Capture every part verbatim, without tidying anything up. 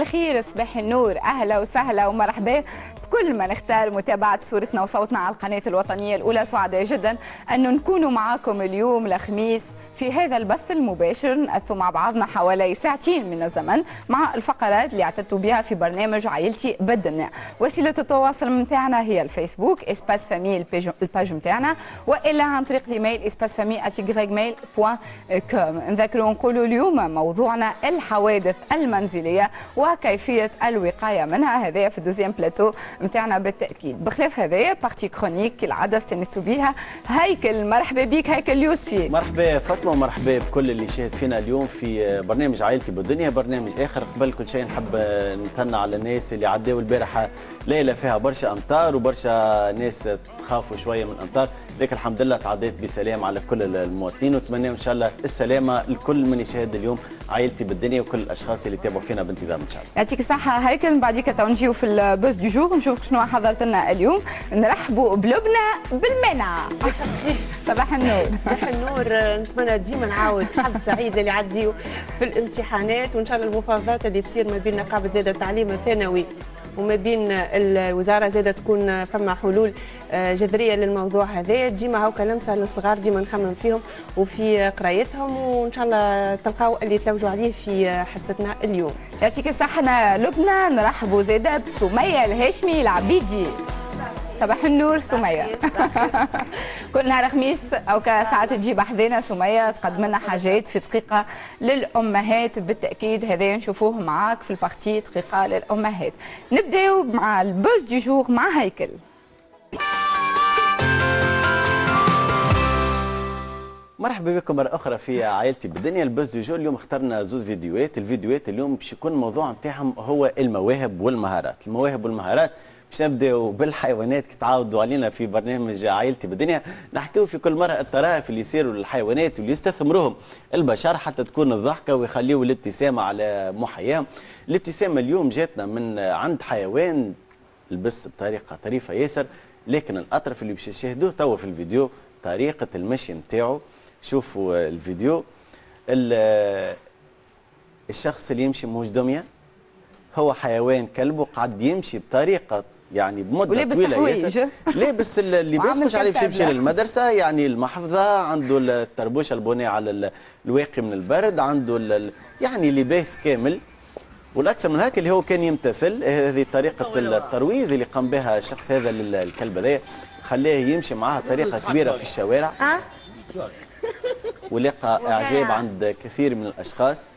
الخير، صباح النور، أهلا وسهلا ومرحبا بكل من اختار متابعة صورتنا وصوتنا على القناة الوطنية الأولى. سعداء جدا أن نكون معكم اليوم الخميس في هذا البث المباشر، نأثوا مع بعضنا حوالي ساعتين من الزمن مع الفقرات اللي اعتدت بها في برنامج عائلتي بالدنيا. وسيلة التواصل متاعنا هي الفيسبوك اسباس فامي الباج متاعنا، والا عن طريق الايميل اسباس فامي @gmail ميل بوان كوم. نذكروا نقولوا اليوم موضوعنا الحوادث المنزليه وكيفيه الوقايه منها، هذايا في الدوزيام بلاتو متاعنا بالتاكيد. بخلاف هذايا بارتي كرونيك كالعاده استنستوا بيها. هيكل، مرحبا بك هيكل يوسفي. مرحبا فاطمه ومرحبا بكل اللي شاهد فينا اليوم في برنامج عائلتي بالدنيا، برنامج اخر. قبل كل شيء نحب نتهنى على الناس اللي عداوا البارحه ليله فيها برشا امطار وبرشا ناس تخافوا شويه من الامطار، لكن الحمد لله تعديت بسلام على كل المواطنين، ونتمنى ان شاء الله السلامه لكل من يشاهد اليوم عائلتي بالدنيا وكل الاشخاص اللي تابعوا فينا بانتظام ان شاء الله. يعطيك الصحه هيكل. بعديك تو نجيو في البوست دو جور نشوف شنو حضرت لنا اليوم. نرحبوا بلبنى بالمنى. صباح النور. صباح النور. نتمنى ديما نعاود حظ سعيد اللي يعديوا في الامتحانات، وان شاء الله المفاوضات اللي تصير ما بين نقابه زاده التعليم الثانوي وما بين الوزاره زاده تكون فما حلول جذريه للموضوع هذا. ديما هاكا لمسه للصغار ديما نخمم فيهم وفي قرايتهم، وان شاء الله تلقاو اللي تلوجوا عليه في حصتنا اليوم. يعطيك الصحه لبنى. نرحبوا زاده بسميه الهاشمي العبيدي. صباح النور سميه. كل نهار خميس او كساعات تجيب حذينا سميه تقدم لنا حاجات في دقيقه للامهات بالتاكيد. هذا نشوفوه معاك في البارتي دقيقه للامهات. نبداو مع البوز دي جور مع هيكل. مرحبا بكم مرة أخرى في عائلتي بالدنيا. البوز دي جور اليوم اخترنا زوز فيديوهات. الفيديوهات اليوم باش يكون الموضوع نتاعهم هو المواهب والمهارات. المواهب والمهارات باش نبداو بالحيوانات كي تعاودوا علينا في برنامج عائلتي بالدنيا، نحكيو في كل مرة الطرائف اللي يصيروا للحيوانات واللي يستثمروهم البشر حتى تكون الضحكة ويخليوا الابتسامة على محياهم. الابتسامة اليوم جاتنا من عند حيوان لبس بطريقة طريفة ياسر، لكن الأطرف اللي باش تشاهدوه توا في الفيديو طريقة المشي نتاعو. شوفوا الفيديو. الشخص اللي يمشي موش دمية هو حيوان كلب وقعد يمشي بطريقة يعني بمدة طويلة ياسر. لابس اللباس مش عارف يمشي للمدرسة، يعني المحفظة عنده التربوشة البناء على الواقي من البرد، عنده يعني لباس كامل. والاكثر من هكا اللي هو كان يمتثل هذه طريقة الترويض اللي قام بها الشخص هذا للكلب هذا، خلاه يمشي معها بطريقة كبيرة في الشوارع ولقى اعجاب عند كثير من الاشخاص.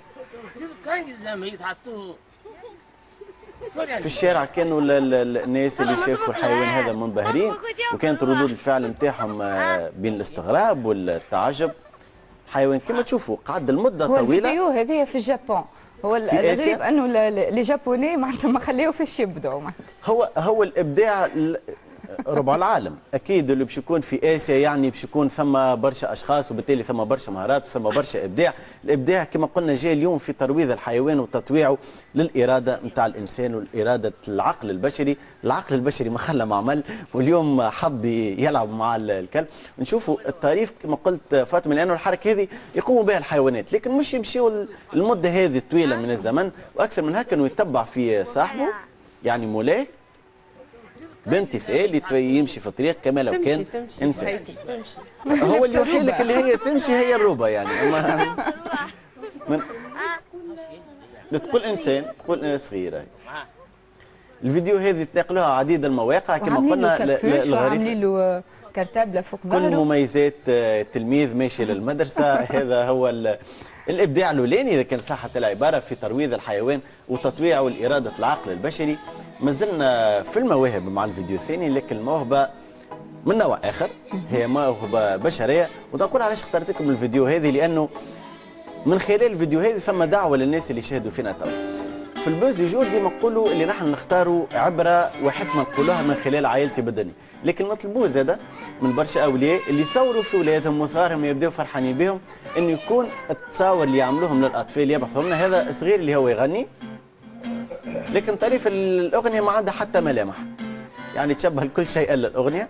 في الشارع كانوا الناس اللي شافوا الحيوان هذا منبهرين، وكانت ردود الفعل نتاعهم بين الاستغراب والتعجب. حيوان كما تشوفوا قعد المده هو طويله. الفيديو هذه في اليابان. هو الغريب انه لي جابوني معناتها ما خليوش يبدعوا. هو هو الابداع ربع العالم اكيد اللي باش يكون في اسيا، يعني باش يكون ثم برشا اشخاص وبالتالي ثم برشا مهارات وثم برشا ابداع. الابداع كما قلنا جاي اليوم في ترويض الحيوان وتطويعه للاراده نتاع الانسان والاراده العقل البشري. العقل البشري ما خلى معمل، واليوم حب يلعب مع الكلب. نشوفوا الطريف كما قلت فاطمه، لانه الحركه هذه يقوموا بها الحيوانات، لكن مش يمشيوا المده هذه الطويله من الزمن واكثر من هكا، انه يتبع في صاحبه يعني مولاي بامتثال يمشي في الطريق كما لو كان تمشي انسان. تمشي. هو اللي يوحي لك اللي هي تمشي هي الروبه يعني. من تقول انسان تقول صغيره. الفيديو هذه تنقلوها عديد المواقع كما قلنا. الغريب عاملين له كرتابله فوق ظهره، كل مميزات تلميذ ماشي للمدرسه. هذا هو الابداع الاولاني اذا كان صحه العباره في ترويض الحيوان وتطويعه والاراده العقل البشري. ما زلنا في المواهب مع الفيديو الثاني، لكن الموهبه من نوع اخر، هي موهبه بشريه. ونقول علاش اخترت لكم الفيديو هذه، لانه من خلال الفيديو هذه ثم دعوه للناس اللي يشاهدوا فينا توا. في البوز دي جور ديما نقولوا اللي نحن نختاروا عبره وحكمه نقولوها من خلال عائلتي بالدنيا، لكن نطلبوه زاده من برشا اولياء اللي يصوروا في اولادهم وصغارهم يبداو فرحانين بهم، انه يكون التصاور اللي يعملوهم للاطفال يبعثوا لنا هذا الصغير اللي هو يغني، لكن طريف الاغنيه ما عندها حتى ملامح، يعني تشبه لكل شيء الا الاغنيه.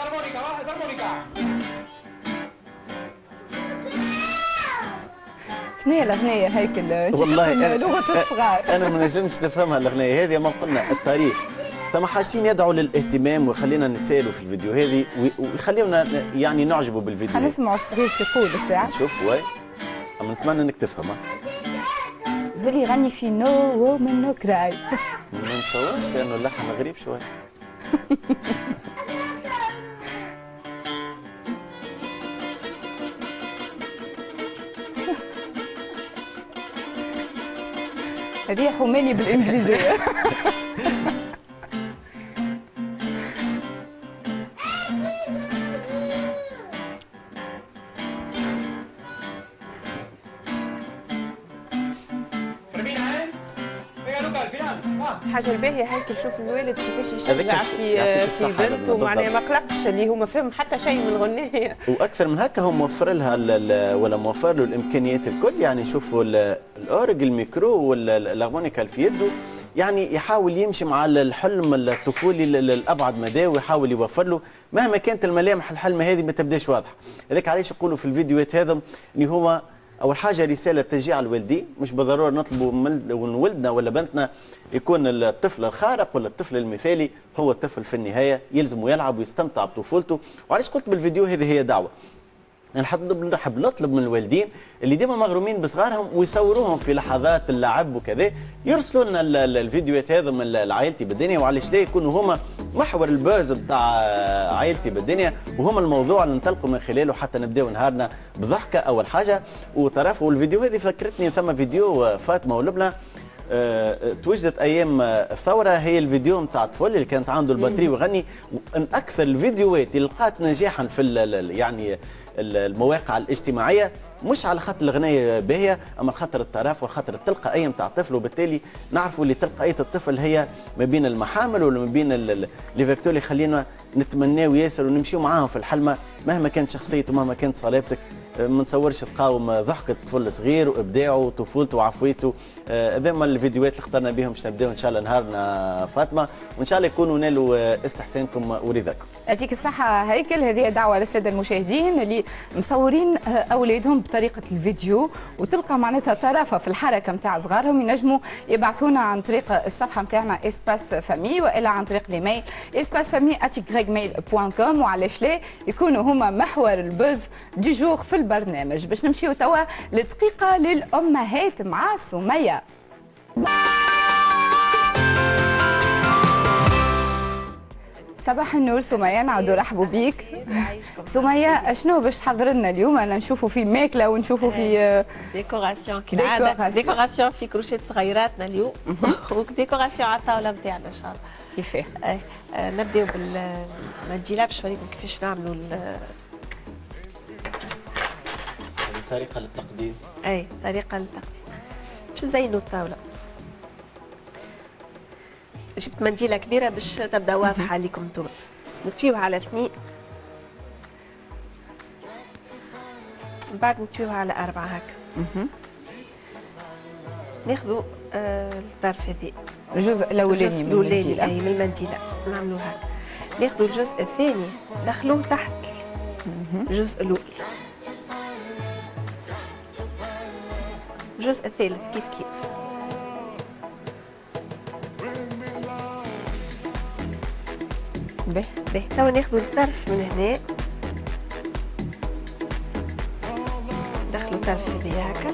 armónica, bajas armónica. ثنية الأغنية هيكل انت والله تفهم أنا لغة الصغار. أنا ما نجمش نفهمها الأغنية هذه، ما قلنا التاريخ ثم حاشين يدعوا للاهتمام ويخلينا نتسائلوا في الفيديو هذه ويخلينا يعني نعجبوا بالفيديو. خلينا نسمعوا الصغير شو يقول الساعة. نشوف واي أما نتمنى انك تفهمها. يقول يغني في نو من نو كراي. ما نتصورش لانه اللحن غريب شوي. هذه حماني بالانجليزيه. حاجه الباهيه هيك تشوف الوالد كيفاش يشجع في في بنته معناها ما قلقش اللي هو ما فهم حتى شيء من الغنايه. واكثر من هكا هو موفر لها ولا موفر له الامكانيات الكل، يعني شوفوا الاورج الميكرو والهارمونيكا في يده، يعني يحاول يمشي مع الحلم الطفولي للابعد مدى ويحاول يوفر له مهما كانت الملامح الحلم هذه ما تبداش واضحه. هذاك علاش يقولوا في الفيديوهات هذا اللي هو أول حاجة رسالة تشجيع الوالدين، مش بالضرورة نطلبوا من ولدنا ولا بنتنا يكون الطفل الخارق ولا الطفل المثالي، هو الطفل في النهاية يلزم يلعب ويستمتع بطفولته. وعلاش قلت بالفيديو هذه هي دعوة. نحب نحب نطلب من الوالدين اللي ديما مغرومين بصغارهم ويصوروهم في لحظات اللعب وكذا، يرسلوا لنا الفيديوهات هذا من عائلتي بالدنيا، وعلاش لا يكونوا هما محور البوز بتاع عائلتي بالدنيا، وهما الموضوع اللي ننطلقوا من خلاله حتى نبداو نهارنا بضحكه اول حاجه وطرف. والفيديو هذه فكرتني ثم فيديو فاطمه ولبنى أه توجدت ايام الثوره، هي الفيديو نتاع الطفل اللي كانت عنده البطري ويغني، من اكثر الفيديوهات اللي لقات نجاحا في يعني المواقع الاجتماعيه، مش على خاطر الاغنيه باهيه اما خاطر الطرف وخاطر التلقائيه نتاع الطفل، وبالتالي نعرفوا اللي تلقائيه الطفل هي ما بين المحامل ولا ما بين لي فيكتور اللي يخلينا نتمناو ياسر ونمشيو معاهم في الحلمه مهما كانت شخصيته مهما كانت صلابتك. ما نتصورش تقاوم ضحكة طفل صغير وابداعه وطفولته وعفويته. هذا هما الفيديوهات اللي اخترنا بهم باش نبداو ان شاء الله نهارنا فاطمه، وان شاء الله يكونوا نالوا استحسانكم ورضاكم. يعطيك الصحة هيكل. هذه دعوة للسادة المشاهدين اللي مصورين أولادهم بطريقة الفيديو وتلقى معناتها طرافة في الحركة نتاع صغارهم، ينجموا يبعثونا عن طريق الصفحة نتاعنا اسباس فامي والا عن طريق الايميل اسباس فامي آت غريغ ميل بوان كوم، وعلاش لا يكونوا هما محور البوز دي جور في البرنامج. باش نمشيو توا لدقيقة للأمهات مع سمية. صباح النور سمية، نعاودوا نرحبوا بيك. سمية شنو باش تحضر لنا اليوم؟ انا نشوفوا في ماكله ونشوفوا في ديكوراسيون كالعاده، ديكوراسيون في كروشات صغيراتنا اليوم وديكوراسيون على الطاوله نتاعنا ان شاء الله. كيفاه؟ آه نبداو بالمنديله باش نوريكم كيفاش نعملوا طريقه للتقديم. اي طريقه للتقديم باش نزينوا الطاوله. جبت منديله كبيره باش تبدا واضحه عليكم انتم. نطويوها على اثنين، من بعد نطويوها على اربعه هكا. ناخذوا آه الطرف هذي الجزء الاولاني من المنديله، اي من المنديله نعملوا هكا. ناخذوا الجزء الثاني ندخلوه تحت الجزء الاول، الجزء الثالث كيف كيف. باهي باهي توا ناخذوا الطرف من هنا ندخلوا الطرف هذي هكا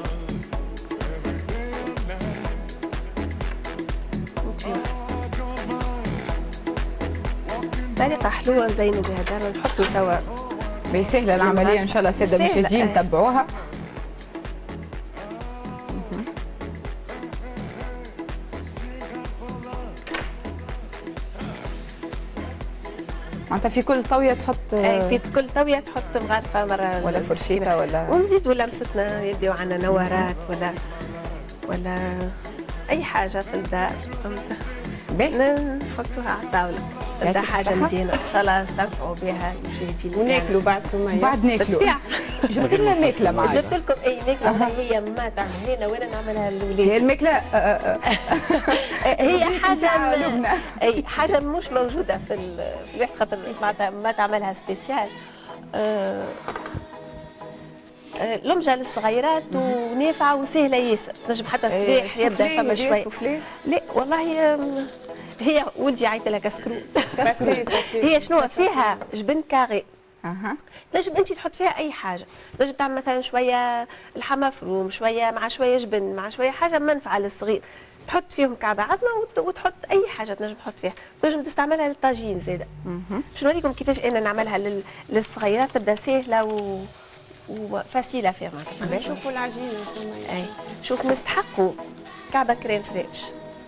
طريقة حلوة نزينوا بها دارنا. نحطوا توا باهي سهلة العملية ان شاء الله السادة المشاهدين تبعوها. معناتها في كل طاوية تحط اي في كل طاوية تحط مغرفة مرة ولا فرشيطة ولا ونزيدوا لمستنا يبداو عندنا نورات ولا ولا أي حاجة في الدار نحطوها على الطاولة. تبدا حاجة مزيانة إن شاء الله نستمتعوا بها المشاهدين وناكلوا بعد سمية. بعد ناكلوا جبت لنا ماكله معاك. جبت لكم اي ماكله هي ما تعمل لنا وانا نعملها للولاد. هي الماكله هي حاجه اي حاجه مش موجوده في في الواحد خاطر معناتها ما تعملها سبيسيال. أه لمجه للصغيرات ونافعه وسهله ياسر، تنجم حتى الصباح يبدا فما شويه. لا والله هي ولدي عيط لها كسكرو. هي شنو فيها جبن كاري. اها تنجم انت تحط فيها اي حاجه، تنجم تعمل مثلا شويه لحمه مفروم، شويه مع شويه جبن مع شويه حاجه منفعه للصغير، تحط فيهم كعب عظمه وتحط اي حاجه تنجم تحط فيها، تنجم تستعملها للطاجين زاده. باش نوريكم كيفاش انا نعملها للصغيرات، تبدا سهله و وفاسيله فيها معناتها. نشوفوا العجينه اي شوف نستحقوا كعبه كريم فريش،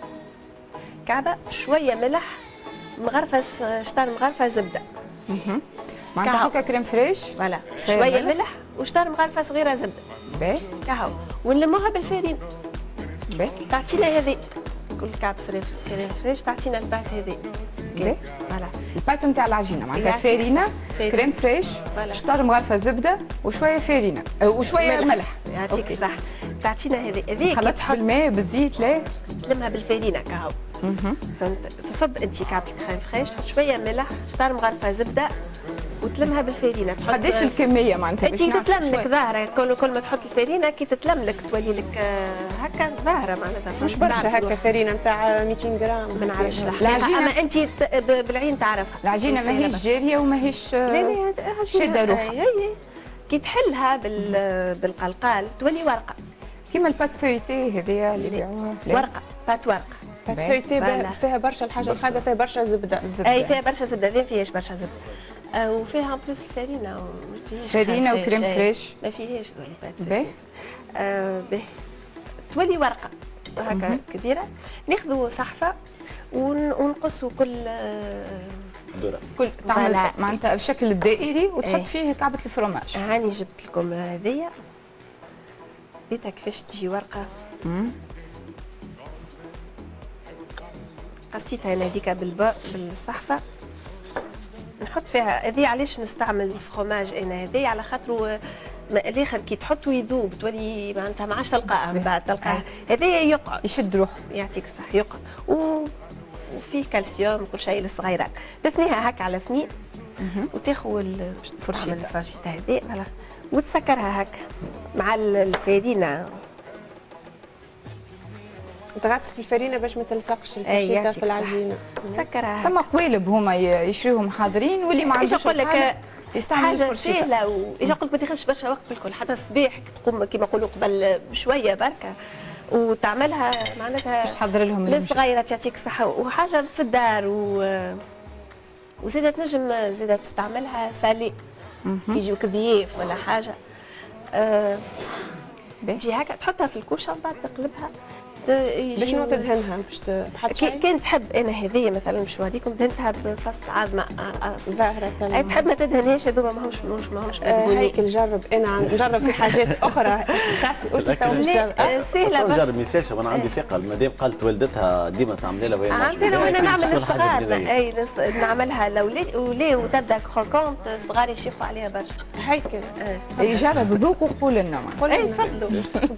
كعبه شويه ملح مغرفه شطار مغرفه زبده. اها معناتها هكا كريم فريش فوالا شويه ملح وشطار مغرفه صغيره زبده. باهي كهو ونلموها بالفارين. باهي تعطينا هذه كل كعب فريش كريم فريش تعطينا البات هذه. باهي فوالا البات نتاع العجينه معناتها فارينه كريم فريش شطار مغرفه زبده وشويه فارينه وشويه ملح. يعطيك الصحه. تعطينا هذه هذيك خلطت بالماء بالزيت لا تلمها بالفارينه كهو. فهمت تصب انت كعب كريم فريش تحط شويه ملح شطار مغرفه زبده وتلمها بالفارينه. تحط قداش الكميه معناتها انت تتلم لك ظاهره كل كل ما تحط الفارينه كي تتلم لك تولي لك هكا ظاهره معناتها مش برشا هكا فارينه نتاع مئتين غرام. ما نعرفش العجينه اما انت بالعين تعرفها. العجينه ماهيش جاريه وماهيش لا لا شاده روحها. هي كي تحلها بالقلقال تولي ورقه كيما البات فويتي هذيا اللي يبيعوها. ورقه بات ورقه بات فويتي فيها برشا الحاجه الخايبه فيها برشا زبده. اي فيها برشا زبده ما فيهاش برشا زبده. آه وفيها بلوس الفارينه ما فيهاش فارينه وكريم فريش ما فيهاش البات. باهي آه باهي تولي ورقه هكا كبيره. ناخذوا صحفه ونقصوا كل ذره كل تعمل معناتها بشكل الدائري وتحط فيه كعبه الفرماج. هاني جبت لكم هذيا بيتها كيفاش تجي ورقه. قصيتها انا هذيك بالصحفه نحط فيها هذه. علاش نستعمل الفرماج انا هذه؟ على خاطر الاخر كي تحطه يذوب تولي معناتها ما عادش تلقاها من بعد تلقاها هذا يقعد يشد روحه. يعطيك الصحه يقعد و... وفيه كالسيوم وكل شيء للصغيرات. تثنيها هكا على اثنين وتاخذ الفرشيطه الفرشيطه هذه فوالا وتسكرها هكا مع الفارينه. تغطس في الفارينه باش ما تلصقش الفرشيطه في العجينه. تسكرها ثم قوالب هما يشريوهم حاضرين واللي ما عندوش يقول لك يستعمل حاجه سهله واجي يقول لك ما تاخذش برشا وقت بالكل. حتى الصباح تقوم كيما نقولوا قبل بشويه بركه وتعملها معناتها باش تحضر لهم للصغيرات يعطيك الصحه وحاجه في الدار و وزيده تنجم زيده تستعملها سالي يجيوك ضياف ولا حاجه. أه تجي هكا تحطها في الكوشه ومن بعد تقلبها باش شنو تدهنها باش تحط شيء. كان تحب انا هذيا مثلا باش نوريكم دهنتها بفص عظمه زهره تمام. تحب ما تدهنهاش هذوما ماهمش ماهمش ماهمش هيك نجرب انا نجرب في حاجات اخرى. خاص قلت تو مش سهله نجرب ميساشه وانا عندي ثقه المدام قالت والدتها ديما تعمل لها وهي عندنا وانا نعمل للصغار اي نعملها لولاد ولي وتبدا كروكونت الصغار يشيخوا عليها برشا هيك. يجرب ذوق وقول لنا. اي تفضلوا.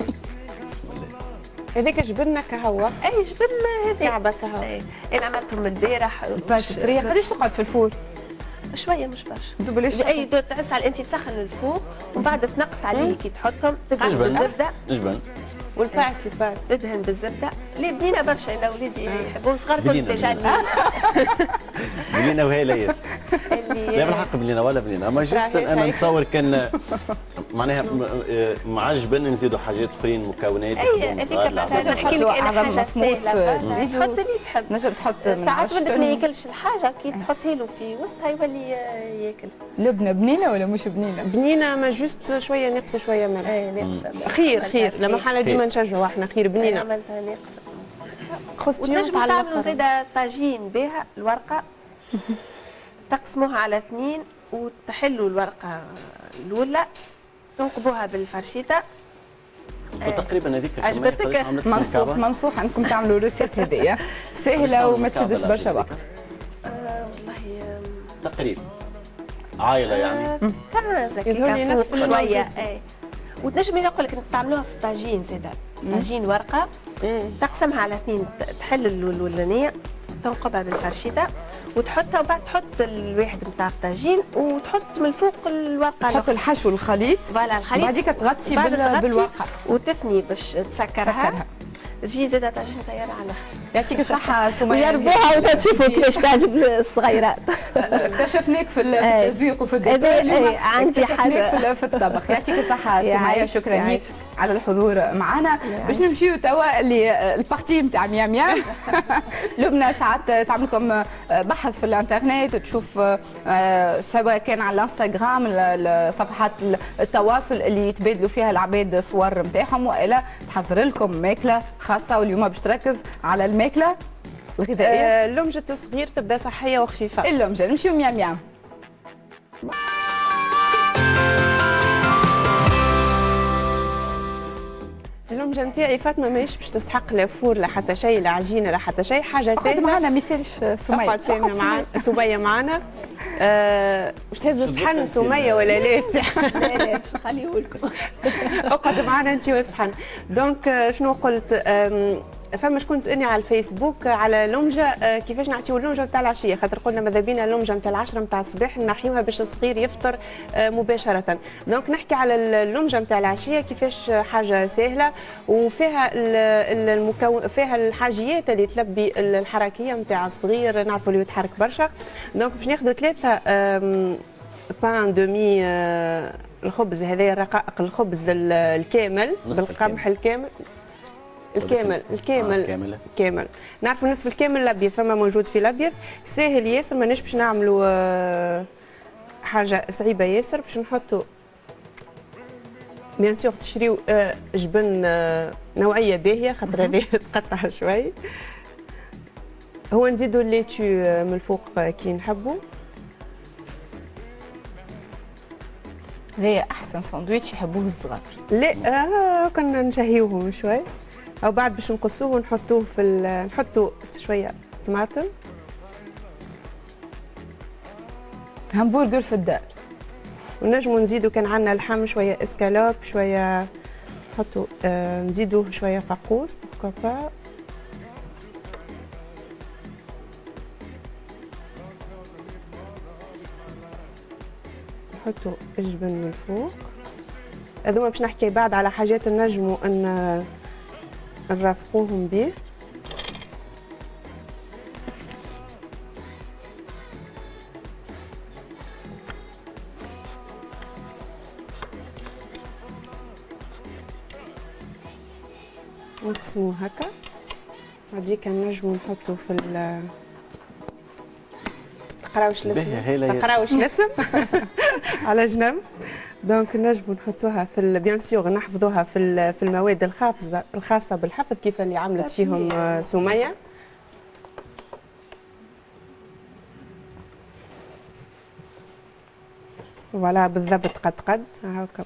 هذيك جبنه كهوه. اي جبنه هذيك كعبه كهوه. اي انا عملتهم البارح. الباتريه قداش تقعد في الفور؟ شويه مش برشا. دوبليش اي دو تعس على انت تسخن الفوق ومن بعد تنقص عليه كي تحطهم تدهن بالزبده. جبن والباتي بات تدهن بالزبده. لي بنينه برشا انا وليدي يحبون صغار كل ديجا بنينه وهي ليس لا بالحق بنينه ولا بنينه اما جست انا نتصور كان معناها مع الجبن نزيدوا حاجات اخرين مكونات. اي هذيك مثلا نحكي لك انا حاجه سهله تحط اللي تحب. نجم تحط ساعات ولدك ما ياكلش الحاجه كي تحطي له في وسطها يولي ياكل. لبنه بنينه ولا مش بنينه؟ بنينه ما جوست شويه ناقصه شويه ملح. اي ناقصه خير خير لما حاله ديما نشجعوا احنا خير بنينه. عملتها ناقصه. خصتي وتنجموا تعملوا زاده طاجين بها الورقه تقسموها على اثنين وتحلوا الورقه الاولى تنقبوها بالفرشيطه. وتقريبا هذيك عجبتك؟ منصوح منصوح انكم تعملوا الريسيت هذيا سهله وما تشدش برشا وقت. آه والله تقريبا عائله يعني خمسة يظهر لي كيكه نفس فوق اللي شويه موجود. اي. وتنجم نقول لك تعملوها في الطاجين زاده، طاجين ورقه تقسمها على اثنين، تحل الاولانيه تنقبها بالفرشيطه وتحطها، وبعد تحط الواحد نتاع الطاجين وتحط من فوق الورقه تحط الأخرى. الحشو الخليط فوالا الخليط، بعديك تغطي بعد بال- تغطي بالورقه وتثني باش تسكرها، تسكرها. تجي زاده طاجين طياره على الاخر. يعطيك الصحة سمية. ويربوها وتشوفوا كيفاش تعجب الصغيرات. اكتشفناك في ال- في أي. التزويق وفي هذا- الديكور اليوم، أي، عندي اكتشفناك حاجة. في ال- في الطبخ. يعطيك الصحة سمية، يعيش- شكرا لك يعيش. على الحضور معنا. باش نمشيو توا للبارتي نتاع ميام ميام. لبنى ساعات تعمل لكم بحث في الانترنت وتشوف آه، سواء كان على الانستغرام ال- ال- صفحات التواصل اللي يتبادلوا فيها العباد صور نتاعهم، والا تحضر لكم ماكله خاصه، واليوم باش تركز على الماكله الغذائيه. آه، لمجة الصغير تبدا صحيه وخفيفه. اللمجه نمشيو ميام ميام. اللمجه نتاعي فاطمه ماهيش باش تستحق لا فور لا حتى شيء، لا عجينه لا حتى شيء، حاجه اقعد سهله. معنا ما يسالش سمية. اقعد ساميه معانا، سميه معانا. آه، باش تهز الصحن سميه ولا لا؟ لا لا خليه لكم. اقعد معنا انت والصحن. دونك آه، شنو قلت؟ آم، فما شكون سالني على الفيسبوك على لمجه، آه، كيفاش نعطيو اللمجه نتاع العشيه، خاطر قلنا ماذا بينا اللمجه نتاع العشره نتاع الصباح نحيوها باش الصغير يفطر آه، مباشره. دونك نحكي على اللمجه نتاع العشيه كيفاش حاجه سهله وفيها المكون، فيها الحاجيات اللي تلبي الحركيه نتاع الصغير، نعرفوا اللي يتحرك برشا. دونك باش ناخذوا ثلاثه آم، بان دومي، آه، الخبز هذايا الرقائق، الخبز ال- الكامل نصف بالقمح الكامل الكامل الكامل آه، كامل. كامل. نعرفوا نصف الكامل الابيض، فما موجود في الابيض، ساهل ياسر، ماناش باش نعملوا آه، حاجه صعيبه ياسر. باش نحطوا بيان سور تشريو آه، جبن آه، نوعيه باهيه، خاطر هذه تقطع شوي. هو نزيدوا الليتو آه، من الفوق آه، كي نحبوا. هذا احسن ساندويتش يحبوه الصغار. لا آه كنا نشهيوهم شوي، او بعد باش نقصوه ونحطوه في ال- نحطوا شويه طماطم. همبرجر في الدار. ونجموا نزيدوا كان عندنا لحم شويه اسكالوب، شويه نحطوا آه نزيدوا شويه فقوس بوركوا با. نحطوا الجبن من الفوق. هذوما باش نحكي بعد على حاجات نجموا ان نرافقوهم به. نقسموه هكا، بعديك نجموا نحطوا في ال تقراوش باهية الاسم، هايلة ياسر. تقراوش الاسم على جنب. دونك نجموا نحطوها في ال- بيان سور نحفظوها في ال- في المواد الخاصه الخاصه بالحفظ كيف اللي عملت فيهم آه، سميه. فوالا بالضبط قد قد هاكا.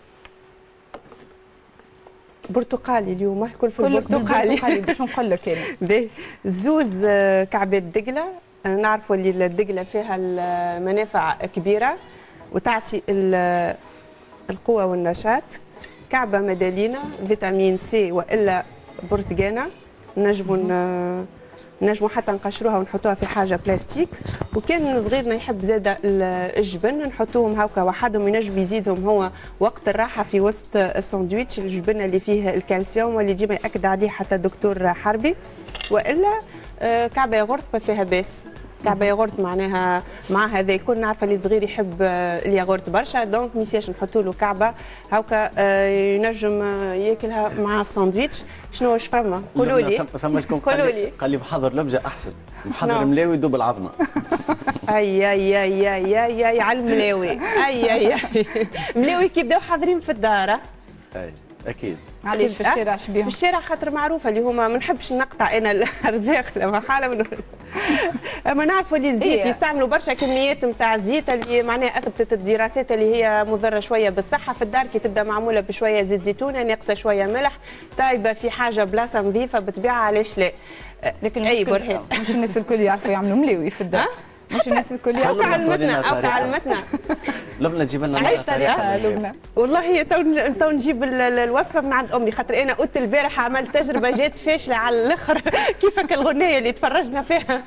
برتقالي اليوم الكل في كل البرتقالي. برتقالي باش نقول لك انا. باهي، زوز آه، كعبات دقله. نعرفوا اللي الدقله فيها المنافع كبيره وتعطي ال- القوه والنشاط. كعبه مدالينه فيتامين سي والا برتقانه، نجموا ن- نجموا حتى نقشروها ونحطوها في حاجه بلاستيك. وكان صغيرنا يحب زاده ال- الجبن نحطوهم هكا وحدهم، ينجم يزيدهم هو وقت الراحه في وسط الساندويتش، الجبن اللي فيه الكالسيوم واللي ديما ياكد عليه حتى الدكتور حربي. والا آه، كعبه ياغورت ما فيها باس. كعبه ياغورت معناها مع هذا يكون نعرفه اللي صغير يحب آه، الياغورت برشا، دونك ميساش نحطوا له كعبه هكا آه، ينجم آه، ياكلها مع الساندويتش. شنو واش فما؟ قولوا لي. ثم- ثم شكون قال قولوا لي لي. قال لي محضر لمجه احسن، محضر نعم. ملاوي دوب العظمه. اي اي اي اي اي اي على الملاوي. اي اي اي ملاوي كي بداو حاضرين في الدار. اي اكيد. علاش في الشارع في شبيهم؟ الشارع خاطر معروفه اللي هما ما نحبش نقطع انا الارزاق لا محاله من اما نعرفوا اللي الزيت إيه. يستعملوا برشا كميات نتاع الزيت اللي معناها اثبتت الدراسات اللي هي مضره شويه بالصحه. في الدار كي تبدا معموله بشويه زيت زيتونه ناقصه شويه ملح طايبه في حاجه بلاصه نظيفه بتبيعها، علاش لا؟ لكن اي المشكل برهيت. مش الناس الكل يعرفوا يعملوا مليوي في الدار. مش الناس الكل اوقع يعرفوا. تورينا علمتنا اوقع طريقة. علمتنا لبنى تجيب لنا عيش طريقه لبنى. والله هي تو تو نجيب الوصفه من عند امي، خاطر انا قلت البارح عملت تجربه جات فاشله على الاخر كيفك الغنيه اللي تفرجنا فيها.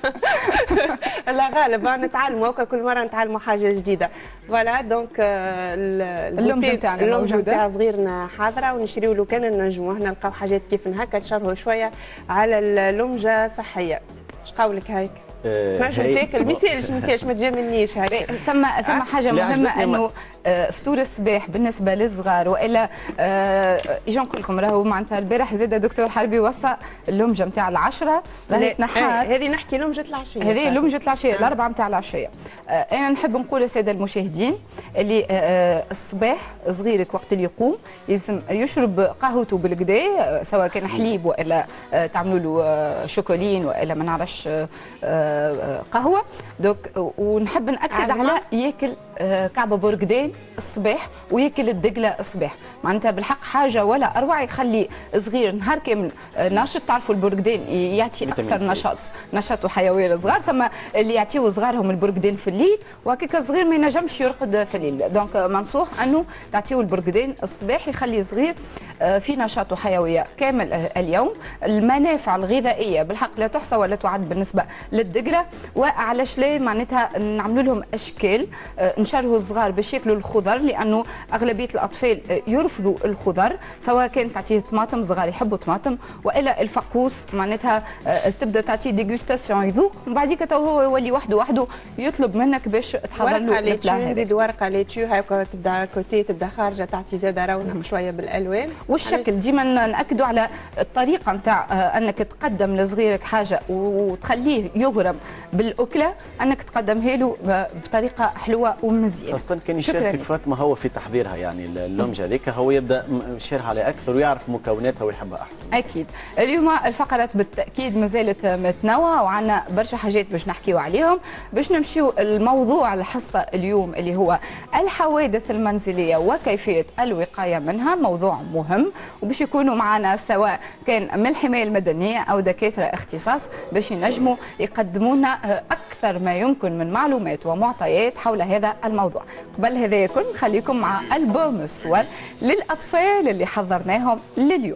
لا غالب نتعلموا هكا كل مره نتعلموا حاجه جديده. فوالا دونك اللمجه نتاعنا اللمجه نتاع صغيرنا حاضره، ونشريو لو كان نجموه هنا نلقاو حاجات كيف هكا نشرحوا شويه على اللمجه صحيه. اش قولك هيك؟ تنجم تاكل ما يسالش ما يسالش ما تجاملنيش هيك. ثم ثم حاجه مهمه انه فطور الصباح بالنسبه للصغار والا اجي نقول لكم راهو معناتها البارح زاد دكتور حربي وصى اللمجه نتاع العشره راهي تنحات. هذه نحكي لمجه العشيه، هذه لمجه العشيه الاربعه نتاع العشيه. انا نحب نقول للساده المشاهدين اللي الصباح صغيرك وقت اللي يقوم لازم يشرب قهوته بالكدا، سواء كان حليب والا تعملوا له شوكولين والا ما نعرفش قهوه. دوك ونحب ناكد على ياكل كعبه برقدان الصباح وياكل الدقله الصباح، معناتها بالحق حاجه ولا اروع، يخلي صغير نهار كامل ناشط. تعرفوا البرقدان يعطي اكثر نشاط نشاط وحيويه للصغار، ثم اللي يعطيو صغارهم البرقدان في الليل وهكاك الصغير ما ينجمش يرقد في الليل. دونك منصوح انه تعطيو البرقدان الصباح يخلي صغير في نشاط وحيويه كامل اليوم. المنافع الغذائيه بالحق لا تحصى ولا تعد بالنسبه للدقله. وعلاش لا معناتها نعملوا لهم اشكال نشرهوا الصغار باش ياكلوا الخضر، لانه اغلبيه الاطفال يرفضوا الخضر، سواء كان تعطيه طماطم، صغار يحبوا طماطم، والا الفقوس معناتها تبدا تعطيه ديغوستاسيون يذوق، ومن بعديك تو هو يولي وحده وحده يطلب منك باش تحضر له البلا هذا. نزيد ورقه ليتيو هاكا تبدا كوتي تبدا خارجه تعطي زاده رونق شويه بالالوان. والشكل ديما ناكدوا على الطريقه نتاع انك تقدم لصغيرك حاجه وتخليه يغرم بالاكله، انك تقدمها له بطريقه حلوه ومزيانه. خاصة كان يشاركك فاطمة هو في تحضيرها، يعني اللمجة هذيك هو يبدا يشيرها عليه أكثر ويعرف مكوناتها ويحبها أحسن. أكيد. اليوم الفقرات بالتأكيد ما زالت متنوعة وعندنا برشا حاجات باش نحكيو عليهم. باش نمشيو الموضوع الحصة اليوم اللي هو الحوادث المنزلية وكيفية الوقاية منها، موضوع مهم، وباش يكونوا معنا سواء كان من الحماية المدنية أو دكاترة اختصاص باش ينجموا يقدموا لنا أكثر ما يمكن من معلومات ومعطيات حول هذا الموضوع. قبل هذا كل خليكم مع ألبوم الصور للأطفال اللي حضرناهم لليوم.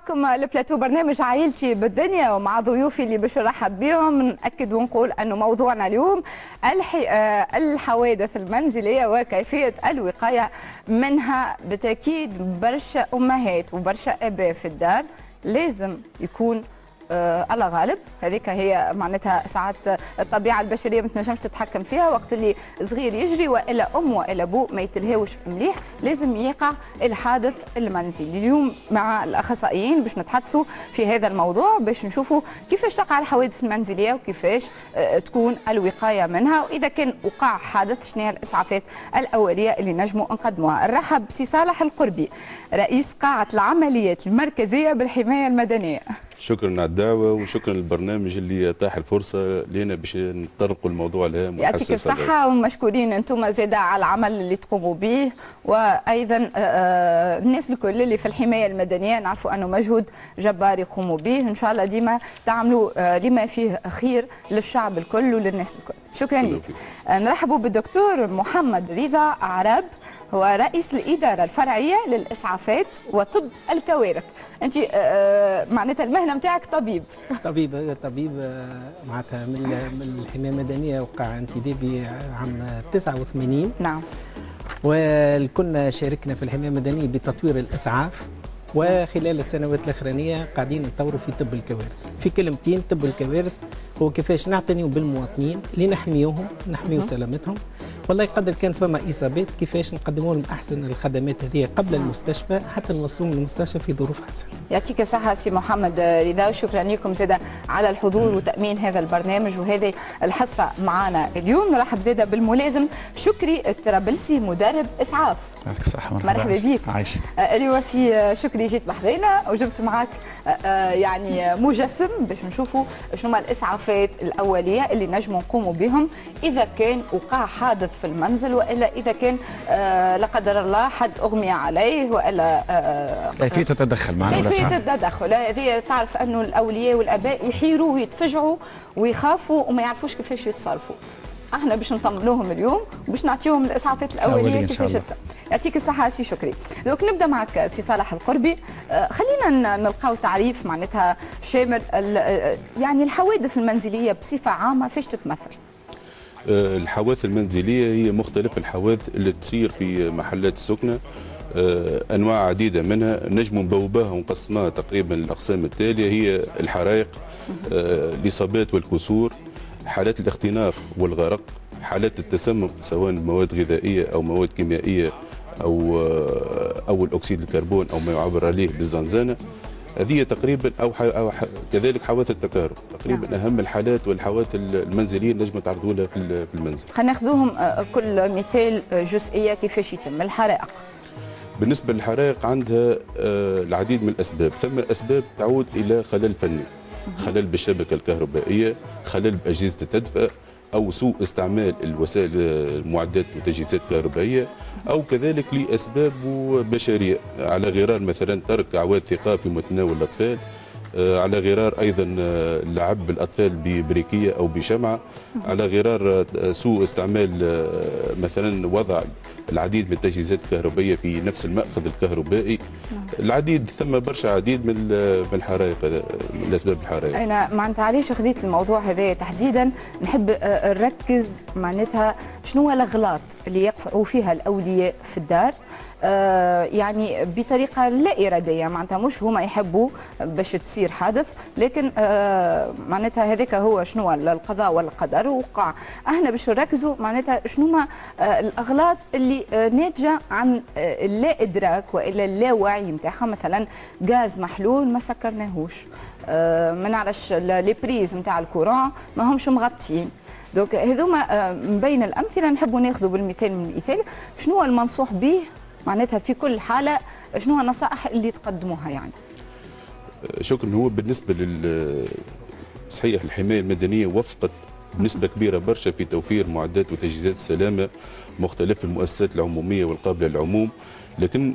معكم البلاتو برنامج عائلتي بالدنيا، ومع ضيوفي اللي باش نرحب بهم. نأكد ونقول أنه موضوعنا اليوم الحي... الحوادث المنزلية وكيفية الوقاية منها. بالتأكيد برشا أمهات وبرشا آباء في الدار لازم يكون آه الله غالب. هذيك هي معناتها ساعات الطبيعه البشريه ما تنجمش تتحكم فيها، وقت اللي صغير يجري والا ام والا ابو ما يتلهاوش مليح لازم يقع الحادث المنزلي. اليوم مع الاخصائيين باش نتحدثوا في هذا الموضوع باش نشوفوا كيفاش تقع الحوادث المنزليه وكيفاش آه تكون الوقايه منها، واذا كان وقع حادث شنو هي الاسعافات الاوليه اللي نجموا نقدموها. نرحب بسي صالح القربي رئيس قاعه العمليات المركزيه بالحمايه المدنيه. شكرا على الدعوة وشكرا للبرنامج اللي اتاح الفرصة لنا باش نتطرقوا الموضوع الهام. يعطيك الصحة ومشكورين انتم زادا على العمل اللي تقوموا به، وايضا الناس الكل اللي في الحماية المدنية نعرفوا انه مجهود جبار يقوموا به، ان شاء الله ديما تعملوا لما فيه خير للشعب الكل وللناس الكل. شكرا لك. نرحبوا بالدكتور محمد رضا عرب، هو رئيس الإدارة الفرعية للإسعافات وطب الكوارث. أنت معناتها المهنة نتاعك طبيب. طبيب طبيب معناتها من من الحماية المدنية، وقع انتدابي عام تسعة وثمانين. نعم. وكنا شاركنا في الحماية المدنية بتطوير الإسعاف، وخلال السنوات الأخرانية قاعدين نطوروا في طب الكوارث. في كلمتين، طب الكوارث هو كيفاش نعتنيوا بالمواطنين لنحميوهم نحميوا سلامتهم، والله يقدر كان فما اصابات كيفاش نقدموا لهم احسن الخدمات هذه قبل المستشفى حتى نوصلوهم للمستشفى في ظروف حسنه. يعطيك الصحه سي محمد رضا، وشكرا لكم زاده على الحضور وتامين هذا البرنامج وهذه الحصه معنا اليوم. نرحب زاده بالملازم شكري الطرابلسي مدرب اسعاف. يعطيك الصحه. مرحبا بك. عايش. اليوم سي شكري جيت بحذينا وجبت معك يعني مجسم باش نشوفوا شنو هما الاسعافات الاوليه اللي نجموا نقوموا بهم اذا كان وقع حادث في المنزل، والا اذا كان آه لا قدر الله حد اغمي عليه، والا آه كيفيه التدخل معنا. كيفيه التدخل هذه تعرف انه الاولياء والاباء يحيروا ويتفجعوا ويخافوا وما يعرفوش كيفاش يتصرفوا. احنا باش نطمنوهم اليوم وباش نعطيهم الاسعافات الاوليه كيفاش. يعطيك الصحه سي شكري. دوك نبدا معك سي صالح القربي. آه خلينا نلقاو تعريف معناتها شامل يعني الحوادث المنزليه بصفه عامه فاش تتمثل؟ الحوادث المنزلية هي مختلف الحوادث اللي تصير في محلات السكنة، أنواع عديدة منها نجم نبوباها ونقسمها تقريبا الأقسام التالية: هي الحرائق، الإصابات والكسور، حالات الاختناق والغرق، حالات التسمم سواء مواد غذائية أو مواد كيميائية أو أو الأكسيد الكربون أو ما يعبر عليه بالزنزانة. هذه تقريبا او, أو كذلك حوادث التكهرب تقريبا نعم. اهم الحالات والحوادث المنزليه اللي نجم تعرضوا لها في المنزل. خلينا ناخذوهم كل مثال جزئيه كيفاش يتم الحرائق. بالنسبه للحرائق عندها العديد من الاسباب، ثم اسباب تعود الى خلل فني، خلل بالشبكه الكهربائيه، خلل باجهزه التدفئه، او سوء استعمال الوسائل المعدات والتجهيزات الكهربائيه، او كذلك لاسباب بشريه على غرار مثلا ترك اعواد ثقاب في متناول الاطفال، على غرار ايضا لعب الاطفال ببريكيه او بشمعه، على غرار سوء استعمال مثلا وضع العديد من التجهيزات الكهربائيه في نفس المأخذ الكهربائي. العديد ثم برشا عديد من من الحرائق، من اسباب الحرائق. انا معناتها علاش خذيت الموضوع هذا تحديدا، نحب نركز معناتها شنو الاغلاط اللي يقعوا فيها الاولياء في الدار، آه يعني بطريقه لا اراديه، معناتها مش هما يحبوا باش تصير حادث، لكن آه معناتها هذاك هو شنو القضاء والقدر وقع. احنا باش نركزوا معناتها شنو ما آه الاغلاط اللي آه ناتجه عن آه اللا ادراك والا اللا وعي نتاعها. مثلا غاز محلول ما سكرناهوش، آه ما نعرفش لي بريز نتاع الكورون ما همش مغطيين. دونك هذوما من بين الامثله نحبوا ناخذوا بالمثال من المثال شنو المنصوح به معناتها في كل حاله، شنو النصائح اللي تقدموها يعني. شكرا. هو بالنسبه لل صحيح الحمايه المدنيه وفقت بنسبه كبيره برشا في توفير معدات وتجهيزات السلامه مختلف المؤسسات العموميه والقابله للعموم، لكن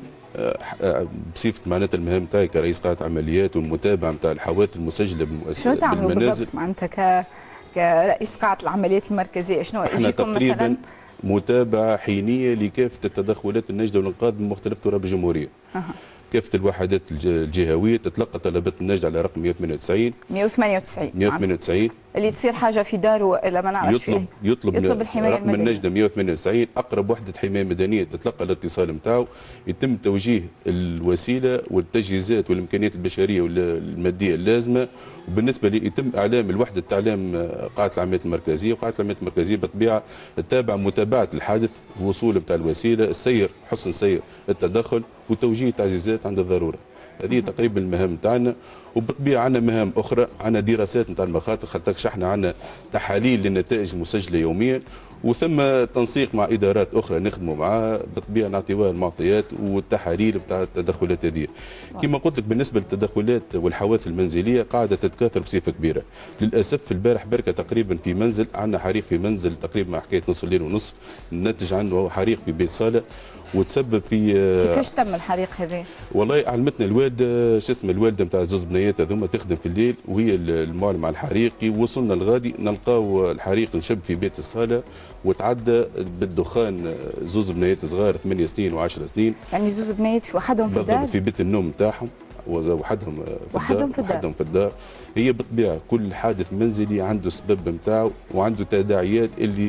بصفه معناتها المهام تاعي كرئيس قاعه عمليات والمتابعه نتاع الحوادث المسجله بالمؤسسات شنو تعملوا بالضبط معناتها ك كرئيس قاعه العمليات المركزيه؟ شنو يجيكم مثلا متابعه حينيه لكافه التدخلات الناجده والانقاذ من مختلف تراب الجمهوريه. أه. كافه الوحدات الجهويه تتلقى طلبات النجد على رقم مئة وثمانية وتسعين مئة وثمانية وتسعين مئة وثمانية وتسعين اللي تصير حاجه في داره الا ما نعرفش يطلب فيه. يطلب, يطلب الحمايه رقم المدنيه. النجده مئة وثمانية وتسعين اقرب وحده حمايه مدنيه تتلقى الاتصال نتاعو، يتم توجيه الوسيله والتجهيزات والامكانيات البشريه والماديه اللازمه. وبالنسبه لي يتم اعلام الوحده التعليم قاعه العمليات المركزيه، وقاعه العمليات المركزيه بالطبيعه تتابع متابعه الحادث، الوصول بتاع الوسيله، السير حسن سير التدخل، وتوجيه تعزيزات عند الضروره. هذه تقريبا المهام تاعنا. وبالطبيعه عندنا مهام اخرى، عندنا دراسات نتاع المخاطر، خاطرش احنا عندنا تحاليل للنتائج المسجله يوميا، وثم تنسيق مع ادارات اخرى نخدموا معها بالطبيعه نعطيوها المعطيات والتحاليل بتاع التدخلات هذه. كما قلت لك بالنسبه للتدخلات والحوادث المنزليه قاعده تتكاثر بصفه كبيره. للاسف البارح بركه تقريبا في منزل عندنا حريق في منزل تقريبا مع حكايه نص الليل ونصف، نتج عنه حريق في بيت صالح وتسبب في. كيفاش تم الحريق هذا؟ والله علمتنا الوالده شو اسمه الوالده نتاع زوز بنيات هذوما تخدم في الليل وهي المعلم على الحريق. وصلنا الغادي نلقاو الحريق نشب في بيت الصاله وتعدى بالدخان زوز بنيات صغار ثمانية سنين وعشر سنين. يعني زوز بنيات في وحدهم في الدار؟ بالضبط في بيت النوم نتاعهم وحدهم في وحدهم الدار في الدار وحدهم في الدار. هي بالطبيعه كل حادث منزلي عنده سبب نتاعو وعنده تداعيات اللي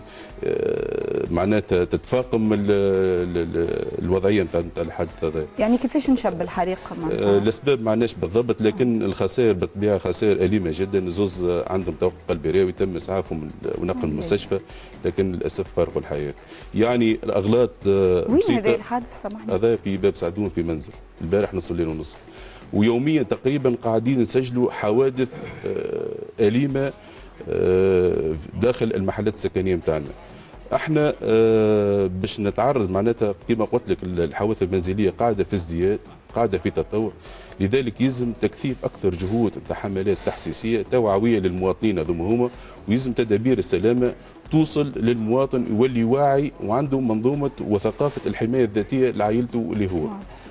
معناتها تتفاقم ال ال الوضعيه نتاع الحادث هذا. يعني كيفاش نشب الحريق؟ الاسباب ما عندناش بالضبط، لكن الخسائر بالطبيعه خسائر اليمه جدا. زوز عندهم توقف قلبي رئوي تم اسعافهم ونقل المستشفى، لكن للاسف فارقوا الحياه. يعني الاغلاط وين هذا الحادث سامحني؟ هذا في باب سعدون في منزل البارح نص الليل ونصف. ويوميا تقريبا قاعدين نسجلوا حوادث أليمة داخل المحلات السكنية نتاعنا. احنا باش نتعرض معناتها كما قلت لك الحوادث المنزلية قاعدة في ازدياد، قاعدة في تطور، لذلك يلزم تكثيف أكثر جهود نتاع حملات تحسيسية توعوية للمواطنين هذوما هما، ويلزم تدابير السلامة توصل للمواطن يولي واعي وعنده منظومة وثقافة الحماية الذاتية لعائلته اللي هو.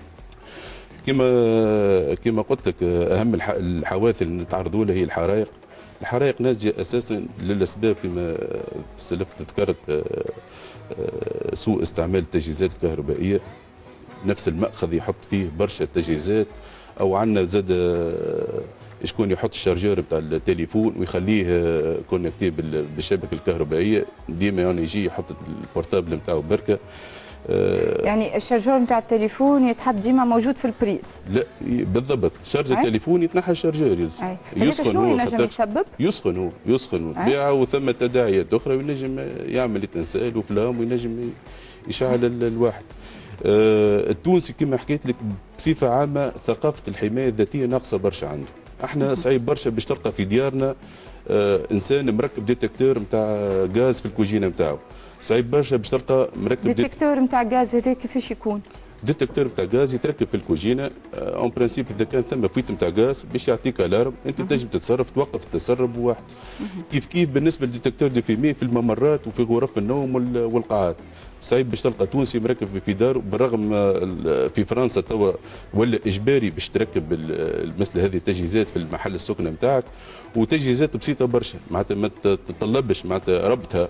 كما كما قلت لك اهم الحوادث اللي نتعرضوا لها هي الحرائق. الحرائق ناتجه اساسا للاسباب كما سلفت ذكرت سوء استعمال التجهيزات الكهربائيه، نفس المأخذ يحط فيه برشا تجهيزات، او عندنا زاد شكون يحط الشارجور بتاع التليفون ويخليه كونكتي بالشبكه الكهربائيه، ديما يعني يجي يحط البورتابل نتاعو بركه. يعني الشارجور نتاع التليفون يتحط ديما موجود في البريس؟ لا بالضبط، شارج التليفون يتنحى الشارجور يلزم. يسخن. شنو ينجم يسبب؟ يسخن هو يسخن بالطبيعه، وثم تداعيات اخرى وينجم يعمل تنسال وفلام وينجم يشعل الواحد. آه التونسي كما حكيت لك بصفه عامه ثقافه الحمايه الذاتيه ناقصه برشا عنده. احنا صعيب برشا باش تلقى في ديارنا آه انسان مركب ديتكتور نتاع غاز في الكوجينه نتاعو. صعيب برشا باش تلقى مركب ديتكتور نتاع غاز. هذا كيفاش يكون؟ ديتكتور نتاع غاز يتركب في الكوجينه اون برانسيب، اذا كان ثم فويت نتاع غاز باش يعطيك الارم انت تنجم تتصرف توقف التسرب واحد. كيف كيف بالنسبه للديتكتور دي فيمي في الممرات وفي غرف النوم والقاعات. صعيب باش تلقى تونسي مركب في داره، بالرغم في فرنسا توا ولا اجباري باش تركب مثل هذه التجهيزات في المحل السكنه نتاعك، وتجهيزات بسيطه برشا معناتها ما تتطلبش معناتها ربطها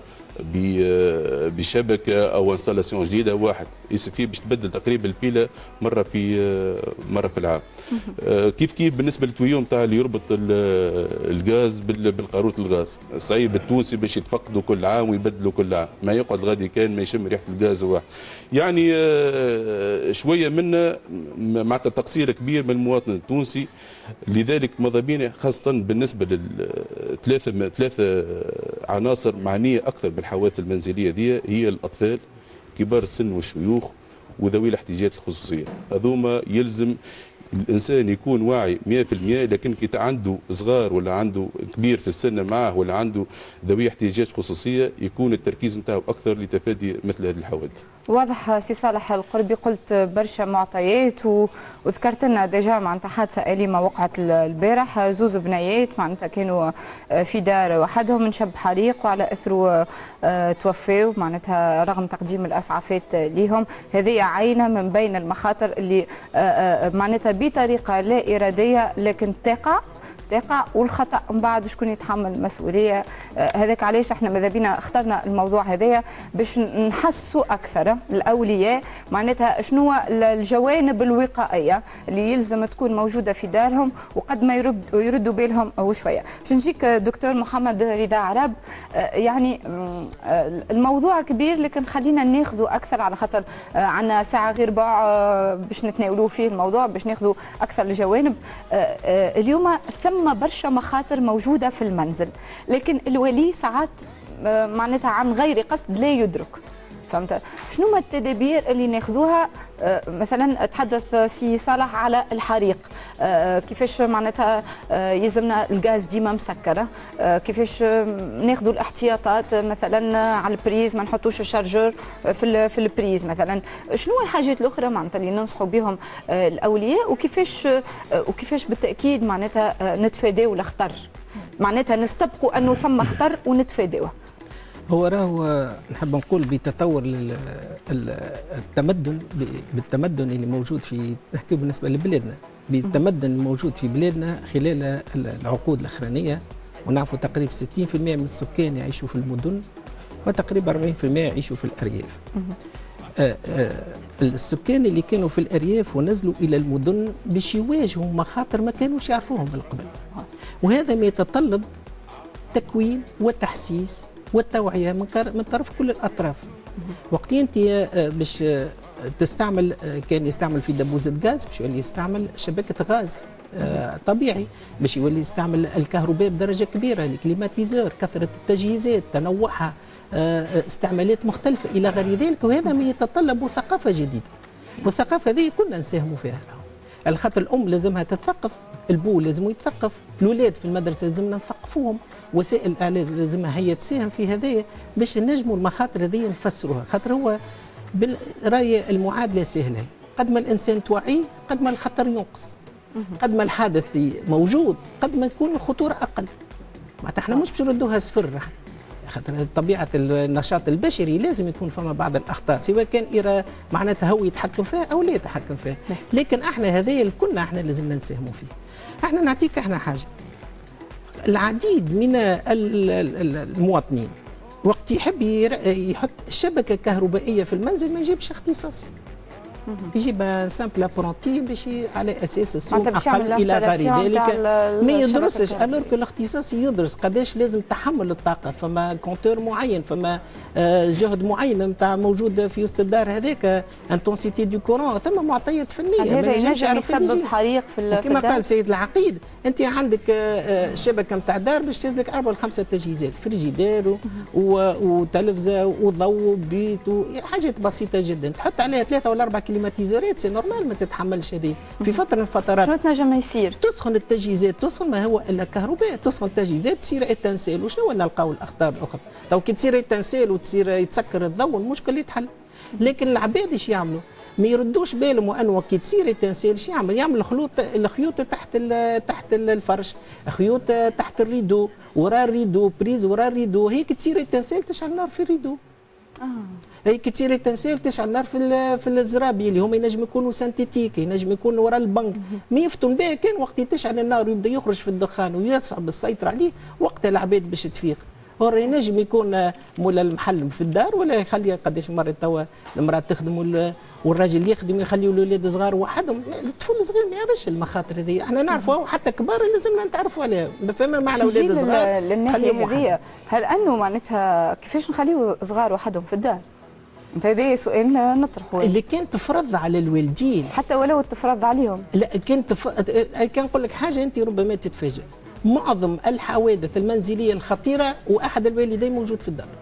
بشبكه او انستالاسيون جديده واحد، يسفي باش تبدل تقريبا البيله مره في مره في العام. كيف كيف بالنسبه للتويو نتاع اللي يربط الغاز بالقاروره الغاز، صعيب التونسي باش يتفقدوا كل عام ويبدلوا كل عام، ما يقعد غادي كان ما يشم ريحه الغاز واحد. يعني شويه منا معناتها تقصير كبير من المواطن التونسي. لذلك ماذا بينا خاصه بالنسبه للثلاثه ثلاثه عناصر معنيه اكثر بالحوادث المنزليه دي، هي الاطفال، كبار السن والشيوخ، وذوي الاحتياجات الخصوصيه. هذوما يلزم الانسان يكون واعي مئة في المئة، لكن كي عنده صغار ولا عنده كبير في السن معه ولا عنده ذوي احتياجات خصوصيه يكون التركيز نتاعو اكثر لتفادي مثل هذه الحوادث. واضح سي صالح القربي، قلت برشا معطيات و... وذكرت لنا ديجا معناتها حادثه اليمه وقعت البارح، زوز بنيات معناتها كانوا في دار وحدهم انشب حريق وعلى اثره توفوا معناتها رغم تقديم الاسعافات ليهم. هذه عينه من بين المخاطر اللي معناتها بطريقه لا اراديه لكن تقع تقع، والخطا من بعد شكون يتحمل المسؤوليه. آه هذاك علاش احنا ماذا بينا اخترنا الموضوع هذايا باش نحسوا اكثر الاولياء معناتها شنو الجوانب الوقائيه اللي يلزم تكون موجوده في دارهم، وقد ما يرد يردوا بالهم وشويه. باش نجيك دكتور محمد رضا عرب. آه يعني آه الموضوع كبير لكن خلينا ناخذوا اكثر على خاطر آه عندنا ساعه غير باع آه باش نتناولوا فيه الموضوع، باش ناخذوا اكثر الجوانب. آه آه اليوم ثم برشا مخاطر موجوده في المنزل، لكن الولي ساعات آه معناتها عن غير قصد لا يدرك. فهمت شنو ما التدابير اللي ناخذوها؟ آه مثلا تحدث سي صالح على الحريق، آه كيفاش معناتها آه يلزمنا الغاز ديما مسكره، آه كيفاش ناخذوا الاحتياطات مثلا على البريز، ما نحطوش الشارجور في في البريز مثلا. شنو الحاجات الاخرى معناتها اللي ننصحوا بهم آه الاولياء، وكيفاش آه وكيفاش بالتاكيد معناتها آه نتفاداو الخطر، معناتها نستبقوا انه ثم خطر ونتفاداوه. هو راهو نحب نقول بتطور التمدن، بالتمدن اللي موجود في، نحكي بالنسبه لبلادنا، بالتمدن الموجود في بلادنا خلال العقود الاخرانيه، ونعرفوا تقريبا ستين بالمئة من السكان يعيشوا في المدن وتقريبا أربعين بالمئة يعيشوا في الارياف. آآ آآ السكان اللي كانوا في الارياف ونزلوا الى المدن باش يواجهوا مخاطر ما كانوش يعرفوهم من قبل، وهذا ما يتطلب تكوين وتحسيس والتوعيه من من طرف كل الاطراف. وقت انت باش تستعمل، كان يستعمل في دبوزه غاز باش يولي يستعمل شبكه غاز طبيعي، باش يولي يستعمل الكهرباء بدرجه كبيره، الكليماتيزور، كثره التجهيزات، تنوعها، استعمالات مختلفه الى غير ذلك. وهذا ما يتطلب ثقافه جديده، والثقافه هذه كنا نساهموا فيها. الخاطر الام لازمها تتثقف، البو لازم يتثقف، الاولاد في المدرسه لازمنا نثقفوهم، وسائل الاعلام لازمها هي تساهم في هذايا باش نجموا المخاطر هذه نفسروها. خاطر هو بالراي المعادله سهله، قد ما الانسان توعيه قد ما الخطر ينقص، قد ما الحادث موجود قد ما يكون الخطوره اقل. معناتها احنا مش باش نردوها صفر، خاطر طبيعه النشاط البشري لازم يكون فما بعض الاخطاء، سواء كان إرا معناتها هو يتحكم فيها او لا يتحكم فيها، لكن احنا هذايا كلنا احنا لازمنا نساهموا فيه. احنا نعطيك احنا حاجه، العديد من المواطنين وقت يحب يحط شبكه كهربائيه في المنزل ما يجيبش اختصاصي، يجيب سامبل ابرونتي باش على اساس السوق اقل الى غير ذلك، ما يدرسش. الوغ كو الاختصاصي يدرس قداش لازم تحمل الطاقه، فما كونتور معين، فما جهد معين نتاع موجود في وسط الدار، هذاك انتونسيتي دو كورون، ثم معطيات فنيه. هذا ينجم يسبب حريق في الدار. كما قال سيد العقيد، انت عندك الشبكه نتاع دار باش تهزلك اربع ولا خمسه تجهيزات، فريجيدير وتلفزه وضوء وبيت وحاجات بسيطه جدا، تحط عليها ثلاثه ولا اربع كليماتيزورات، سي نورمال ما تتحملش هذه. في فتره من الفترات شنو تنجم يصير؟ تسخن التجهيزات، تسخن ما هو الا كهرباء، تسخن التجهيزات تصير اتنسال. وشنو نلقاو الاخطار الاخرى؟ تو كي تصير اتنسال وتصير يتسكر الضوء المشكل يتحل. لكن العباد ايش يعملوا؟ ما يردوش بالهم وانه كي تصير التنسيل ايش يعمل؟ يعمل خلوط، الخيوط تحت تحت الفرش، خيوط تحت الريدو، وراء الريدو، بريز وراء الريدو، هيك تصير التنسيل تشعل نار في الريدو. اه هيك تصير التنسيل تشعل نار في في الزرابي اللي هما ينجم يكونوا سنتيتيك، ينجم يكونوا وراء البنك. ما يفتن به كان وقت تشعل النار ويبدا يخرج في الدخان ويصعب السيطره عليه، وقتها العباد باش تفيق. هو ينجم يكون مولا المحل في الدار، ولا يخلي قداش مرة توا المرأة تخدم والراجل يخدم، يخليوا الاولاد صغار وحدهم. الطفل الصغير ما يعرفش المخاطر هذه، احنا نعرفوها وحتى كبار لازمنا نتعرفوا عليها. فما معنى اولاد صغار للناحيه هذه، هل انه معناتها كيفاش نخليوا صغار وحدهم في الدار؟ انت هذا سؤال نطرحه. اللي كان تفرض على الوالدين حتى ولو تفرض عليهم، لا كان تف... كان نقول لك حاجه انت ربما تتفاجئ، معظم الحوادث المنزليه الخطيره واحد الوالدين موجود في الدار.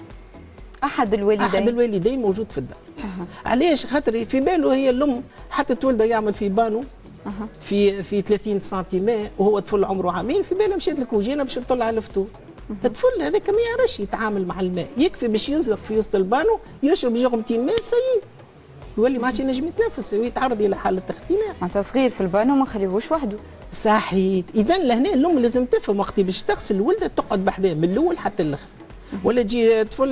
احد الوالدين احد الوالدين موجود في الدار. أه. علاش؟ خاطر في باله هي الام حتى ولده يعمل في بانو أه. في في ثلاثين سنتيمتر وهو طفل عمره عامين، في باله مشيت الكوجينه باش تطلع على الفطور. الطفل هذاك ما يعرفش يتعامل مع الماء، يكفي باش يزلق في وسط البانو يشرب جرعتين ماء سيء يولي ما عادش ينجم يتنفس ويتعرض الى حاله اختناق. معناتها صغير في البانو ما نخليوهوش وحده. صحيح. اذا لهنا الام لازم تفهم وقت باش تغسل ولدها تقعد بحذاه من الاول حتى الاخر. ولا تجي طفل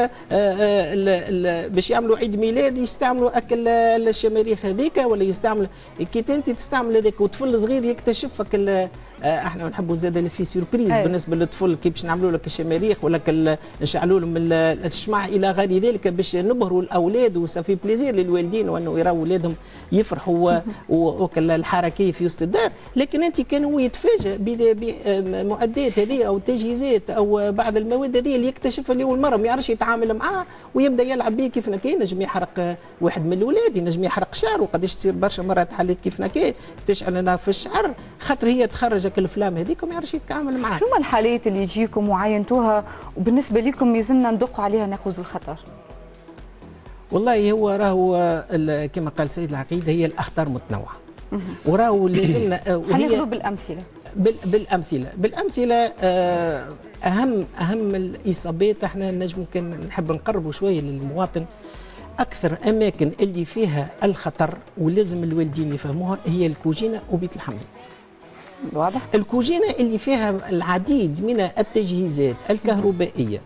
باش يعملوا عيد ميلاد يستعملوا اكل الشماريخ هذيك، ولا يستعمل كي انت تستعمل هذاك وطفل صغير يكتشفك آه احنا نحبوا زاد اللي فيه سيربريز أي. بالنسبه للطفل كي باش نعملوا لك الشماريخ ولا كال- نشعلوا لهم ال- الشمع الى غير ذلك باش نبهروا الاولاد وسافي بليزير للوالدين وانه يراوا اولادهم يفرحوا وكل الحركيه في وسط الدار. لكن انت كان هو يتفاجئ بمعدات هذه او تجهيزات او بعض المواد هذه اللي يكتشفها لاول مره ما يعرفش يتعامل معها ويبدا يلعب به كيف كان. ينجم يحرق واحد من الاولاد، ينجم يحرق شعره، وقداش تصير برشا مرات حلت كيف كان تشعل لنا في الشعر خاطر هي تخرجك الافلام هذيك وما يعرفش يتعامل معها. شو هما الحالات اللي يجيكم وعاينتوها وبالنسبه لكم يلزمنا ندقوا عليها ناخذ الخطر؟ والله هو راهو ال- كما قال سيد العقيد هي الاخطار متنوعه وراهو لازمنا هناخذوا بالامثله. بال بالامثله بالامثله آه، اهم اهم الاصابات احنا نجم ممكن نحب نقربوا شويه للمواطن. اكثر اماكن اللي فيها الخطر ولازم الوالدين يفهموها هي الكوجينه وبيت الحمام. واضح؟ الكوجينه اللي فيها العديد من التجهيزات الكهربائيه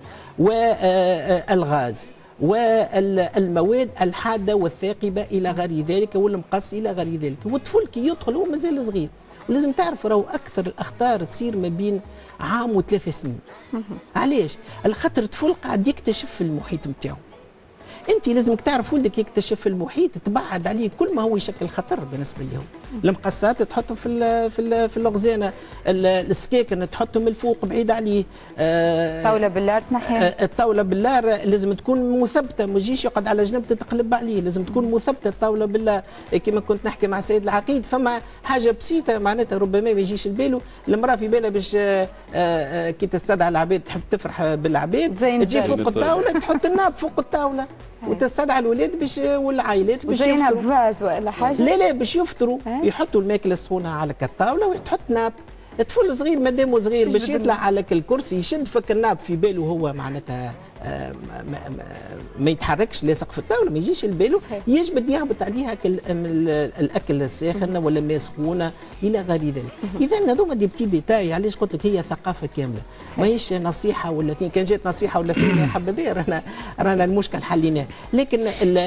والغاز والمواد الحاده والثاقبه الى غير ذلك والمقص الى غير ذلك، والطفل كي يدخل هو مازال صغير ولازم تعرف راهو اكثر الاخطار تصير ما بين عام وثلاث سنين. علاش؟ الخطر الطفل قاعد يكتشف المحيط نتاعو. انت لازمك تعرف ولدك يكتشف المحيط تبعد عليه كل ما هو يشكل خطر بالنسبه لهم. المقصات تحطهم في ال في ال في الغزانه، السكاكن تحطهم الفوق بعيد عليه. الطاوله باللار تنحيها. الطاوله باللار لازم تكون مثبته، ما تجيش يقعد على جنب تتقلب عليه، لازم تكون مثبته الطاوله بالله. كما كنت نحكي مع سيد العقيد فما حاجه بسيطه معناتها ربما ما يجيش الباله، المراه في بالها باش كي تستدعى العباد تحب تفرح بالعباد تجي فوق الطاوله تحط الناب فوق الطاوله وتستدعى الولاد باش والعائلات باش زينها بفاز ولا حاجه. لا لا باش يفطروا يحطوا الماكله السخونه على الطاوله وتحط ناب. الطفل صغير مادامه صغير باش يطلع على الكرسي يشد فك الناب في باله هو معناتها آه ما, ما, ما يتحركش لاصق في الطاوله ما يجيش الباله يجبد يهبط عليها الاكل الساخن ولا ماء سخونه الى غير ذلك. اذا هذوما دي بتي ديتاي علاش قلت لك هي ثقافه كامله ماهيش نصيحه ولا اثنين. كان جات نصيحه ولا اثنين حبذا رانا رانا المشكل حليناه. لكن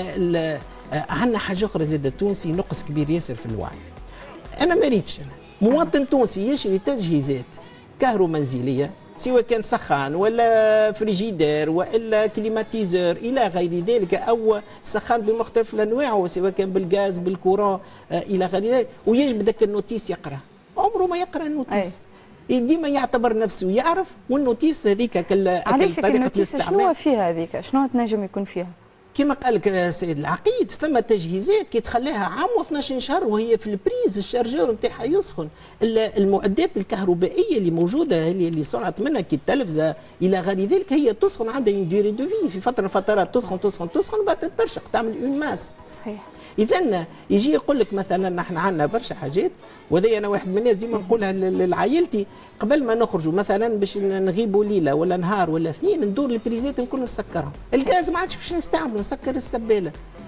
عندنا حاجه اخرى زاد التونسي نقص كبير ياسر في الوعي. انا ما ريتش مواطن تونسي يشري تجهيزات كهرومنزليه سواء كان سخان ولا فريجيدير والا كليماتيزور الى غير ذلك او سخان بمختلف انواعه سواء كان بالغاز بالكورون الى غير ذلك ويجب ذاك النوتيس يقرا. عمره ما يقرا النوتيس. أي. ديما يعتبر نفسه يعرف والنوتيس هذيك كل علاش النوتيس شنو فيها هذيك؟ شنو تنجم يكون فيها؟ كما قال لك السيد العقيد ثم تجهيزات كي تخليها عام واثناش شهر وهي في البريز الشارجور نتاعها يسخن. المعدات الكهربائيه اللي موجوده اللي, اللي صنعت منها كي التلفزه الى غير ذلك هي تسخن عندها اون ديوري دو في في فتره من الفترات تسخن تسخن تسخن وبعد ترشق تعمل اون ماس. صحيح. اذا يجي يقول لك مثلا نحن عندنا برشا حاجات وهذا انا واحد من الناس ديما نقولها لعائلتي قبل ما نخرجوا مثلا باش نغيبوا ليله ولا نهار ولا اثنين ندور البريزات نكون نسكرهم. الغاز ما عادش باش نستعملوا نسكر السباله.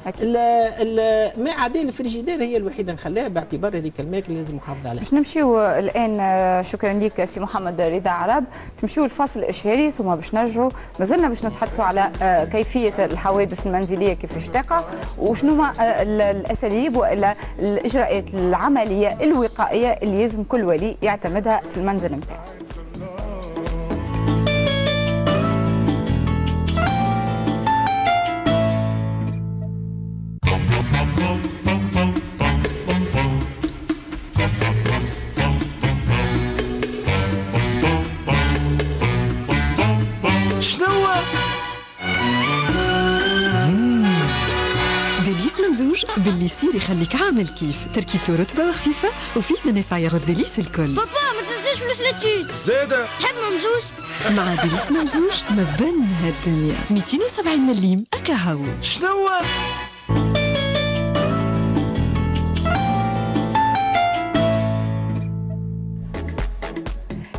الماء عادي الفريجيدير هي الوحيده نخليها باعتبار هذيك الماكله لازم نحافظ عليها. باش نمشيو الان شكرا لك سي محمد رضا عرب نمشيو الفاصل الاشهاري ثم باش نرجعوا مازلنا باش نتحدثوا على كيفيه الحوادث المنزليه كيفاش تقع وشنو هما الاساليب والا الاجراءات العمليه الوقائيه اللي لازم كل ولي يعتمدها في المنزل نتاعو. ممزوج باللي يصير يخليك عامل كيف تركيبته رطبه وخفيفه وفيه منافع يغذي ديليس الكل. بابا ما تنساش فلوس لاتيت زاده تحب ممزوج مع ديليس ممزوج ما بن هالدنيا مئتين وسبعين مليم اكاهو. شنو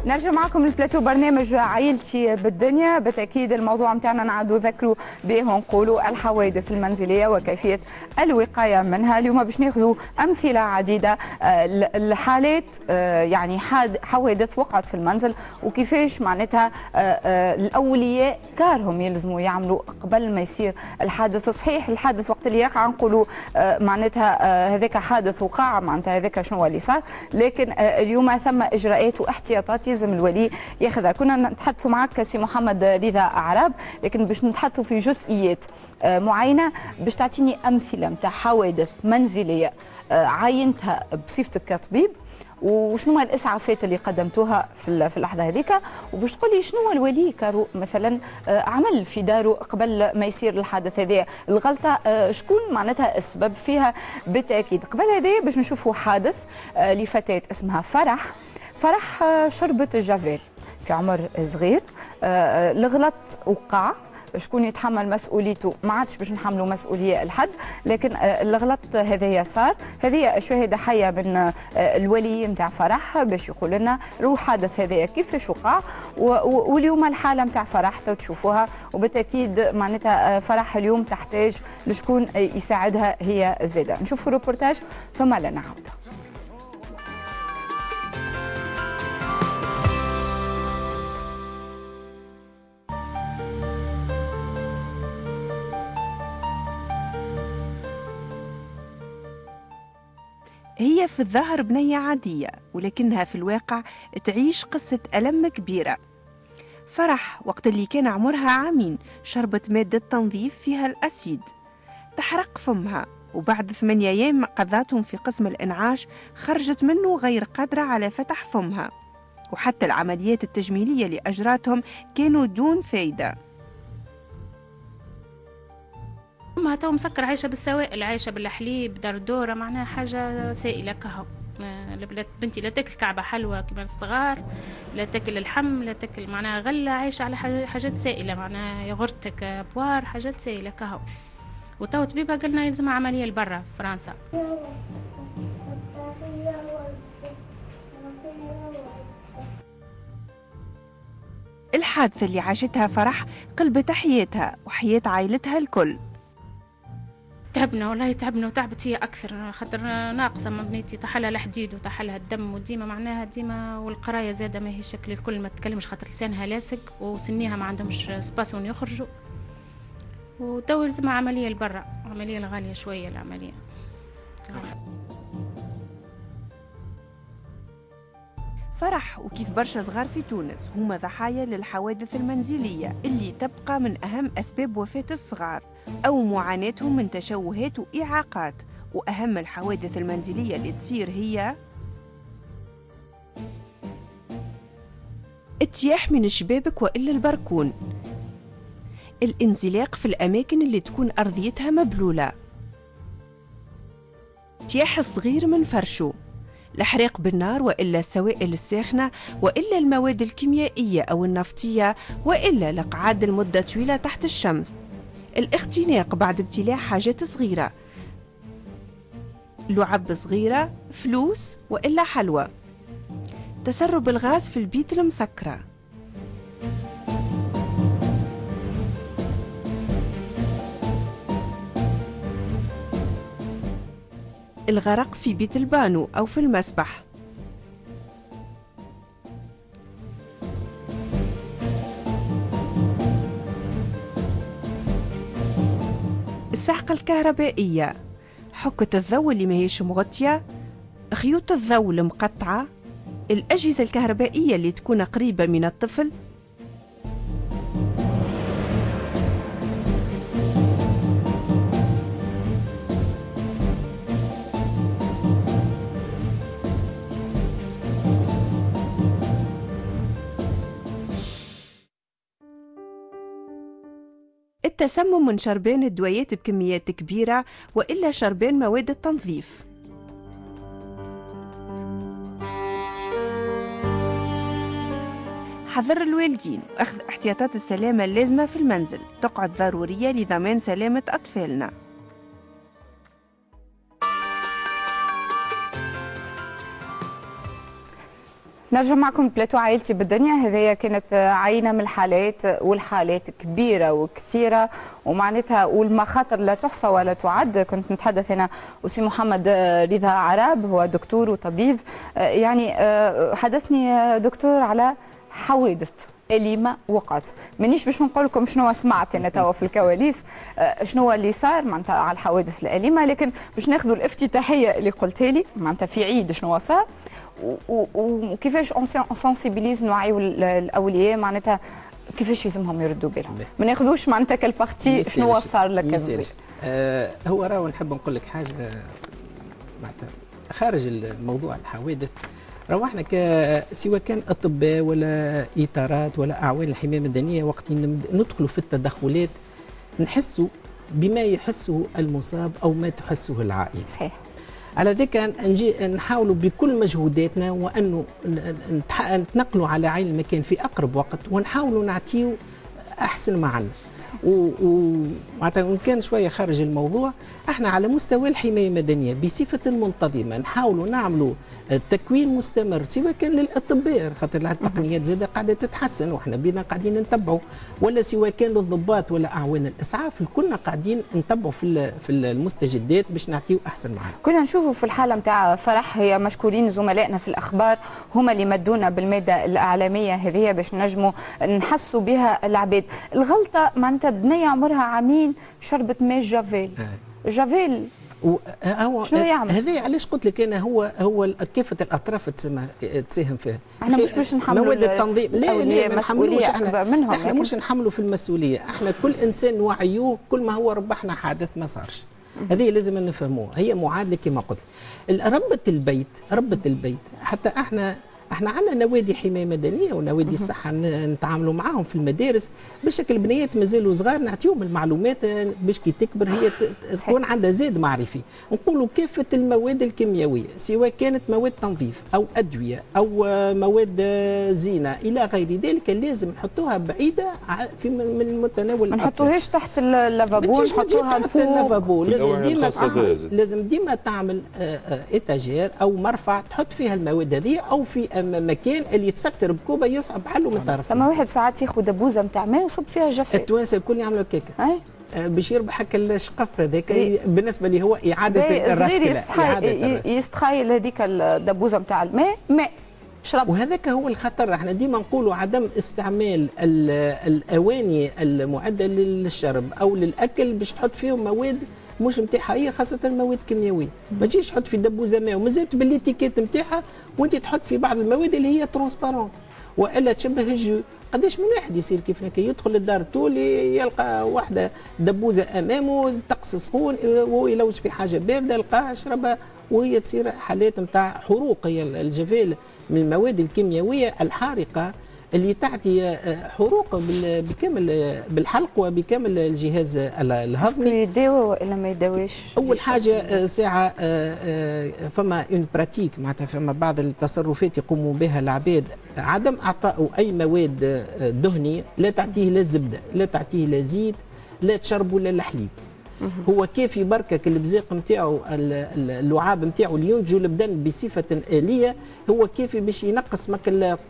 نرجع معكم البلاتو برنامج عائلتي بالدنيا. بالتاكيد الموضوع نتاعنا نعاودوا نذكروا به ونقولوا الحوادث المنزليه وكيفيه الوقايه منها. اليوم باش ناخذوا امثله عديده الحالات يعني حوادث وقعت في المنزل وكيفاش معناتها الاولياء كارهم يلزموا يعملوا قبل ما يصير الحادث. صحيح الحادث وقت اللي يقع نقولوا معناتها هذاك حادث وقع معناتها هذاك شنو اللي صار، لكن اليوم ثم اجراءات واحتياطات يلزم الولي ياخذها. كنا نتحدثوا معك سي محمد لذا اعراب، لكن باش نتحدثوا في جزئيات معينه باش تعطيني امثله نتاع حوادث منزليه عاينتها بصفتك كطبيب، وشنو الاسعافات اللي قدمتوها في في اللحظه هذيك، وباش تقول لي شنو الولي كارو مثلا عمل في داره قبل ما يصير الحادث هذا. الغلطه شكون معناتها السبب فيها بالتاكيد. قبل هذا باش نشوفوا حادث لفتاه اسمها فرح. فرح شربت الجافيل في عمر صغير، الغلط وقع، شكون يتحمل مسؤوليته ما عادش باش نحملوا مسؤوليه لحد، لكن الغلط هذايا صار. هذه شهاده حيه من الولي نتاع فرح باش يقول لنا الحادث هذايا كيفاش وقع، واليوم الحاله نتاع فرح تشوفوها، وبالتاكيد معناتها فرح اليوم تحتاج لشكون يساعدها هي زاده. نشوفوا روبورتاج ثم لا نعاود. هي في الظاهر بنية عادية، ولكنها في الواقع تعيش قصة ألم كبيرة. فرح وقت اللي كان عمرها عامين شربت مادة تنظيف فيها الأسيد، تحرق فمها، وبعد ثمانية أيام قضاتهم في قسم الإنعاش خرجت منه غير قادرة على فتح فمها، وحتى العمليات التجميلية اللي أجراتهم كانوا دون فايدة. أمها تو مسكر عايشة بالسوائل، عايشة بالحليب دردورة، معناها حاجة سائلة كهو. بنتي لا تاكل كعبة حلوى كما الصغار، لا تاكل اللحم، لا تاكل معناها غلة، عايشة على حاجات سائلة، معناها يغرتك بوار، حاجات سائلة كهو. وتو طبيبها قالنا يلزمها عملية لبرا في فرنسا. الحادثة اللي عاشتها فرح قلبت حياتها وحياة عائلتها الكل. تعبنا والله، تعبنا وتعبت هي اكثر، خاطر ناقصه ما بنيتي طحلها الحديد وطحلها الدم، وديما معناها ديما، والقرايه زاده ما هي شكل الكل ما تتكلمش خاطر لسانها لاصق وسنيها ما عندهمش سباس وين يخرجوا، وتو لازمها عمليه لبرا، عمليه الغاليه شويه العمليه. فرح وكيف برشا صغار في تونس هما ضحايا للحوادث المنزلية اللي تبقى من أهم أسباب وفاة الصغار أو معاناتهم من تشوهات وإعاقات. وأهم الحوادث المنزلية اللي تصير هي التياح من الشبابك وإلا البركون، الانزلاق في الأماكن اللي تكون أرضيتها مبلولة، تياح الصغير من فرشه، الحريق بالنار وإلا السوائل الساخنة وإلا المواد الكيميائية أو النفطية وإلا القعاد لمدة طويلة تحت الشمس، الاختناق بعد ابتلاع حاجات صغيرة، لعب صغيرة، فلوس وإلا حلوى، تسرب الغاز في البيت المسكرة، الغرق في بيت البانو أو في المسبح، السحقة الكهربائية، حكة الضوء اللي ماهيش مغطية، خيوط الضوء المقطعة، الأجهزة الكهربائية اللي تكون قريبة من الطفل، التسمم من شربان الدويات بكميات كبيرة وإلا شربان مواد التنظيف. حذر الوالدين أخذ احتياطات السلامة اللازمة في المنزل، تقعد ضرورية لضمان سلامة أطفالنا. نرجع معكم بلاتو عائلتي بالدنيا. هذه كانت عينه من الحالات، والحالات كبيره وكثيره ومعناتها والمخاطر لا تحصى ولا تعد. كنت نتحدث هنا وسي محمد رضا عراب، هو دكتور وطبيب، يعني حدثني دكتور على حوادث أليمة وقعت. مانيش باش نقول لكم شنو سمعت انا توا في الكواليس شنو اللي صار معناتها على الحوادث الأليمة، لكن باش ناخذوا الافتتاحيه اللي قلتها لي معناتها في عيد شنو صار وكيفاش سونسيبيليز نوعيو الاولياء معناتها كيفاش لازمهم يردوا بالهم. ما ناخذوش معناتها كالبارتي شنو صار لك صغير. آه هو راهو نحب نقول لك حاجه معناتها خارج الموضوع الحوادث. راهو احنا سواء كان اطباء ولا اطارات ولا اعوان الحمايه المدنيه وقت ندخلوا في التدخلات نحسوا بما يحسه المصاب او ما تحسه العائله. صحيح. على ذلك نجي نحاولوا بكل مجهوداتنا وانه نتنقلوا على عين المكان في اقرب وقت ونحاولوا نعطيو احسن ما عندنا. ومعناتها وان كان شويه خارج الموضوع، احنا على مستوى الحمايه المدنيه بصفه منتظمه نحاولوا نعملوا تكوين مستمر سواء كان للاطباء خاطر التقنيات زاده قاعده تتحسن واحنا بينا قاعدين نتبعوا، ولا سواء كان للضباط ولا اعوان الاسعاف، كلنا قاعدين نتبعوا في في المستجدات باش نعطيو احسن معنا. كنا نشوفوا في الحاله نتاع فرح، هي مشكورين زملائنا في الاخبار هما اللي مدونا بالماده الاعلاميه هذه باش نجموا نحسوا بها العباد. الغلطه معناتها بنيه عمرها عامين شربت ماء جافيل. جافيل هو شنو يعمل؟ هذا علاش قلت لك انا هو هو كافه الاطراف تساهم فيها. احنا مش باش نحملوا مواد التنظيم لا لا ما نحملوش احنا منهم، احنا مش نحملوا في المسؤوليه، احنا كل انسان نوعيوه كل ما هو ربحنا حادث ما صارش. هذه لازم نفهموها، هي معادله كما قلت. ربة البيت ربة البيت حتى احنا احنا عندنا نوادي حمايه مدنيه ونوادي الصحه نتعاملوا معاهم في المدارس بشكل بنيات مازالوا صغار نعطيهم المعلومات باش كي تكبر هي تكون عندها زاد معرفي. نقولوا كافه المواد الكيميائيه سواء كانت مواد تنظيف او ادويه او مواد زينه الى غير ذلك لازم نحطوها بعيده في من متناول. ما نحطوهاش تحت اللافابو، نحطوها فوق اللافابو. لازم ديما لازم ديما تعمل اتاجير او مرفع تحط فيها المواد هذه او في مكان اللي يتسكر بكوبه يصعب حله من طرف. لما واحد ساعات ياخذ دبوزه نتاع ماء ويصب فيها جفاف. التوانسه الكل يعملوا كيكه. اي باش يربح هكا الشقف هذاك بالنسبه لي هو اعاده الرسكله. صغير يستخيل هذيك الدبوزه نتاع الماء ماء شرب. وهذاك هو الخطر. احنا ديما نقولوا عدم استعمال الاواني المعده للشرب او للاكل باش تحط فيهم مواد مش نتاعها هي خاصه المواد الكيميائيه. ما تجيش تحط في دبوزه ماء ومازالت بالاتيكيت نتاعها وانت تحط في بعض المواد اللي هي ترونسبارون والا تشبه الجو. قداش من واحد يصير كيف هكا يدخل للدار طول يلقى واحده دبوزه امامه طقس سخون وهو يلوج في حاجه بارده يلقاها يشربها وهي تصير حالات نتاع حروق. هي الجفال من المواد الكيميائيه الحارقه اللي تعطي حروق بكامل بالحلق وبكامل الجهاز الهضمي. يداوى ولا ما يداويش؟ اول حاجه ساعه فما اون براتيك معناتها فما بعض التصرفات يقوموا بها العباد عدم اعطائه اي مواد دهنيه، لا تعطيه لا زبده لا تعطيه لا زيت لا تشربوا لا الحليب. هو كافي بركك البزاق نتاعو اللعاب نتاعو اللي ينتجوا البدن بصفه آلية هو كافي باش ينقص مك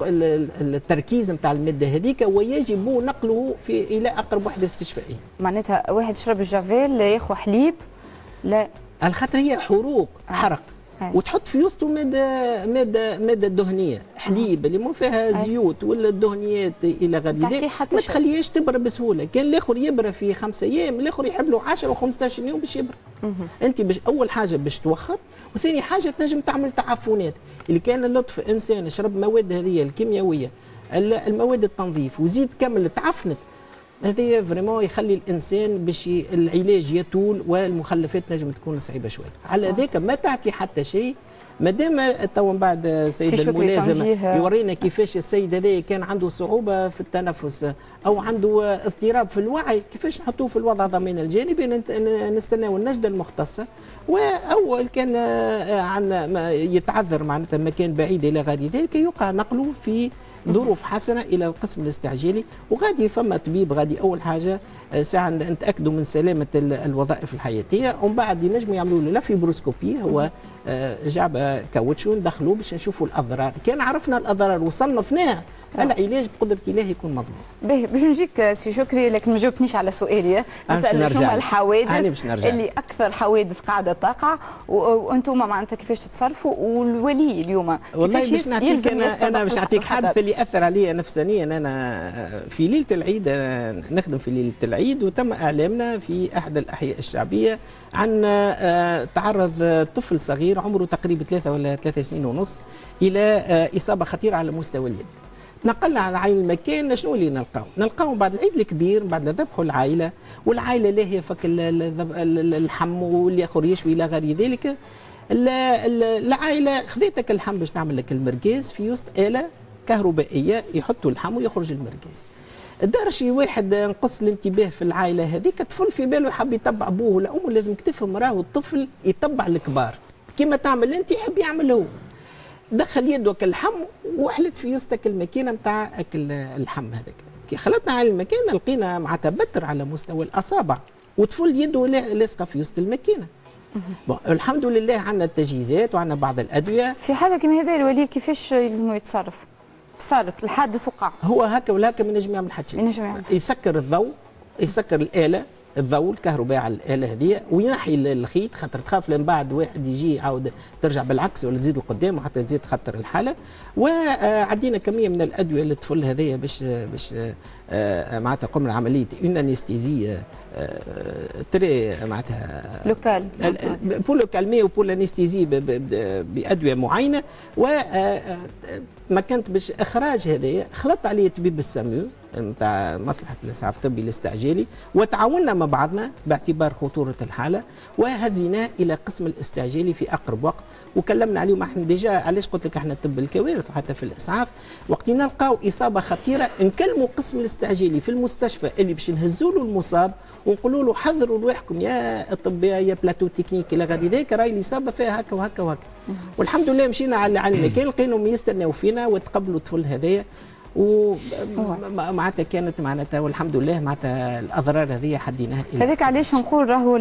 التركيز نتاع الماده هذيك ويجب نقله في الى اقرب وحده استشفائيه. معناتها واحد يشرب الجافيل لا ياخذ حليب لا على خاطر هي حروق حرق وتحط في وسطه ماده ماده ماده دهنيه حليب اللي مو فيها زيوت ولا دهنيات الى غير ذلك ما تخليهاش تبرى بسهوله. كان الاخر يبرى في خمسة ايام الاخر يحب له عشرة و15 يوم باش يبرى. انت باش اول حاجه باش توخر وثاني حاجه تنجم تعمل تعفنات. اللي كان اللطف انسان شرب مواد هذه الكيميائيه المواد التنظيف وزيد كمل تعفنت هذه فريمون يخلي الانسان باش العلاج يطول والمخلفات نجم تكون صعيبه شويه. على ذاك ما تعطي حتى شيء مادام تو من بعد السيد الملازم يورينا كيفاش السيد هذا كان عنده صعوبه في التنفس او عنده اضطراب في الوعي كيفاش نحطوه في الوضع الضماني الجانبي نستناو النجده المختصه. واول كان عندنا يتعذر معناتها مكان بعيد الى غير ذلك يوقع نقله في ظروف حسنه الى القسم الاستعجالي، وغادي فما طبيب غادي اول حاجه ساعه نتاكدوا من سلامه الوظائف الحياتيه، ومن بعد ينجموا يعملوا له لا فيبروسكوبي، هو جعبه كاوتشو ندخلوا باش نشوفوا الاضرار، كان عرفنا الاضرار وصنفناها العلاج بقدره الله يكون مضمون. باهي باش نجيك سي شكري، لكن ما جاوبتنيش على سؤالي. نسال شنو الحوادث اللي اكثر حوادث قاعده تقع وانتم معناتها كيفاش تتصرفوا، والولي اليوم والله باش نعطيك انا انا باش نعطيك حادث اللي اثر علي نفسانيا. انا في ليله العيد نخدم في ليله العيد، وتم اعلامنا في احدى الاحياء الشعبيه عن تعرض طفل صغير عمره تقريبا ثلاثه ولا ثلاث سنين ونص الى اصابه خطيره على مستوى اليد. نقلنا على عين المكان، شنو اللي نلقاو؟ نلقاو بعد العيد الكبير بعد ذبحوا العائله، والعائله لاهيه فك اللحم والاخر يشوي الى غير ذلك. العائله خذيتك اللحم باش تعمل لك المرقاز في وسط اله كهربائيه يحطوا اللحم ويخرج المرقاز. دار شي واحد نقص الانتباه في العائله هذيك، طفل في باله يحب يتبع ابوه ولا امه، لازم تفهم راهو الطفل يتبع الكبار كما تعمل انت يحب يعمل هو. دخل يدك اللحم وحلت في وسطك الماكينه نتاع اكل اللحم هذاك. كي خلطنا على الماكينه لقينا معناتها بتر على مستوى الاصابع، وطفل يده لاصقه في وسط الماكينه. الحمد لله عندنا التجهيزات وعندنا بعض الادويه. في حاله كما هذا الولي كيفاش يلزموا يتصرف؟ صارت الحادث وقع، هو هكا ولا هكا ما ينجم يعمل حتى شيء. يسكر الضوء، يسكر الاله الضوء الكهرباء على الاله هذه، وينحي الخيط خاطر تخاف لين بعد واحد يجي يعاود ترجع بالعكس ولا تزيد لقدام وحتى تزيد خطر الحاله. وعدينا كميه من الادويه للطفل هذايا باش باش معناتها قمنا عمليه اون انستيزي تري معناتها لوكال بور لو كالمي وبور الانستيزي بادويه معينه. و ما كانت باش اخراج هذايا خلطت عليه طبيب السامو نتاع مصلحه الاسعاف الطبي الاستعجالي، وتعاوننا مع بعضنا باعتبار خطوره الحاله، وهزيناه الى قسم الاستعجالي في اقرب وقت. وكلمنا عليهم احنا ديجا، علاش قلت لك احنا طب الكوارث وحتى في الاسعاف وقت نلقاو اصابه خطيره نكلموا قسم الاستعجالي في المستشفى اللي باش نهزوا له المصاب ونقولوا له حضروا رواحكم يا اطباء يا بلاتو تكنيك الى غير ذلك، راهي الاصابه فيها هكا وهكا وهكا. والحمد لله مشينا على على المكان لقيناهم يستناو فينا وتقبلوا الطفل هذايا، ومعناتها كانت معناتها والحمد لله معناتها الاضرار هذه حديناها. هذاك علاش نقول راهو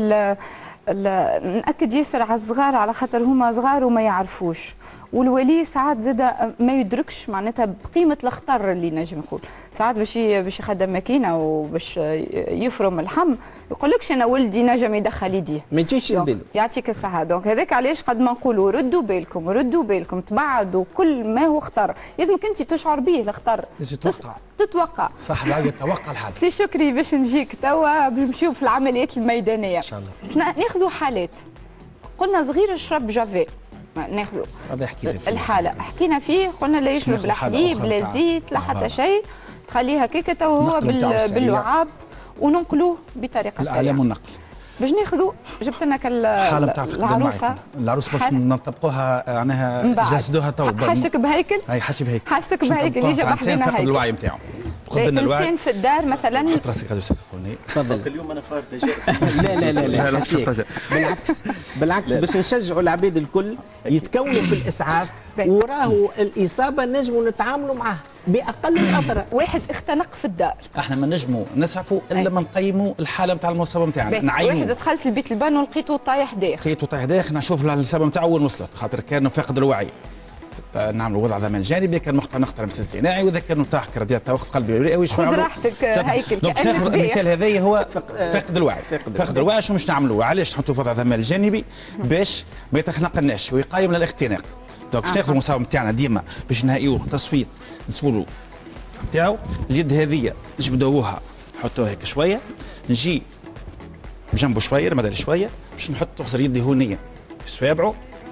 نأكد ياسر على الصغار على خاطر هما صغار وما يعرفوش، والولي ساعات زاد ما يدركش معناتها بقيمه الخطر اللي نجم يقول. ساعات باش باش يخدم ماكينه وباش يفرم اللحم يقول لكش انا ولدي نجم يدخل يديه، ما تجيش البال. يعطيك الصحه. دونك هذاك علاش قد ما نقولوا ردوا بالكم ردوا بالكم تبعدوا كل ما هو خطر، لازمك انت تشعر به الخطر، تتوقع تتوقع صح العقل توقع الحدث. سي شكري باش نجيك توا باش نمشيو في العمليات الميدانيه ان شاء الله. ناخذوا حالات، قلنا صغير اشرب جافي، ناخذوا الحاله حكينا فيه، قلنا لا يشرب لا حليب لا زيت لا حتى شيء، تخليه هكاك وهو باللعاب وننقلوه بطريقه سريعه. الاعلام والنقل باش ناخذوا جبت لنا العروسه العروسه باش نطبقوها معناها جسدوها تو حاجتك بهيكل. اي حاجتك بهيكل حاجتك بهيكل اللي جاب حدنا هيكل الوعي نتاعو. انسان في الدار مثلا حط راسك غادي تسخني. تفضل. اليوم انا فار تجارب. لا لا لا لا بالعكس بالعكس باش نشجعوا العباد الكل يتكونوا في الاسعاف، وراهو الاصابه نجموا نتعاملوا معها باقل الاضرار. واحد اختنق في الدار، احنا ما نجموا نسعفوا الا ما نقيموا الحاله نتاع المصاب نتاعنا، نعينوا. واحد دخلت البيت البان ولقيته طايح داخل، لقيته طايح داخل، نشوف الاصابه نتاعو وين وصلت، خاطر كان فاقد الوعي. نعملوا وضع زمان جانبي، كان مختار نختار مسلسل اصطناعي، واذا كان نتاح كرديات وقت قلبي الرئوي خذ راحتك هيكل. دونك ناخذ المثال هذايا هو فاقد الوعي. فاقد الوعي شنو باش نعملوا؟ علاش نحطوا في وضع زمان جانبي؟ باش ما يتخنقناش ويقايم للاختناق. دونك باش ناخذ المصاب نتاعنا ديما باش نهيئوه تصويت نسولوا نتاعو. اليد هذيا نجبدوها نحطوها هيك شويه، نجي بجنبه شويه مدى شويه باش نحط تغسل يدي هونيه في صوابعه.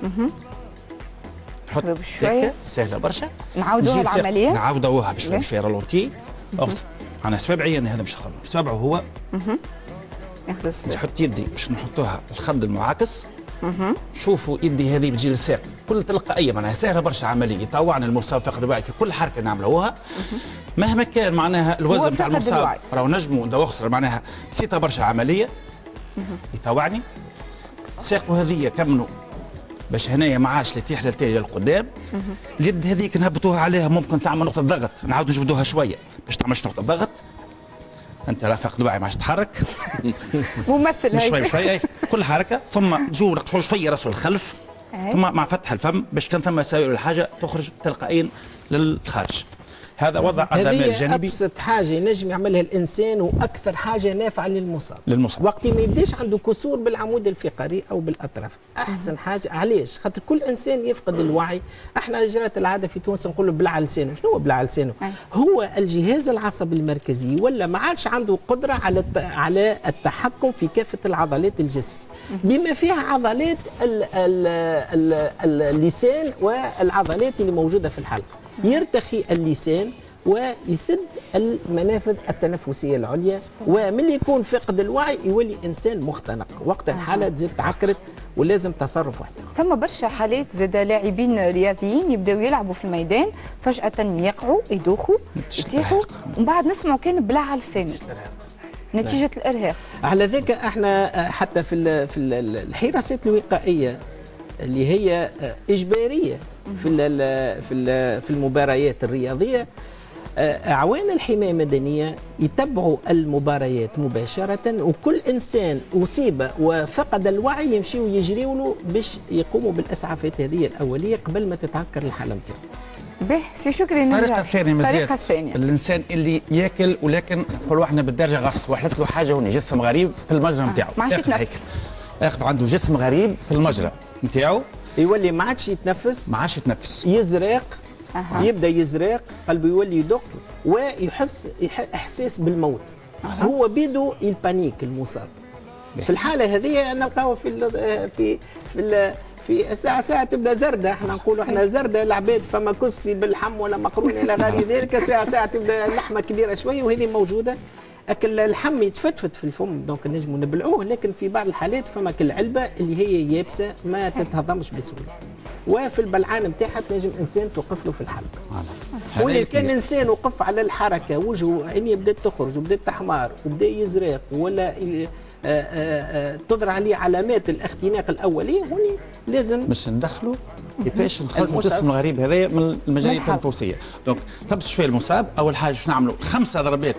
نحط بشويه سهله برشا. نعاودوها العمليه، نعاودوها بشويه بشويه رالونتي. انا صوابعي انا هذا باش نخرج في صوابعه هو. ناخذ الصوابع نحط يدي باش نحطوها الخد المعاكس. شوفوا يدي هذه بتجي للساق كل تلقائيه، معناها سهله برشا عمليه. يطوعنا المصاب فقد الوعي في كل حركه نعملوها مهما كان معناها الوزن بتاع المصاب، راهو نجموا ندو اخسر معناها بسيطه برشا عمليه. يطوعني ساقه هذه كملوا باش هنايا ما عادش لا تيح لا تلتقي للقدام. اليد هذيك نهبطوها عليها ممكن تعمل نقطه ضغط، نعاودوا نجبدوها شويه باش تعملش نقطه ضغط. انت راه فاقد وعي ما عادش تتحرك. ممثل شوي بشوي كل حركه، ثم تجو نقصوا شويه راسه للخلف، ثم مع فتح الفم باش كان ثم سائل الحاجه تخرج تلقائيا للخارج. هذا وضع الضمير الجانبي. ابسط حاجه ينجم يعملها الانسان واكثر حاجه نافعه للمصاب. للمصاب وقت ما يبداش عنده كسور بالعمود الفقري او بالاطراف، احسن حاجه علاش؟ خاطر كل انسان يفقد الوعي. احنا جرت العاده في تونس نقولوا بلع لسانه، شنو هو بلع لسانه؟ هو الجهاز العصبي المركزي ولا ما عادش عنده قدره على على التحكم في كافه العضلات الجسم، بما فيها عضلات ال ال ال اللسان والعضلات اللي موجوده في الحلق. يرتخي اللسان ويسد المنافذ التنفسيه العليا، ومن يكون فاقد الوعي يولي انسان مختنق. وقت الحاله تزيد تعكرت ولازم تصرف واحد. ثم برشا حالات زاد لاعبين رياضيين يبداو يلعبوا في الميدان فجاه يقعوا يدوخوا يطيحوا ومن بعد نسمعوا كان بلع على لسانه نتيجه الارهاق. على ذاك احنا حتى في في الحراسات الوقائيه اللي هي اجباريه في في في المباريات الرياضيه، اعوان الحمايه المدنيه يتبعوا المباريات مباشره، وكل انسان اصيب وفقد الوعي يمشيوا يجريوا له باش يقوموا بالاسعافات هذه الاوليه قبل ما تتعكر الحاله نتاعو. به سي شكري نرجع. الطريقه الثانيه مزيان. الطريقه الثانيه الانسان اللي ياكل ولكن نقولوا احنا بالدرجه غص وحلت له حاجه هنا جسم غريب في المجرى نتاعو. ما عادش يتنفس. ياخذ عنده جسم غريب في المجرى نتاعو. يولي ما عادش يتنفس. ما عادش يتنفس. يزرق. أه. يبدا يزرق، قلبه يولي يدق ويحس احساس بالموت. أه. هو بيدو البانيك المصاب. في الحاله هذه نلقاو في ال في في ال في ساعة ساعة تبدا زردة، احنا نقولوا احنا زردة العباد فما كسي باللحم ولا مقرون الى غير ذلك، ساعة ساعة تبدا اللحمة كبيرة شوية وهذه موجودة. اكل اللحم يتفتفت في الفم دونك نجموا نبلعوه، لكن في بعض الحالات فما كل علبة اللي هي يابسة ما تتهضمش بسهولة. وفي البلعان نتاعها تنجم انسان توقف له في الحلق. واللي كان انسان وقف على الحركة وجهه عينيه بدات تخرج وبدات تحمار وبدا يزرق ولا آآ آآ تظهر عليه علامات الاختناق الاولي، هوني لازم باش ندخلوا كيفاش نخرجوا الجسم الغريب هذايا من المجاري التنفسيه. دونك تبس شويه المصاب، اول حاجه باش نعملوا خمسه ضربات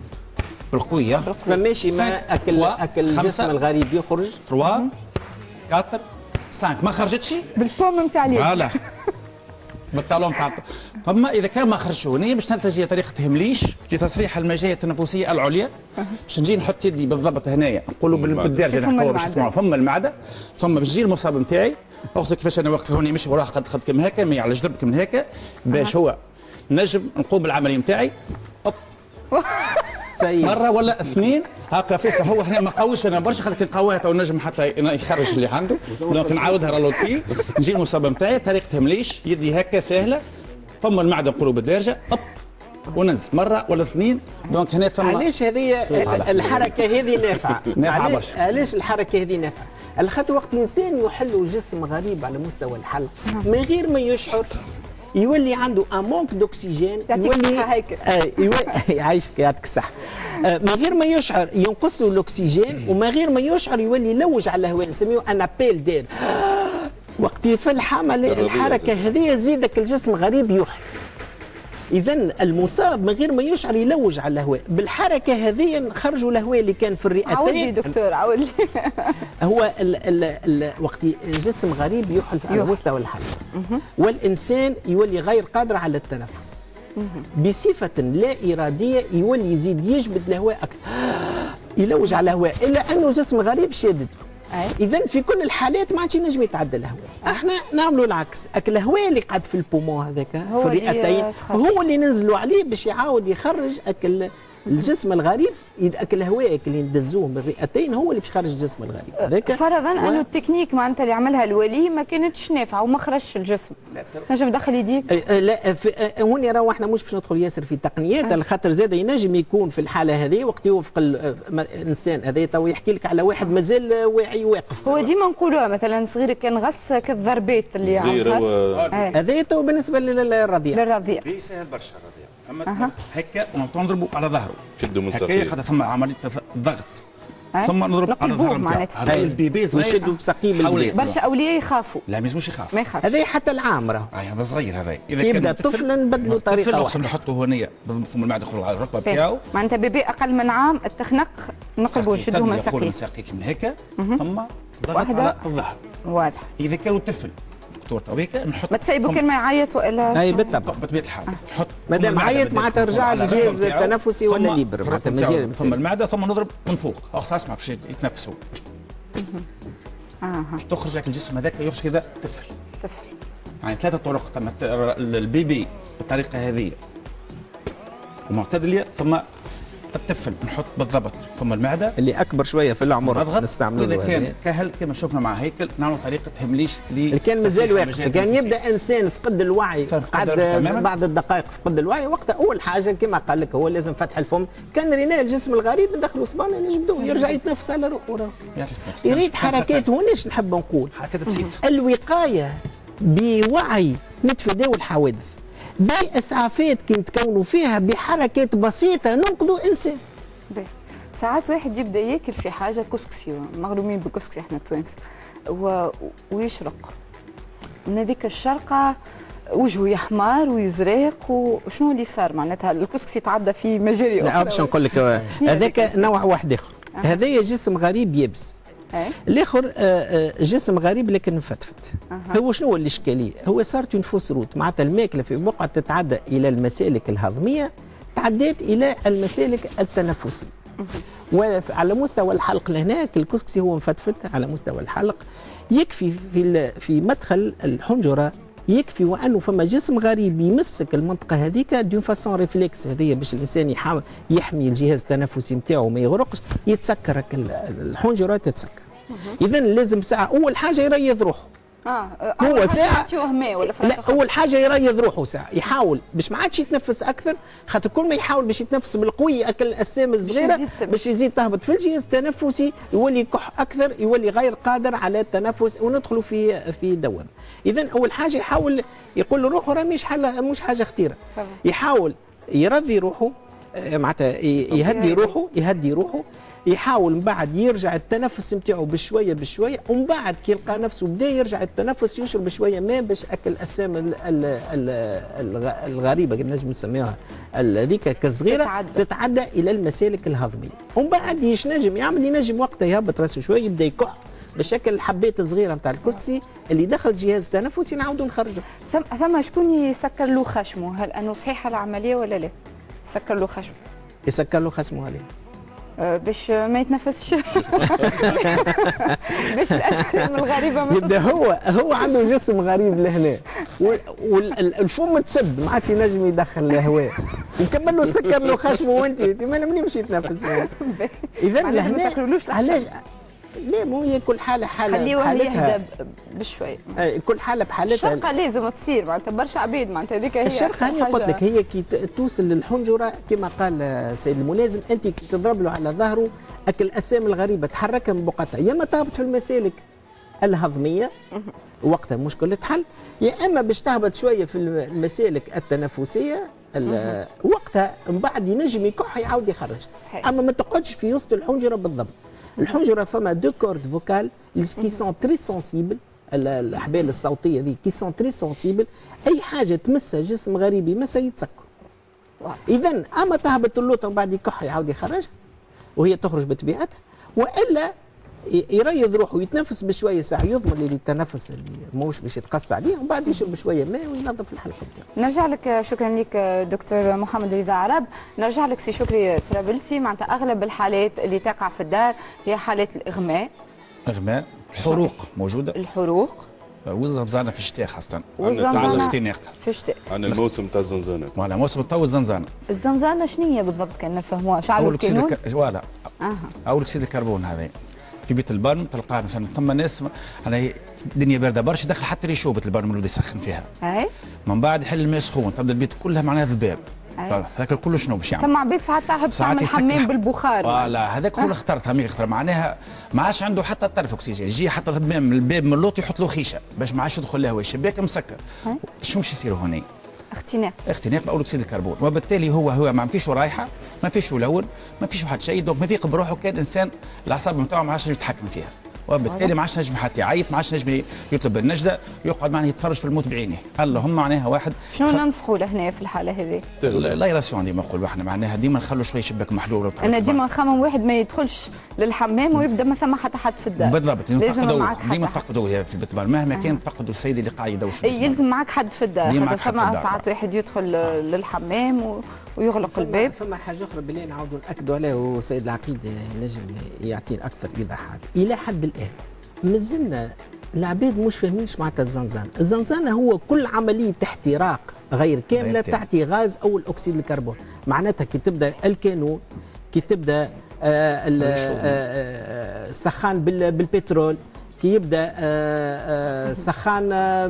بالقويه فماشي ما اكل اكل الجسم الغريب يخرج ثلاثة أربعة خمسة ما خرجتش بالبوم نتاع اليد فوالا بالطالون تاع. ثم اذا كان ما خرجش هنا باش نلتجي طريقه همليش لتصريح المجاري التنفسيه العليا، باش نجي نحط يدي بالضبط هنايا نقولوا بالدارجه نحكوها باش تسمعوا فم المعده، ثم باش يجي المصاب نتاعي اخذ كيفاش انا واقف هوني مش وراه قد قد كم هكا مي على جدربك من هكا باش هو نجم نقوم بالعمليه نتاعي. مره ولا اثنين هكا فيسا هو هنا ما قويش انا برشا خاطر كي نقويها تو نجم حتى يخرج اللي عنده، دونك نعاودها رالوتي نجي المصاب نتاعي طريقه همليش يدي هكا سهله فم المعده نقولوا بالدارجه أب وننزل مره ولا اثنين. دونك هنا ثم علاش هذه الحركه هذه نافعه؟ نافعه علاش الحركه هذه نافعه؟ على خاطر وقت الانسان يحل جسم غريب على مستوى الحلق من غير ما يشعر يولي عنده ان مونك دوكسيجين، يولي هيك آه يعيشك يعطيك الصحه. آه من غير ما يشعر ينقص له الاكسجين، ومن غير ما يشعر يولي يلوج على الهواء، نسميه ان ابيل دير. وقت يفلح عمل الحركه هذه يزيدك الجسم غريب يحل. اذا المصاب من غير ما يشعر يلوج على الهواء، بالحركه هذه نخرجوا الهواء اللي كان في الرئتين. عاود لي دكتور عاود لي. هو ال ال ال وقت الجسم غريب يحل على مستوى الحلق، والانسان يولي غير قادر على التنفس بصفه لا اراديه، يولي يزيد يجبد الهواء اكثر يلوج على الهواء، الا انه الجسم غريب شادد. اذا في كل الحالات ما عادش ينجم يتعدى الهواء. احنا نعملوا العكس، اك الهواء اللي قاعد في البومون هذاك في الرئتين هو اللي ننزلوا عليه باش يعاود يخرج اكل الجسم الغريب. اكل الهواء اللي ندزوه من الرئتين هو اللي باش يخرج الجسم الغريب هذاك. فرضا و... انه التكنيك معناتها اللي عملها الولي ما كانتش نافعه وما خرجش الجسم، نجم يدخل يديك. لا هوني راهو احنا مش باش ندخل ياسر في التقنيات، على خاطر زاد ينجم يكون في الحاله هذه وقت يوفق الانسان هذا تو يحكي لك على واحد مازال واعي واقف. هو ديما نقولوها مثلا صغير كان غص كالضربات اللي عملها هذا تو بالنسبه للرضيع. للرضيع سهل برشا الرضيع، اما هكا ونضربوا على ظهره شدوا من هكا خاطر ثم عمليه ضغط ثم نضرب على الظهر معناتها هذا البيبي صغير نشدوا بسقيم البيبي. برشا اولياء يخافوا. لا ما يلزمش يخاف. ما يخافش. هذا حتى العام راه. هذا صغير هذا. اذا كان يبدا طفل نبدلوا طريقه واحده. نحطوا هنا فم المعده يدخل على الركبه بتاعه. معناتها بيبي اقل من عام التخنق نقلبوا نشدوه من ساقيه. من ساقيك من هكا ثم ضغط على الظهر. واضح. اذا كانوا طفل دكتور تويك نحط ما تسيبوا كان ما يعيط والا اي بالطبع بطبيعه الحال نحط مادام عيط معناتها رجع للجهاز التنفسي ولا ليبر معناتها مازال ثم المعده ثم نضرب من فوق خلاص اسمع باش يتنفسوا اها تخرج لك الجسم هذاك يخرج كذا طفل طفل يعني ثلاثه طرق تم البيبي بالطريقه هذه ومعتدله ثم الطفل نحط بالضبط ثم المعده اللي اكبر شويه في العمر نستعملوه. اذا كان كهل كما شفنا مع هيكل نعملوا طريقه همليش اللي كان مازال واقف كان يبدا انسان فقد الوعي بعد بعد الدقائق فقد الوعي وقتها اول حاجه كما قال لك هو لازم فتح الفم كان ريناه الجسم الغريب ندخلوا صباعنا نجبدوه يرجع يتنفس على روحه يريد حركات هوناش نحب نقول حركات بسيطه الوقايه بوعي نتفاداو الحوادث بإسعافات كي نتكونوا فيها بحركات بسيطة ننقذوا إنسان. بي. ساعات واحد يبدا ياكل في حاجة كسكسي مغرومين بالكسكسي احنا التوانسة و... ويشرق من هذيك الشرقة وجهه يحمر ويزرق وشنو اللي صار معناتها الكسكسي تعدى في مجاري أخرى. لا باش نقول لك هذاك نوع واحد آخر أه. هذايا جسم غريب يبس. الاخر جسم غريب لكن مفتفت. أه. هو شنو الاشكاليه؟ هو صارت اون فوس روت معناتها الماكله في بقعه تتعدى الى المسالك الهضميه تعدات الى المسالك التنفسيه. وعلى مستوى الحلق لهناك الكسكسي هو مفتفت على مستوى الحلق يكفي في في مدخل الحنجره يكفي وانه فما جسم غريب يمسك المنطقه هذيك دون فاسون ريفلكس هذه باش الانسان يحاول يحمي الجهاز التنفسي نتاعو ما يغرقش يتسكر الحنجره تتسكر. اذا لازم ساعه اول حاجه يريض روحه. اه هو ساعه ولا لا اول حاجه يريض روحه ساعه يحاول باش ما عادش يتنفس اكثر خاطر كل ما يحاول باش يتنفس بالقوي ياكل الاجسام الصغيره باش يزيد تهبط في الجهاز التنفسي يولي يكح اكثر يولي غير قادر على التنفس وندخلوا في في دوامه. اذا اول حاجه يحاول يقول لروحه راه مش حاجه مش حاجه خطيره يحاول يرضي روحه معناتها يهدي روحه يهدي روحه يحاول من بعد يرجع التنفس نتاعو بشويه بشويه ومن بعد كي يلقى نفسه بدا يرجع التنفس يشرب شويه ماء باش اكل الاجسام الغريبه نجم نسميها هذيك كصغيره تتعدى. تتعدى الى المسالك الهضميه ومن بعد ايش نجم يعمل ينجم وقتها يهبط راسه شويه يبدا يكح بشكل الحبات الصغيره نتاع الكسكسي اللي دخل الجهاز التنفسي نعاودوا نخرجوا. ثم ثم شكون يسكر له خشمه؟ هل انه صحيحه العمليه ولا لا؟ يسكر له خشمه. يسكر له خشمه عليه. أه باش ما يتنفسش باش الاسهم الغريبه ما يبدا هو هو عنده جسم غريب لهنا والفم تسد ما عادش ينجم يدخل الهواء وكمل له تسكر له خشمه وانت ما نمشي يتنفس اذا لهنا علاش لا مو هي كل حاله حاله خليوه يهدى بشوي كل حاله بحالتها الشرقه لازم تصير معناتها برشا عبيد معناتها هذيك هي الشرقه انا قلت لك هي كي توصل للحنجره كما قال سيد الملازم انت كي تضرب له على ظهره اكل الاسام الغريبه تحركها من بقعتها يا اما تهبط في المسالك الهضميه وقتها المشكله تحل يا اما باش تهبط شويه في المسالك التنفسيه وقتها من بعد ينجم يكح يعاود يخرج اما ما تقعدش في وسط الحنجره بالضبط. الحنجره فما دو كورد فوكال كي سون تري سونسيبل الاحبال الصوتيه ذي كي سون تري سونسيبل اي حاجه تمسها جسم غريب يمسها يتسكر. اذا اما تهبط اللوطه وبعد يكح يعاود يخرجها وهي تخرج بطبيعتها والا يريض روحه ويتنفس بشويه ساعه يضمن لي التنفس اللي موش باش يتقص عليه ومن بعد يشرب بشويه ماء وينظف الحلقه بتاعه. نرجع لك شكرا لك دكتور محمد رضا عرب، نرجع لك سي شكري طرابلسي. معناتها اغلب الحالات اللي تقع في الدار هي حالات الاغماء. اغماء، الحروق موجوده. الحروق والزنزانه في الشتاء خاصه. والزنزانه في الشتاء. عندنا الموسم تاع الزنزانه. فوالا موسم تو الزنزانه. الزنزانه شنو هي بالضبط كان نفهموها؟ شعلوا الكانون؟ فوالا. اها. اول اكسيد الكربون هذا. في بيت البرم تلقاه مثلا ثم ناس انا الدنيا بارده برشا دخل حتى ريشوبه البرم اللي يسخن فيها. اي. من بعد يحل الماء سخون تبدا البيت كلها معناها ذباب. هذاك كله شنو باش يعمل؟ ثم عبيد ساعات تحب تعمل حمام بالبخار. فوالا هذاك هو اللي اخترتها مي اختار معناها ما عادش عنده حتى طرف اكسجين يجي حتى الحمام من الباب من اللوط يحط له خيشه باش ما عادش يدخل له هواء الشباك مسكر. شنو باش يصير هنا؟ اختناق اختناق باول اكسيد الكربون وبالتالي هو هو ما فيش رايحه ما فيش ولون ما فيش واحد شيء، دونك ما يثيق بروحه كان انسان الاعصاب نتاعو ما عادش يتحكم فيها، وبالتالي ما عادش نجم حتى يعيط، ما عادش نجم يطلب النجده، يقعد معناها يتفرج في الموت بعينه. اللهم معناها واحد شنو خ... ننصحوا له هنا في الحاله هذه؟ لايراسيون ديما نقولوا احنا معناها ديما نخلوا شويه شباك محلول. انا ديما نخمم واحد ما يدخلش للحمام ويبدا ما ثم حتى حد في الدار. بالضبط، لازم معك حد، ديما تفقدوا في البتبار مهما كان تفقدوا السيد اللي قاعد يدوش. يلزم معك حد في الدار، خاطر ثم ساعات واحد يدخل آه. للحمام و... ويغلق الباب. فما حاجه اخرى بالله نعاودوا ناكدوا عليها، وسيد العقيد نجم يعطينا اكثر ايضاحات. الى حد الان مازلنا العباد مش فاهمينش معناتها الزنزانه، الزنزانه هو كل عمليه احتراق غير كامله تعطي غاز او الاكسيد الكربون. معناتها كي تبدا الكانون، كي تبدا السخان بالبترول، كي يبدا سخان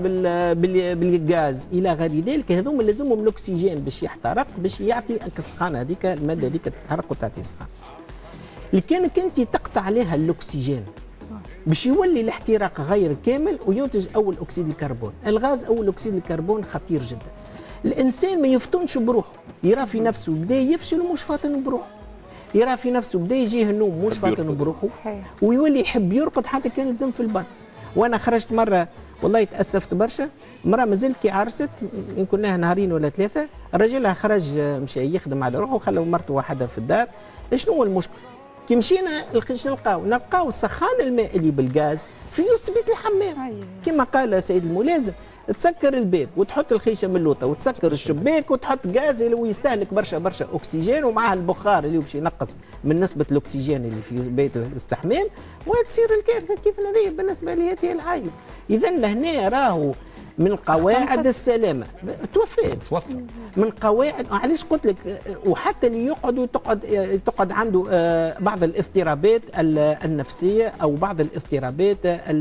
بالغاز الى غير ذلك، هذوما لازمهم الاكسجين باش يحترق، باش يعطي السخانه هذيك، الماده هذيك تتحرق وتعطي سخان. لكن انت تقطع عليها الاكسجين باش يولي الاحتراق غير كامل وينتج اول اكسيد الكربون. الغاز اول اكسيد الكربون خطير جدا. الانسان ما يفطنش بروحه، يرى في نفسه بدا يفشل ومش فاطن بروحه، يرى في نفسه بدا يجيه النوم مش فاطن بروحه، ويولي يحب يرقد حتى كان يلزم في البر. وانا خرجت مره والله تاسفت برشا، مره مازلت كي عرست يمكن لها نهارين ولا ثلاثه، الرجل خرج مشى يخدم على روحه وخلى مرته وحدها في الدار. شنو هو المشكل؟ كي مشينا نلقاو نلقاو سخان الماء اللي بالغاز في وسط بيت الحمام. كما قال سيد الملازم، تسكر الباب وتحط الخيشه من اللوطه وتسكر الشباك وتحط غاز اللي هو يستهلك برشا برشا اكسجين، ومعاه البخار اللي باش ينقص من نسبه الاكسجين اللي في بيت الاستحمام، وتصير الكارثه كيف هذه بالنسبه لي هذه العائله. اذا لهنا راهو من قواعد السلامه توفى توفى من قواعد. علاش قلت لك؟ وحتى اللي يقعد تقعد تقعد عنده بعض الاضطرابات النفسيه او بعض الاضطرابات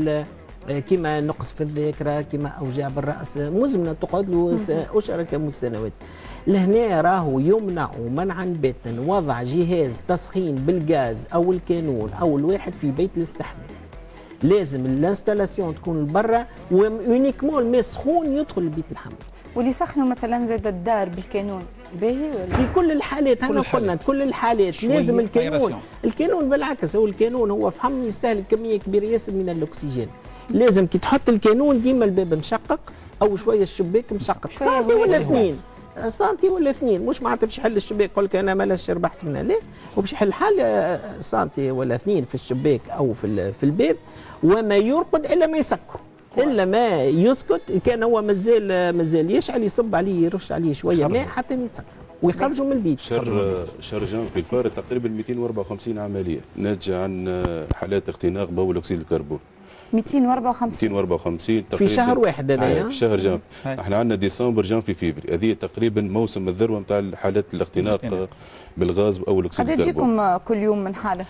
كما نقص في الذاكره، كما اوجاع بالراس، مزمنه تقعد له اشهر كم السنوات. لهنا راهو يمنع منعا باتا وضع جهاز تسخين بالغاز او الكانون او الواحد في بيت الاستحمام. لازم الانستالاسيون تكون برا، ويونيكمون الماء سخون يدخل لبيت الحمام. واللي يسخنوا مثلا زاد الدار بالكانون باهي ولا؟ في كل الحالات، احنا قلنا كل الحالات لازم الكانون. الكانون بالعكس، هو الكانون هو فحم يستهلك كميه كبيره ياسر من الاكسجين. لازم كي تحط الكانون ديما الباب مشقق او شويه الشباك مشقق، سنتي ولا اثنين، سنتي ولا اثنين، مش معناتها باش يحل الشباك يقول لك انا مالاش ربحت منها، لا، وباش يحل حل سنتي ولا اثنين في الشباك او في في الباب، وما يرقد الا ما يسكر، الا ما يسكت. كان هو مازال مازال يشعل يصب عليه يرش عليه شويه ماء حتى يتسكر ويخرجوا من البيت. شر شرجان في الفار تقريبا مئتين وأربعة وخمسين عمليه ناتجه عن حالات اختناق بول اكسيد الكربون. مئتين وأربعة وخمسين مئتين وأربعة وخمسين في شهر واحد هذا، في شهر جانفي. احنا عندنا ديسمبر جانفي فيفري، هذه تقريبا موسم الذروه نتاع حالات الاختناق بالغاز او اكسيد الكربون. قد تجيكم كل يوم من حاله؟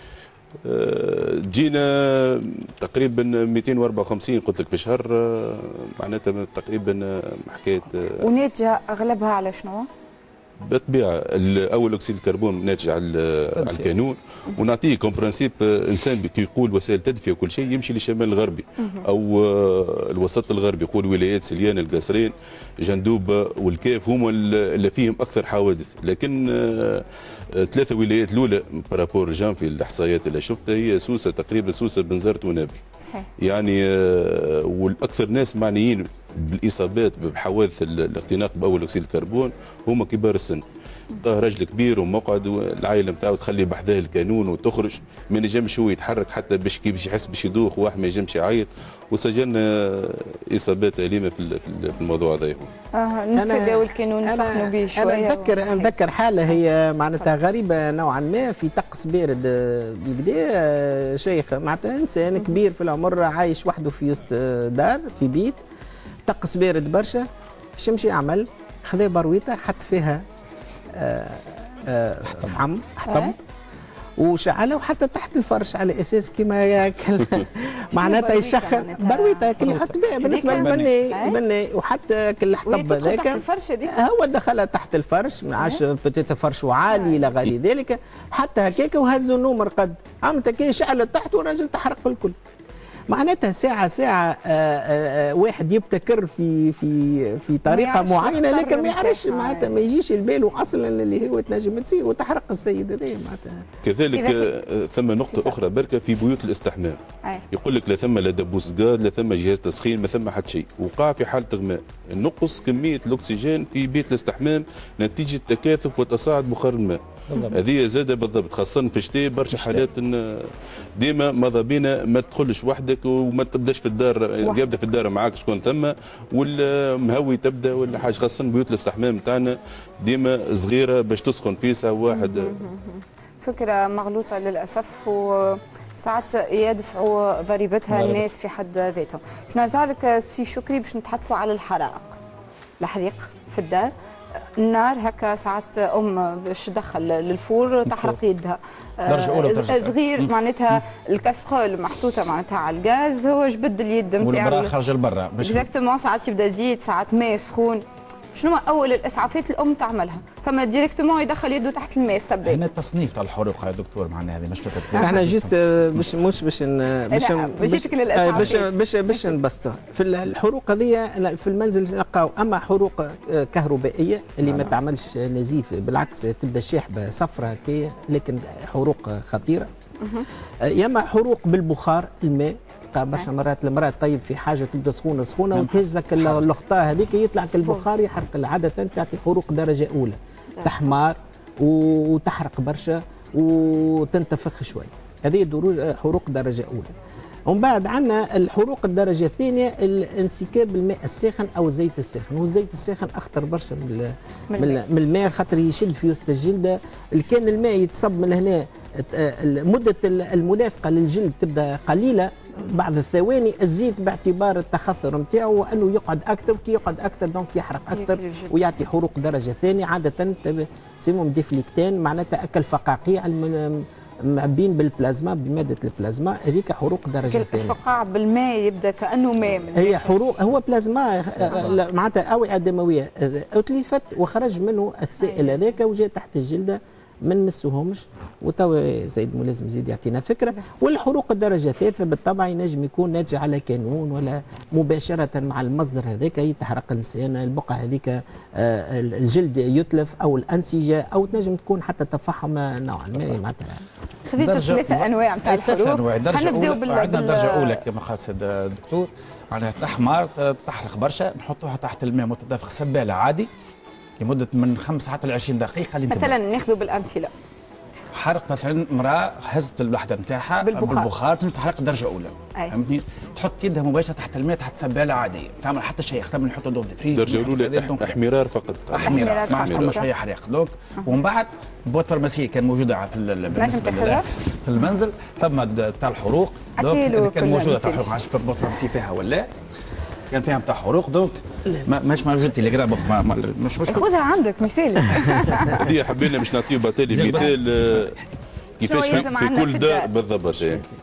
جينا تقريبا مئتين وأربعة وخمسين قلت لك في شهر، معناتها تقريبا حكايه. وناتجه اغلبها على شنو؟ بالطبيعه اول اكسيد الكربون ناتج على الكانون، ونعطيه كوم برانسيب انسان كي يقول وسائل تدفئه وكل شيء يمشي للشمال الغربي او الوسط الغربي، يقول ولايات سليان، القصرين، جندوبه والكاف هما اللي فيهم اكثر حوادث. لكن ثلاثه ولايات الاولى بارابور جانفي الاحصائيات اللي شفتها هي سوسه، تقريبا سوسه بنزرت ونابل. صحيح. يعني والاكثر ناس معنيين بالاصابات بحوادث الاختناق باول اكسيد الكربون هما كبار السن. طاه رجل كبير ومقعد والعائله نتاعو تخلي بحذاه الكانون وتخرج، ما نجمش هو يتحرك حتى باش كي باش يحس باش يدوخ، وواحد ما ينجمش يعيط، وسجلنا اصابات اليمه في في الموضوع هذا. اه نتفاداو الكانون نسخنوا به شويه. انا نتذكر نتذكر حاله هي معناتها غريبه نوعا ما، في طقس بارد بكدا، شيخ معناتها انسان كبير في العمر عايش وحده في وسط دار في بيت، طقس بارد برشا، شمشي يعمل؟ خذا برويته حط فيها آه آه فحم حطب وشعله وحتى تحت الفرش على اساس كما ياكل معناتها يسخن برويته كل يحط بها بالنسبه للبني البني، وحتى كل الحطب هذاك تحت الفرش هذيك هو دخلها تحت الفرش، من عاش بتيت فرش عالي الى غير ذلك، حتى هكاك وهزوا النوم رقد، عملت هكا شعلت تحت والراجل تحرق بالكل. معناتها ساعه ساعه آآ آآ واحد يبتكر في في في طريقه معينه لكن ما يعرفش معناتها ما يجيش البال اصلا اللي هو تنجم تصير وتحرق السيد هذا معناتها. كذلك ثم نقطه اخرى بركه في بيوت الاستحمام. أي. يقول لك لا ثم لا دبوس غاز لا ثم جهاز تسخين ما ثم حتى شيء، وقع في حاله اغماء، نقص كميه الاكسجين في بيت الاستحمام نتيجه تكاثف وتصاعد بخار الماء. هذه زاده بالضبط خاصه في الشتاء برشا حالات ان ديما ماذا بينا ما تدخلش وحدك وما تبداش في الدار يبدا في الدار معاك شكون ثم ولا مهوي تبدا ولا حاجه، خاصه بيوت الاستحمام تاعنا ديما صغيره باش تسخن في ساعه واحد. فكره مغلوطه للاسف وساعات يدفعوا ضريبتها الناس في حد ذاتهم. باش نرجع لك سي شكري باش نتحدثوا على الحرائق. الحريق في الدار، النار هكا ساعات ام باش تدخل للفور تحرق يدها. درجه اولى ودرجه صغير معناتها الكاسرول محطوطه معناتها على الغاز هو جبد اليد نتاعو والمراه خرج لبرا اكزاكتومون. ساعات يبدا زيت ساعات ماء سخون. شنو اول الاسعافات الام تعملها؟ فما ديريكتومون يدخل يده تحت الماء السباك. هنا التصنيف تاع الحروق يا دكتور معناها هذه مش فكره. احنا جيست باش مش باش باش جيتك للاسعافات باش باش باش نبسطوها في الحروق هذه في المنزل نلقاو اما حروق كهربائيه اللي ما تعملش نزيف بالعكس تبدا شاحبه صفراء هكايا لكن حروق خطيره. ياما حروق بالبخار الماء برشا مرات المراه تطيب في حاجه تبدا سخونه سخونه وتهزك اللقطه هذيك يطلع البخار يحرق عاده تعطي حروق درجه اولى تحمار وتحرق برشا وتنتفخ شوي. هذه حروق درجه اولى. ومن بعد عندنا الحروق الدرجه الثانيه الانسكاب الماء الساخن او الزيت الساخن، والزيت الساخن اخطر برشا من من الماء خاطر يشد في وسط الجلده. اللي كان الماء يتصب من هنا مده الملاصقه للجلد تبدا قليله بعد الثواني الزيت باعتبار التخثر نتاعو وانه يقعد اكثر، كي يقعد اكثر دونك يحرق اكثر ويعطي حروق درجه ثانيه. عاده سيمون ديفليكتين معناتها اكل فقاقيع معبين بالبلازما بماده البلازما هذيك حروق درجه ثانيه. الفقاع بالماء يبدا كانه ماء من هي حروق هو بلازما معناتها اوعيه دمويه اتلفت وخرج منه السائل هذاك وجاء تحت الجلده ما نمسوهمش. وتوا زيد ملازم يزيد يعطينا فكره. والحروق الدرجه الثالثه بالطبع ينجم يكون ناتج على كانون ولا مباشره مع المصدر هذاك يتحرق الانسان البقعه هذيك الجلد يتلف او الانسجه او تنجم تكون حتى تفحم نوعا ما معناتها. خذيت ثلاثه انواع نتاع الحروق. ثلاثه انواع. درجه نبداو بال عندنا درجه اولى كما قصد الدكتور معناها تحمر تحرق برشا نحطوها تحت الماء متدفق سباله عادي لمده من خمس ساعات ل عشرين دقيقه. مثلا ناخذ بالامثله حرق مثلا امراه هزت الوحده نتاعها بالبخار, بالبخار تنجم تحرق درجه اولى فهمتني. تحط يدها مباشره تحت الماء تحت سباله عاديه تعمل حتى شيء قبل نحطوا دون فريز. درجه اولى احمرار فقط. احمرار ما عادش ثم شويه حريق دونك. ومن بعد بوات فارماسيه كان موجوده في بالنسبه في المنزل ثم تاع الحروق دونك كان موجوده تاع الحروق عادش في بوات فارماسيه فيها ولا كان فيها نتاع حروق دونك ماش موجود تيليجرام مش مش خذها عندك مثال. هذه حبينا باش نعطيو بالتالي مثال كيفاش في كل دار بالضبط.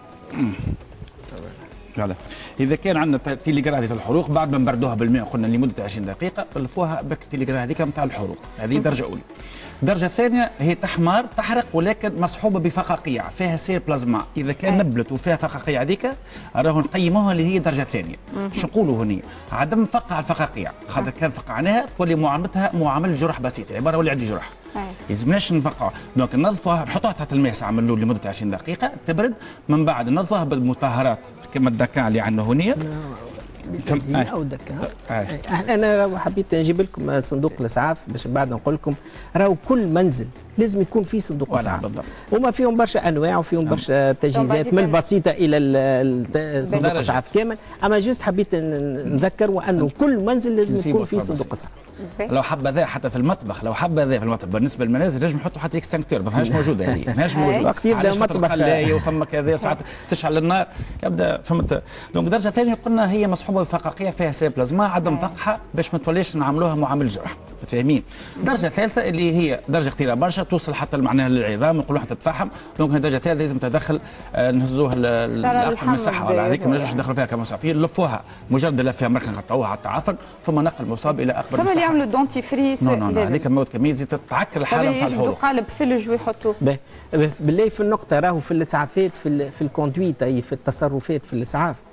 فوالا اذا كان عندنا تيليجرا هذه الحروق بعد ما نبردوها بالماء قلنا لمده عشرين دقيقه نلفوها بك التيليجرا هذيك نتاع الحروق هذه درجه اولى. الدرجه الثانيه هي تحمار تحرق ولكن مصحوبه بفقاقيع فيها سير بلازما. اذا كان نبلت وفيها فقاقيع هذيك راهو نقيموها اللي هي الدرجه الثانيه. شو نقولوا هنا؟ عدم فقع الفقاقيع خاطر كان فقعناها تولي معاملتها معامله جرح بسيط عباره ولا عندي جرح. يلزمناش نفقعوا دونك ننظفوها نحطوها تحت الماء ساعه من الاول لمده عشرين دقيقه تبرد من بعد ننظفوها بالمطهرات كما الدكان اللي عندنا هنا كم او دكا. انا حبيت نجيب لكم صندوق الاسعاف باش بعد نقول لكم راهو كل منزل لازم يكون فيه صندوق اسعاف. هما فيهم برشا انواع وفيهم برشا تجهيزات من البسيطه الى صندوق اسعاف كامل. اما جوست حبيت نذكر وانه كل منزل لازم يكون فيه صندوق اسعاف. لو حبذا حتى في المطبخ لو حبذا في المطبخ بالنسبه للمنازل لازم يحطوا حتى اكستنكتور ما فيهاش موجوده هذه ما فيهاش موجوده. وقت يبدا المطبخ وثم كذا ساعات تشعل النار يبدا فهمت. دونك درجه ثانيه قلنا هي مصحوبه بفقاقيع فيها سير بلازما عدم فقعها باش ما توليش نعملوها معامل جرح متفاهمين. درجه ثالثه اللي هي درجه خطيره برشا توصل حتى معناها للعظام نقولوا حتى تتفحم. دونك الدرجه الثالثه لازم تدخل نهزوها الاقل من الصحه ولا هذيك ما نجمش ندخلوا فيها كمسافير نلفوها مجرد لف فيها مركن نقطعوها حتى عفن ثم نقل المصاب الى اقرب الصحه. فما اللي يعملوا دونتي فريس نو نو هذيك مواد كميزي تتعكر الحاله نتاع الحروق. قالب ثلج ويحطوه بالله في النقطه راهو في الاسعافات في في الكوندويت اي في التصرفات في الاسعاف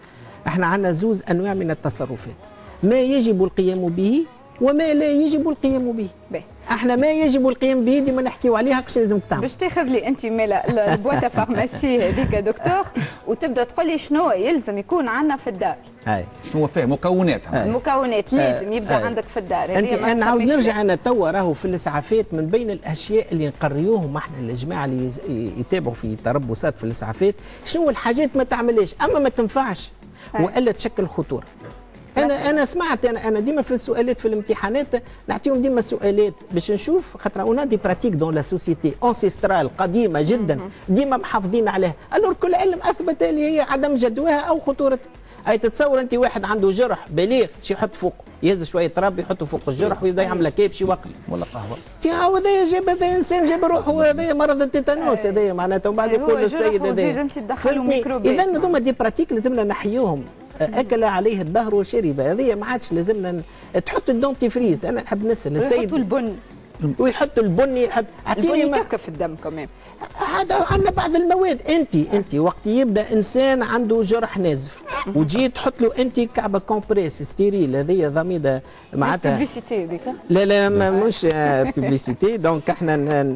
احنا عندنا زوز انواع من التصرفات، ما يجب القيام به وما لا يجب القيام به. بي. احنا ما يجب القيام به ديما نحكيو عليها كش لازم تعمل. باش تاخذ لي انت مالا البواطه فارماسي هذيك دكتور وتبدا تقول لي شنو يلزم يكون عندنا في الدار. هاي شنو فيه مكوناتها؟ المكونات لازم يبدا آه. عندك في الدار. انت انا نعاود نرجع انا توا راهو في الاسعافات من بين الاشياء اللي نقريوهم احنا الجماعه اللي يتابعوا في تربصات في الاسعافات شنو الحاجات ما تعملهاش اما ما تنفعش والا تشكل خطوره. انا انا سمعت انا انا ديما في السؤالات في الامتحانات نعطيهم ديما سؤالات باش نشوف خاطر اون دي براتيك دون لا سوسيتي انسيسترال قديمه جدا ديما محافظين عليها. الور كل علم اثبت اللي هي عدم جدواها او خطورتها. اي تتصور انت واحد عنده جرح بليغ شي يحط فوق يهز شويه تراب يحطه فوق الجرح ويبدا يعمل كيب شي وقت ولا قهوه. تي هو هذا جاب هذا انسان جاب روحه هذا مرض التيتانوس هذا معناتها وبعد يقول السيد هذا انت تدخلوا ميكروبات. اذا هذوما دي براتيك لازمنا نحيوهم. اكل عليه الدهر وشرب هذه ما عادش لازمنا تحط الدونتيفريز. انا نحب نسال السيد يحطوا البن ويحط البني يحط اعطيني البن يكفي في الدم كمان. هذا عندنا بعض المواد. انت انت وقت يبدا انسان عنده جرح نازف وتجي تحط له انت كعبه كومبريس ستيريل هذه ضميده معناتها بيبليسيتي هذيك. لا لا مش بيبليسيتي. دونك احنا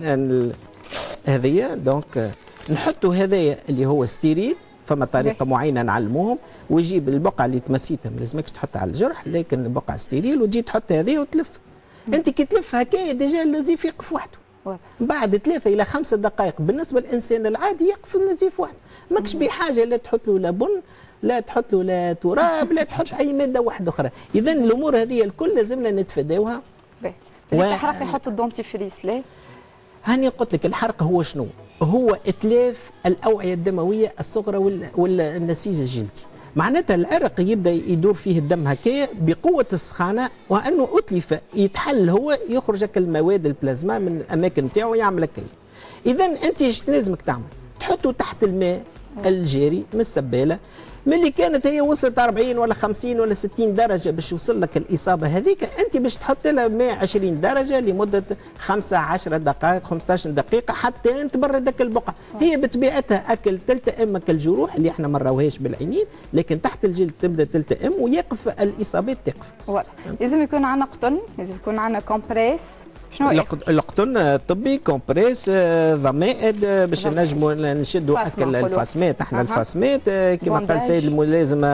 هذه دونك نحطوا هذايا اللي هو ستيريل. فما طريقه معينه نعلموهم ويجيب البقعه اللي تمسيتها ما لازمكش تحطها على الجرح لكن البقعه ستيريل وتجي تحط هذه وتلف. انت كي تلف هكايا ديجا النزيف يقف وحده. بعد ثلاثة إلى خمسة دقائق بالنسبة للإنسان العادي يقف النزيف وحده. ماكش بحاجة لا تحط له لا بن لا تحط له لا تراب لا تحط أي مادة واحدة أخرى. إذا الأمور هذه الكل لازمنا نتفاداوها. اللي و... تحرق يحط الدونتيفريس ليه؟ هاني قلت لك الحرق هو شنو؟ هو إتلاف الأوعية الدموية الصغرى وال... والنسيج الجلدي. معناتها العرق يبدا يدور فيه الدم هكايا بقوه السخانه وانه اتلف يتحل هو يخرج المواد البلازما من الاماكن نتاعو ويعمل هكايا. اذا انت ايش لازمك تعمل؟ تحطه تحت الماء الجاري من السباله ملي كانت هي وصلت أربعين ولا خمسين ولا ستين درجه باش يوصل لك الاصابه هذيك انت باش تحط لها ماء عشرين درجه لمده خمسة عشر دقائق خمسة عشر دقيقه حتى تبرد لك البقعه. هي بطبيعتها اكل تلتئم كالجروح اللي احنا ما نراوهاش بالعينين لكن تحت الجلد تبدا تلتئم ويقف الاصابات تقف. واضح. لازم يكون عندنا قطن لازم يكون عندنا كومبريس. شنو القطن الطبي كومبريس ضمائد باش نجموا نشدوا اكل الفاسمات. احنا الفاسمات كما قال السيد الملازم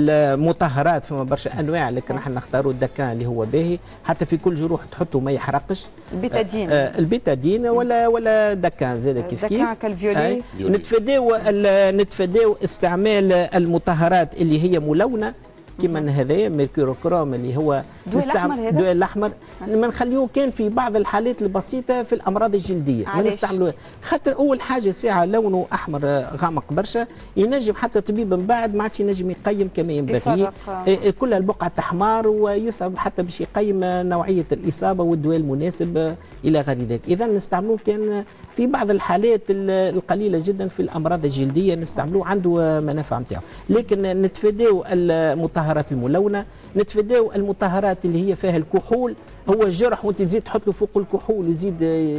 المطهرات فما برشا انواع لكن احنا نختاروا الدكان اللي هو باهي حتى في كل جروح تحطوا ما يحرقش. البيتادين آه البيتادين ولا ولا دكان زاد كيف كيف. دكان كالفيولي. نتفاداو نتفاداو استعمال المطهرات اللي هي ملونه كما هذايا ميركوروكروم اللي هو الدواء الاحمر هذا الدواء الاحمر ما نخليوه كان في بعض الحالات البسيطه في الامراض الجلديه ما نستعملوه خاطر اول حاجه ساعه لونه احمر غامق برشا ينجم حتى الطبيب من بعد ما عادش ينجم يقيم كما ينبغي كل البقعه احمر ويصعب حتى باش يقيم نوعيه الاصابه والدواء المناسب الى غير ذلك. اذا نستعملوه كان في بعض الحالات القليله جدا في الامراض الجلديه نستعملوه عنده منافع نتاعو لكن نتفاداو المطهرات الملونه نتفاداو المطهرات اللي هي فيها الكحول. هو الجرح وانت تزيد تحط له فوق الكحول ويزيد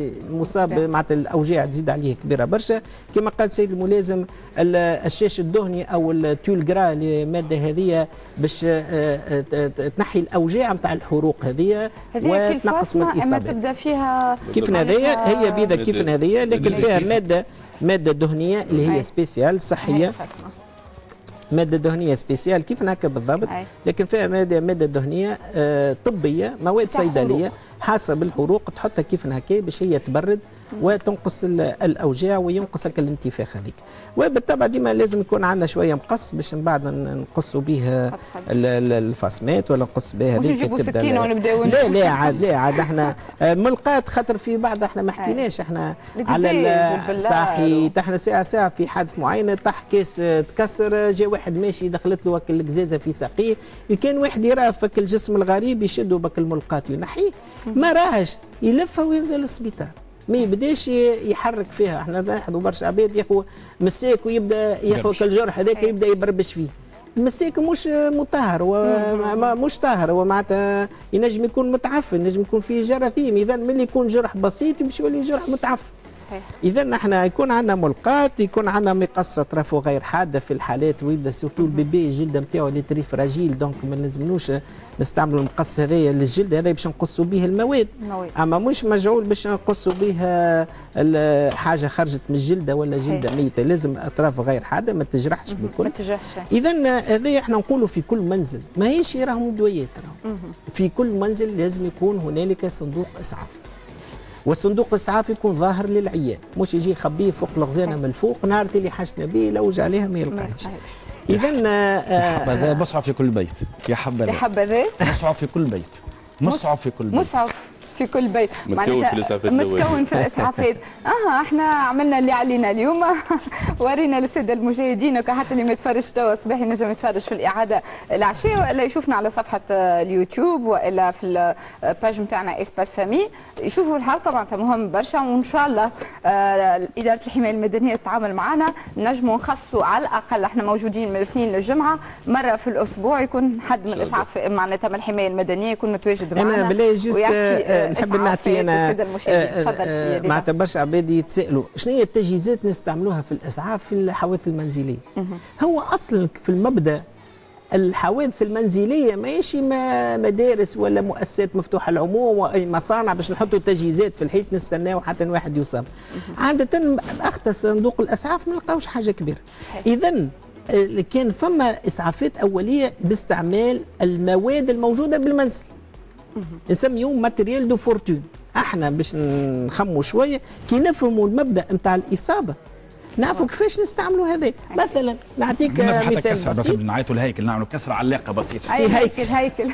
المصاب معناتها الاوجاع تزيد عليه كبيره برشا كما قال السيد الملازم الشاش الدهني او التول جرا الماده هذه باش تنحي الاوجاع نتاع الحروق هذه وتنقص من الاصابات. اما تبدا فيها كيف هذه هي بيضه كيف هذه لكن فيها ماده ماده دهنيه اللي هي سبيسيال صحيه ماده دهنيه سبيسيال كيف هكا بالضبط لكن فيها ماده ماده دهنيه آه طبيه مواد صيدليه حسب الحروق تحطها كيف هكا باش هي تبرد وتنقص الاوجاع وينقص الانتفاخ هذيك. وبالطبع ديما لازم يكون عندنا شويه مقص باش من بعد نقصوا به الفاسمات ولا نقص به هذيك. مش نجيبوا سكينه ونبداو لا لا عاد لا عاد احنا ملقات خاطر في بعض احنا ما حكيناش احنا على صحي احنا ساعه ساعه في حادث معين طاح كاس تكسر جا واحد ماشي دخلت له وكل القزازه في ساقيه كان واحد يراه فك الجسم الغريب يشده بك الملقات ينحيه ما راهش يلفها وينزل للسبيطار ما يبداش يحرك فيها. احنا نلاحظوا برشا عباد ياخذ مساك ويبدا ياخذ الجرح هذاك يبدا يبربش فيه. المساك مش مطهر ومش طاهر هو معناتها ينجم يكون متعفن ينجم يكون فيه جراثيم. اذا ملي يكون جرح بسيط باش يولي جرح متعفن. صحيح. اذا نحن يكون عندنا ملقاط، يكون عندنا مقص اطرافه غير حاده في الحالات ويبدا سورتو البيبي الجلده نتاعو اللي تري فراجيل، دونك ما نلزمنوش نستعملوا المقص هذايا للجلد هذا باش نقصوا به المواد. مواد. اما مش مجعول باش نقصوا به حاجه خرجت من الجلده ولا جلده ميته، لازم اطراف غير حاده ما تجرحش بالكل. ما تجرحش. اذا هذا احنا نقولوا في كل منزل، ماهيش راهم دويات راهم. في كل منزل لازم يكون هنالك صندوق اسعاف. والصندوق الاسعاف يكون ظاهر للعيان، مش يجي يخبيه فوق الخزانه من الفوق، نهار اللي حاجتنا به لوج عليها ما يلقاهش. اذا هذا مصعب في كل بيت، يا حبذا يا حبذا مصعب في كل بيت، مصعب في كل بيت، مصعب في كل بيت، متكون في الاسعافات متكون في الاسعافات. اه احنا عملنا اللي علينا اليوم ورينا للساده المشاهدين، وكحتى اللي ما يتفرجش توا الصباح ينجم يتفرج في الاعاده العشيه، والا يشوفنا على صفحه اليوتيوب والا في الباج نتاعنا اسباس فامي، يشوفوا الحلقه معناتها مهم برشا. وان شاء الله آه اداره الحمايه المدنيه تتعامل معنا، نجموا نخصصوا على الاقل، احنا موجودين من الاثنين للجمعه مره في الاسبوع، يكون حد من الاسعاف معناتها من الحمايه المدنيه يكون متواجد معنا ويعطي نحب نعطي انا تفضل معناتها برشا عباد يتسالوا شنو هي التجهيزات نستعملوها في الاسعاف في الحوادث المنزليه. هو اصلا في المبدا الحوادث المنزليه ماشي مدارس ولا مؤسسات مفتوحه العموم واي مصانع باش نحطوا تجهيزات في الحيط نستناو حتى واحد يصاب. عاده اخت صندوق الاسعاف ما نلقاوش حاجه كبيره. اذا كان فما اسعافات اوليه باستعمال المواد الموجوده بالمنزل، نسميهم ماتيريال دو فورتون. احنا باش نخموا شويه كي نفهموا المبدا نتاع الاصابه نعرفوا كيفاش نستعملوا هذا. مثلا نعطيك مثال كسر بسيط. مثلا نعيطوا الهيكل نعملوا كسر علاقه بسيطه. اي هيكل هيكل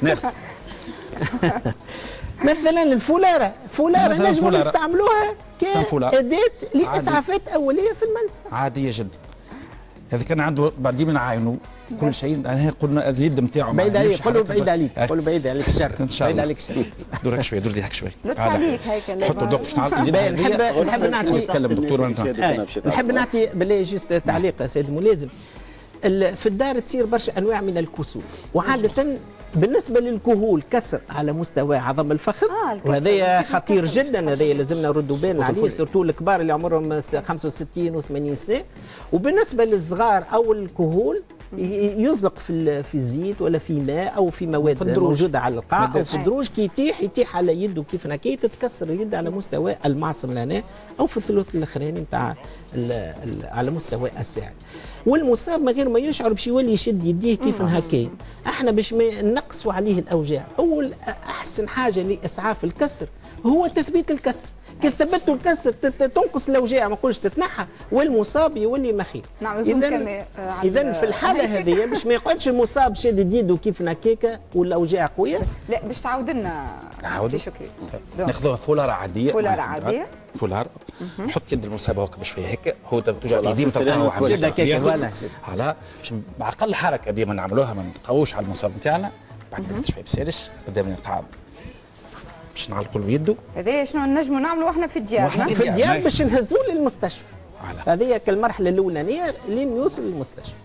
مثلا الفولاره، فولاره نجموا نستعملوها كأداة لإسعافات أولية في المنزل عادية جدا. هذا كان عنده بعدين نعاينوا كل شيء، انا قلنا اليد نتاعو بعيد عليك، قولوا بعيد عليك، قولوا بعيد عليك الشر، ان شاء الله بعيد عليك الشر. دورك شويه، دور لي هيك شويه لطف عليك هيك حطوا الضغط في نحب نحب نعطي نتكلم دكتور نحب نعطي بالله جوست تعليق يا سيد ملازم. في الدار تصير برشا انواع من الكسور، وعاده بالنسبه للكهول كسر على مستوى عظم الفخذ، آه وهذا خطير جدا، هذا لازمنا نردوا بالنا عليه، سورتو الكبار اللي عمرهم خمسة وستين وثمانين سنه. وبالنسبه للصغار او الكهول يزلق في في الزيت ولا في ماء او في مواد موجوده على القاع او في الدروج، كي يطيح يطيح على يده كيف هكا تتكسر اليد على مستوى المعصم لهنا او في الثلث الاخراني نتاع على مستوى الساعد. والمصاب من غير ما يشعر باش يولي يشد يديه كيف هكا. احنا باش ما نقصوا عليه الاوجاع، اول احسن حاجه لاسعاف الكسر هو تثبيت الكسر. كي ثبتوا الكسر تنقص الاوجاع، ما نقولش تتنحى، والمصاب يولي مخيف. اذا اذا في الحاله هذه باش ما يقعدش المصاب شادد يده كيف هكاكا والاوجاع قويه، لا باش تعاود لنا سي شكري. ناخذوها فولاره عاديه، فولاره عاديه، فولار نحط يد المصاب هكا بشويه هيك، هو توجع يديه تلقاو هكاكا فوالا على مع اقل حركه ديما نعملوها، ما نقووش على المصاب نتاعنا. بعد كده شويه بسالش قدام نتعب باش نعلقوا له يده. هذا شنو نجموا نعملوا احنا في ديارنا؟ في الديار باش نهزوه للمستشفى. هذه كالمرحله الاولانيه لين يوصل للمستشفى.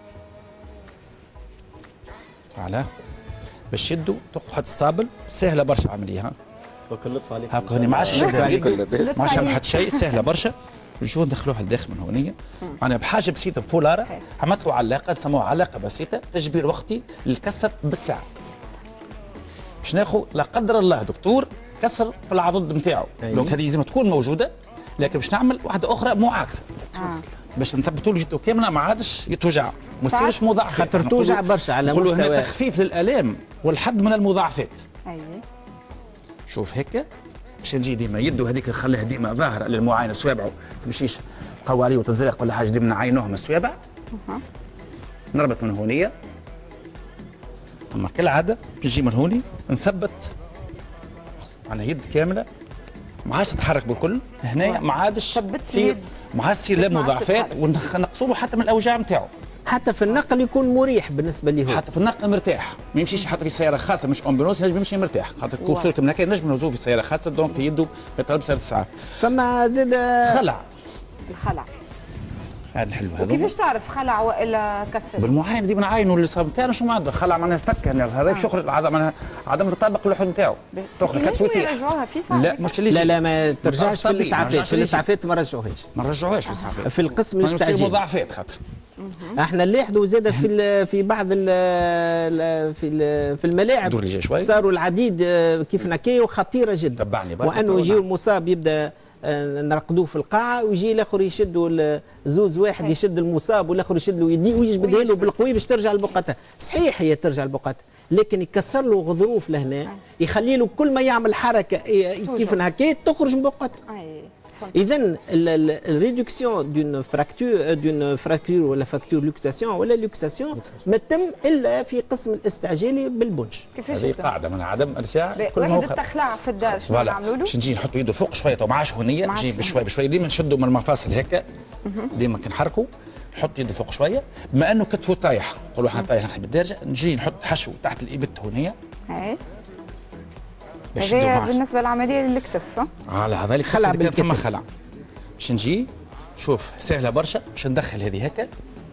على باش يده تقعد ستابل، سهله برشا عمليه. ها وكل لطف عليك هاك هوني ما عادش شد ما عادش حد شيء، سهله برشا. نشوفوا ندخلوها لداخل من هونيه. انا بحاجه بسيطه فولاره عملت له علاقه تسموها علاقه بسيطه تجبير وقتي للكسر بالساعه. باش ناخذ لا قدر الله دكتور كسر في العضد نتاعو، دونك هذه لازم تكون موجوده، لكن باش نعمل واحده اخرى معاكسه. آه. باش نثبتوا له جدو كامله ما عادش يتوجع، ما تصيرش مضاعفات. خاطر توجع برشا على مستوى. نقولوا هنا تخفيف للالام والحد من المضاعفات. ايوه. شوف هيك باش نجي ديما يده هذيك نخليها ديما ظاهره للمعاينه، صوابعه تمشيش قواليه وتزرق ولا حاجه، ديما نعاينوها من الصوابع. اها. نربط من هونيه. اما كالعاده نجي من هوني نثبت على يد كامله، ما عادش تتحرك بالكل هنا، ما عادش تصير ما عادش تصير لا مضاعفات، ونقصوا له حتى من الاوجاع نتاعو. حتى في النقل يكون مريح بالنسبه له، حتى في النقل مرتاح، ما يمشيش حتى في سياره خاصه مش امبولانس، نجم يمشي مرتاح، خاطر كل سلك من هكا نجم نوزوه في سياره خاصه، دونك في يده ما يطلبش سياره الساعه. فما زاد خلع، الخلع هذا الحلو هذا. كيفاش تعرف خلع والا كسر؟ بالمعاينه ديما نعاينوا الاصابه نتاعنا شو معناتها خلع معناها فك يعني هذا آه. شغل معناها عدم تطابق اللحم نتاعو تاخذ كتف وتيح يرجعوها في ساعه لا مش اللي لا لا ما ترجعش في الاسعافات في الاسعافات ما رجعوهاش ما رجعوهاش في الاسعافات في القسم الاستعجالي مضاعفات خاطر احنا نلاحظوا زاد في في بعض ال ال في ال في الملاعب صاروا العديد كيف نكايو خطيره جدا تبعني وانه يجي المصاب يبدا نرقدوه في القاعه ويجي الاخر يشدوا زوز واحد يشد المصاب والاخر يشد له يديه ويجبدها له بالقوي باش ترجع لبقتها. صحيح هي ترجع لبقتها لكن يكسر له غضروف لهنا يخلي له كل ما يعمل حركه كيف هكا تخرج من بقتها. اذا الريدكسيون دون فراكتور دون فراكتور ولا فاكتور لوكساسيون ولا لوكساسيون ما تم الا في قسم الاستعجالي بالبنج. كيفاش هذه قاعده من عدم ارجاع واحد التخلع في الدار شنو نعملوا له؟ باش نجي نحطوا يده فوق شويه تو معاش هونيه نجي بشوي بشوي ديما نشدوا من المفاصل هكا ديما كنحركوا نحط يده فوق شويه بما انه كتفه طايح نقولوا احنا طايح نخلي بالدرجه نجي نحط حشو تحت الابط هونيه. اي هذا بالنسبه للعمليه للكتف. على هذا خلع بالكتف ثم خلع باش نجي شوف سهله برشا باش ندخل هذه هكا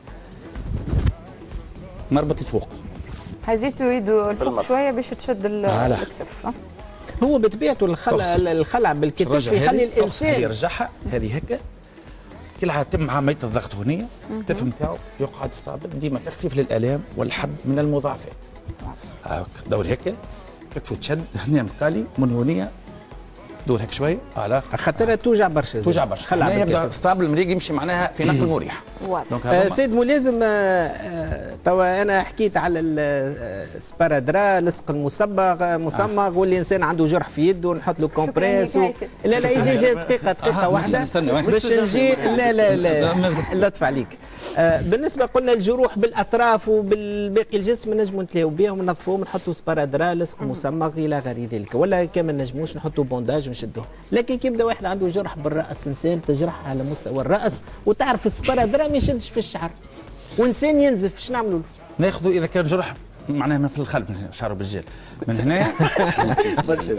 نربط لفوق هزيتوا يده الفوق شويه باش تشد الكتف. هو بطبيعته الخلع الخلع بالكتف يخلي الانسان يرجعها هذه هكا كلها تم عمليه الضغط هنيه الكتف نتاعو يقعد ستابل ديما تخفيف للالام والحد من المضاعفات. هاك دور هكا كتفه تشد هنا مقالي من هونيه دور هيك شوي على خاطرها توجع برشا توجع برشا خلينا يبدا ستابل المريق يمشي معناها في نقل مريح. دونك آه سيد ملازم آه توا انا حكيت على السبارادرا لصق المصبغ مصمغ واللي انسان عنده جرح في يده نحط له كومبريس و... لا لا يجي يجي دقيقه دقيقه واحده باش نجي لا لا لا لطف عليك. آه بالنسبه قلنا الجروح بالاطراف وبالباقي الجسم نجموا نتلاو بهم ونظفوهم نحطوا سبارادرا لصق مصمغ الى غير ذلك ولا كما نجموش نحطوا بونداج ونشدوه. لكن كي يبدا واحد عنده جرح بالراس انسان تجرح على مستوى الراس وتعرف السبارادرا ما يشدش في الشعر وانسان ينزف ايش نعملوا له؟ ناخذوا اذا كان جرح معناها من في الخلف من شعره بالجل من هنا برشا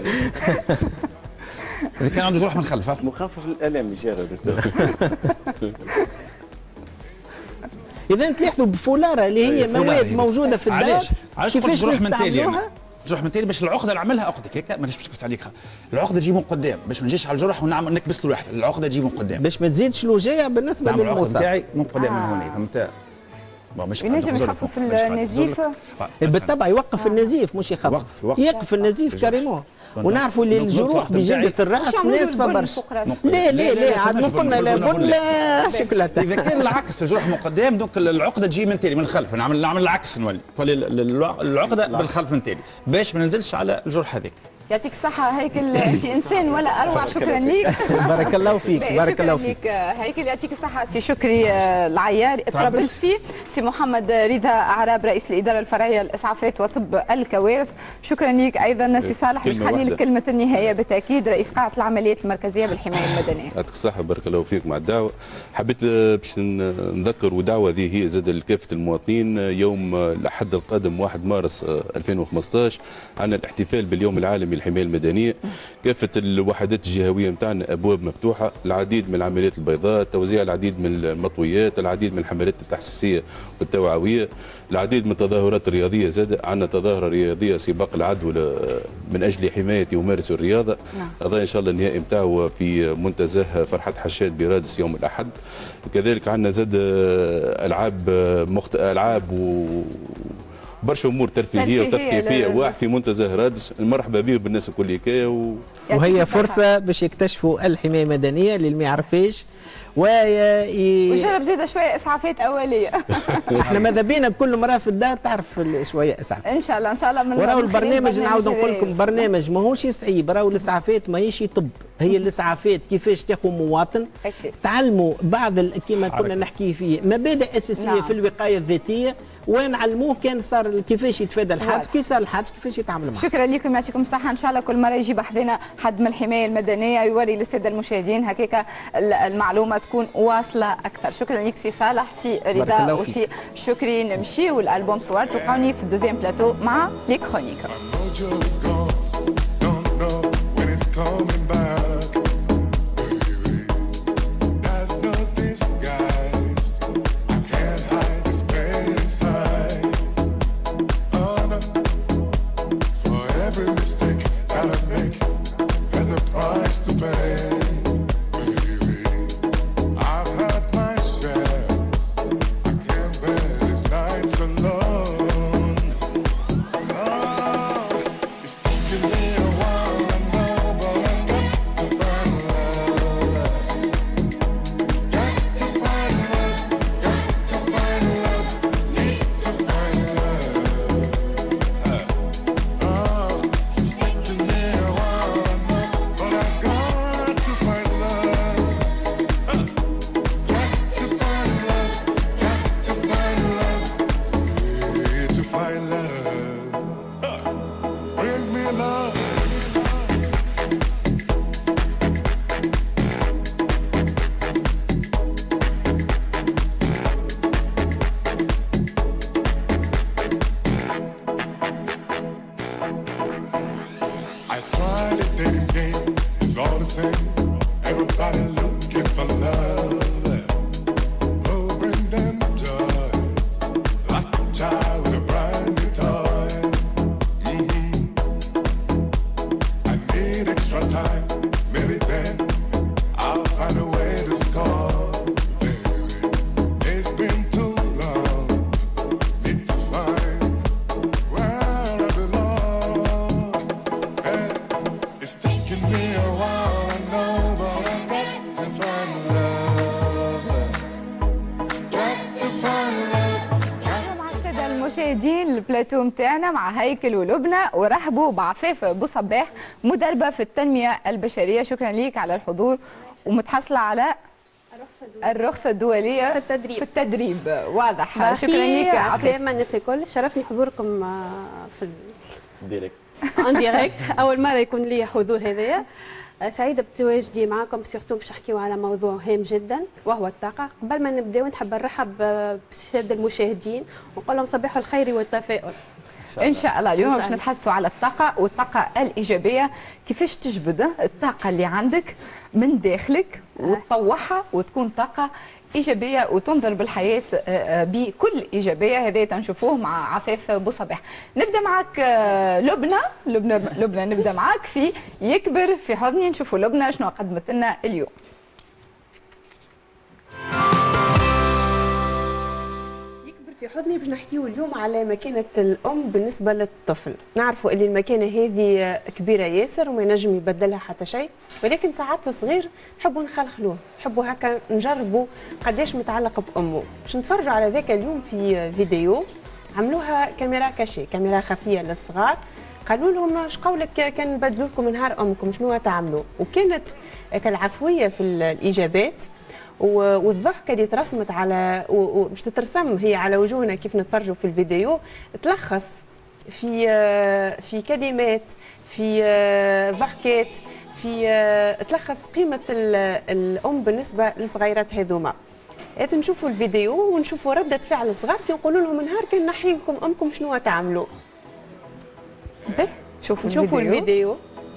اذا كان عنده جرح من الخلف مخفف للالام مشارة دكتور. اذا تلاحظوا بفولاره اللي هي مواد موجوده في الدار كيفاش جرح من تالي جرح من تالي باش العقده اللي نعملها عقدك هيك ما نكبس عليك العقده تجي من قدام باش ما نجيش على الجرح ونعمل نكبس له واحد العقده تجي من قدام باش ما تزيدش الوجايه بالنسبه للمصاب. العقده نتاعي من قدام من هنا فهمت؟ ينجم يخفف النزيف بالطبع يوقف النزيف مش يخفف يوقف النزيف كاريمون ونعرفوا اللي الجروح بجلدة الراس ناسفه برشا. لا لا لا عاد ما قلنا لا بن لا شوكولاته. اذا كان العكس الجروح من قدام دونك العقده تجي من تالي من الخلف نعمل نعمل العكس نولي نولي العقده بالخلف من تالي باش ما ننزلش على الجرح هذاك. يعطيك الصحة هيكل أنت إنسان ولا أروع شكرا ليك. بارك الله فيك بارك الله فيك. هيكل يعطيك الصحة سي شكري العيار الطرابلسي سي محمد رضا عراب رئيس الإدارة الفرعية للإسعافات وطب الكوارث شكرا لك أيضا سي صالح باش خلي لك كلمة النهاية بالتأكيد رئيس قاعة العمليات المركزية بالحماية المدنية. يعطيك الصحة بارك الله فيك مع الدعوة. حبيت باش نذكر ودعوة ذي هي زاد لكافة المواطنين يوم الأحد القادم واحد مارس ألفين وخمسطاش عندنا الاحتفال باليوم العالمي للحماية المدنية. كافة الوحدات الجهوية نتاعنا أبواب مفتوحة العديد من العمليات البيضاء توزيع العديد من المطويات العديد من الحملات التحسيسية والتوعوية العديد من التظاهرات الرياضية زاد عندنا تظاهرة رياضية سباق العدو من أجل حماية ومارس الرياضة هذا إن شاء الله النهائي نتاعو في منتزه فرحة حشاد برادس يوم الأحد. كذلك عندنا زاد ألعاب مخت... ألعاب و برشا امور ترفيهيه وتثقيفيه واحد في منتزه رادس مرحبا به بالناس الكل هكايا و... وهي فرصه باش يكتشفوا الحمايه المدنيه اللي ما يعرفهاش وي... وجرب زيد شويه اسعافات اوليه. احنا ماذا بينا بكل مرة في الدار تعرف شويه اسعاف ان شاء الله ان شاء الله من وراو البرنامج نعاود نقول لكم برنامج ماهوش صعيب راهو الاسعافات ماهيش طب هي الاسعافات كيفاش تاخذ مواطن أكيد. تعلموا بعض كما كنا نحكي فيه مبادئ اساسيه نعم. في الوقايه الذاتيه ونعلموه كان صار كيفاش يتفادى الحادث كي صار الحادث كيفاش يتعامل معه. شكرا لكم يعطيكم الصحه ان شاء الله كل مره يجي بحذنا حد من الحمايه المدنيه يوري للساده المشاهدين هكاك المعلومه تكون واصله اكثر. شكرا لك سي صالح سي رضا وسي شكري. نمشي والالبوم صور تلقاوني في الدوزيام بلاتو مع لي كرونيك. That's nothing, guys. child with a brand new toy. Mm-hmm. I need extra time, maybe then I'll find a way to score. Baby, it's been too long, need to find where I belong. Hey, it's taking me a while, I know, but I've got to find love. Got to find love. مع السادة المشاهدين البلاتو متاعنا مع هيكل ولبنى، ورحبوا بعفاف بوصباح مدربة في التنمية البشرية. شكرا ليك على الحضور، ومتحصلة على الرخصة الدولية في التدريب في التدريب واضح. شكرا ليك يا عفاف. عفاف الناس الكل، شرفني حضوركم في ديريكت ان ديريكت. اول مرة يكون لي حضور هذايا. سعيدة بتواجدي معكم، سيرتو باش نحكيو على موضوع هام جدا وهو الطاقة. قبل ما نبداو نحب نرحب بالسادة المشاهدين ونقول لهم صباح الخير والتفاؤل. ان شاء الله اليوم باش نتحدثوا على الطاقه والطاقه الايجابيه، كيفاش تجبد الطاقه اللي عندك من داخلك وتطوعها وتكون طاقه ايجابيه وتنظر بالحياه بكل ايجابيه. هذا تنشوفوه مع عفاف بوصباح. نبدا معك لبنى. لبنى لبنى نبدا معك في يكبر في حضني. نشوفوا لبنى شنو قدمت لنا اليوم. في حضني باش نحكيو اليوم على مكانة الأم بالنسبة للطفل. نعرفوا اللي المكانة هذه كبيرة ياسر وما ينجم يبدلها حتى شيء، ولكن ساعات صغير نحبوا نخلخلوه، نحبوا هكا نجربوا قداش متعلق بأمه. باش نتفرجوا على ذاك اليوم في فيديو عملوها كاميرا كاشي، كاميرا خفية للصغار. قالوا لهم اش قولك كان نبدلوا لكم نهار أمكم شنو تعملوا؟ وكانت كالعفوية في الإجابات والضحكه اللي ترسمت على ومش تترسم هي على وجوهنا كيف نتفرجوا في الفيديو، تلخص في في كلمات، في ضحكات، في تلخص قيمه الام بالنسبه للصغيرات هذوما. نشوفوا الفيديو ونشوفوا رده فعل الصغار كي نقولوا لهم نهار كان نحي لكم امكم شنو تعملوا. شوفوا نشوفوا الفيديو.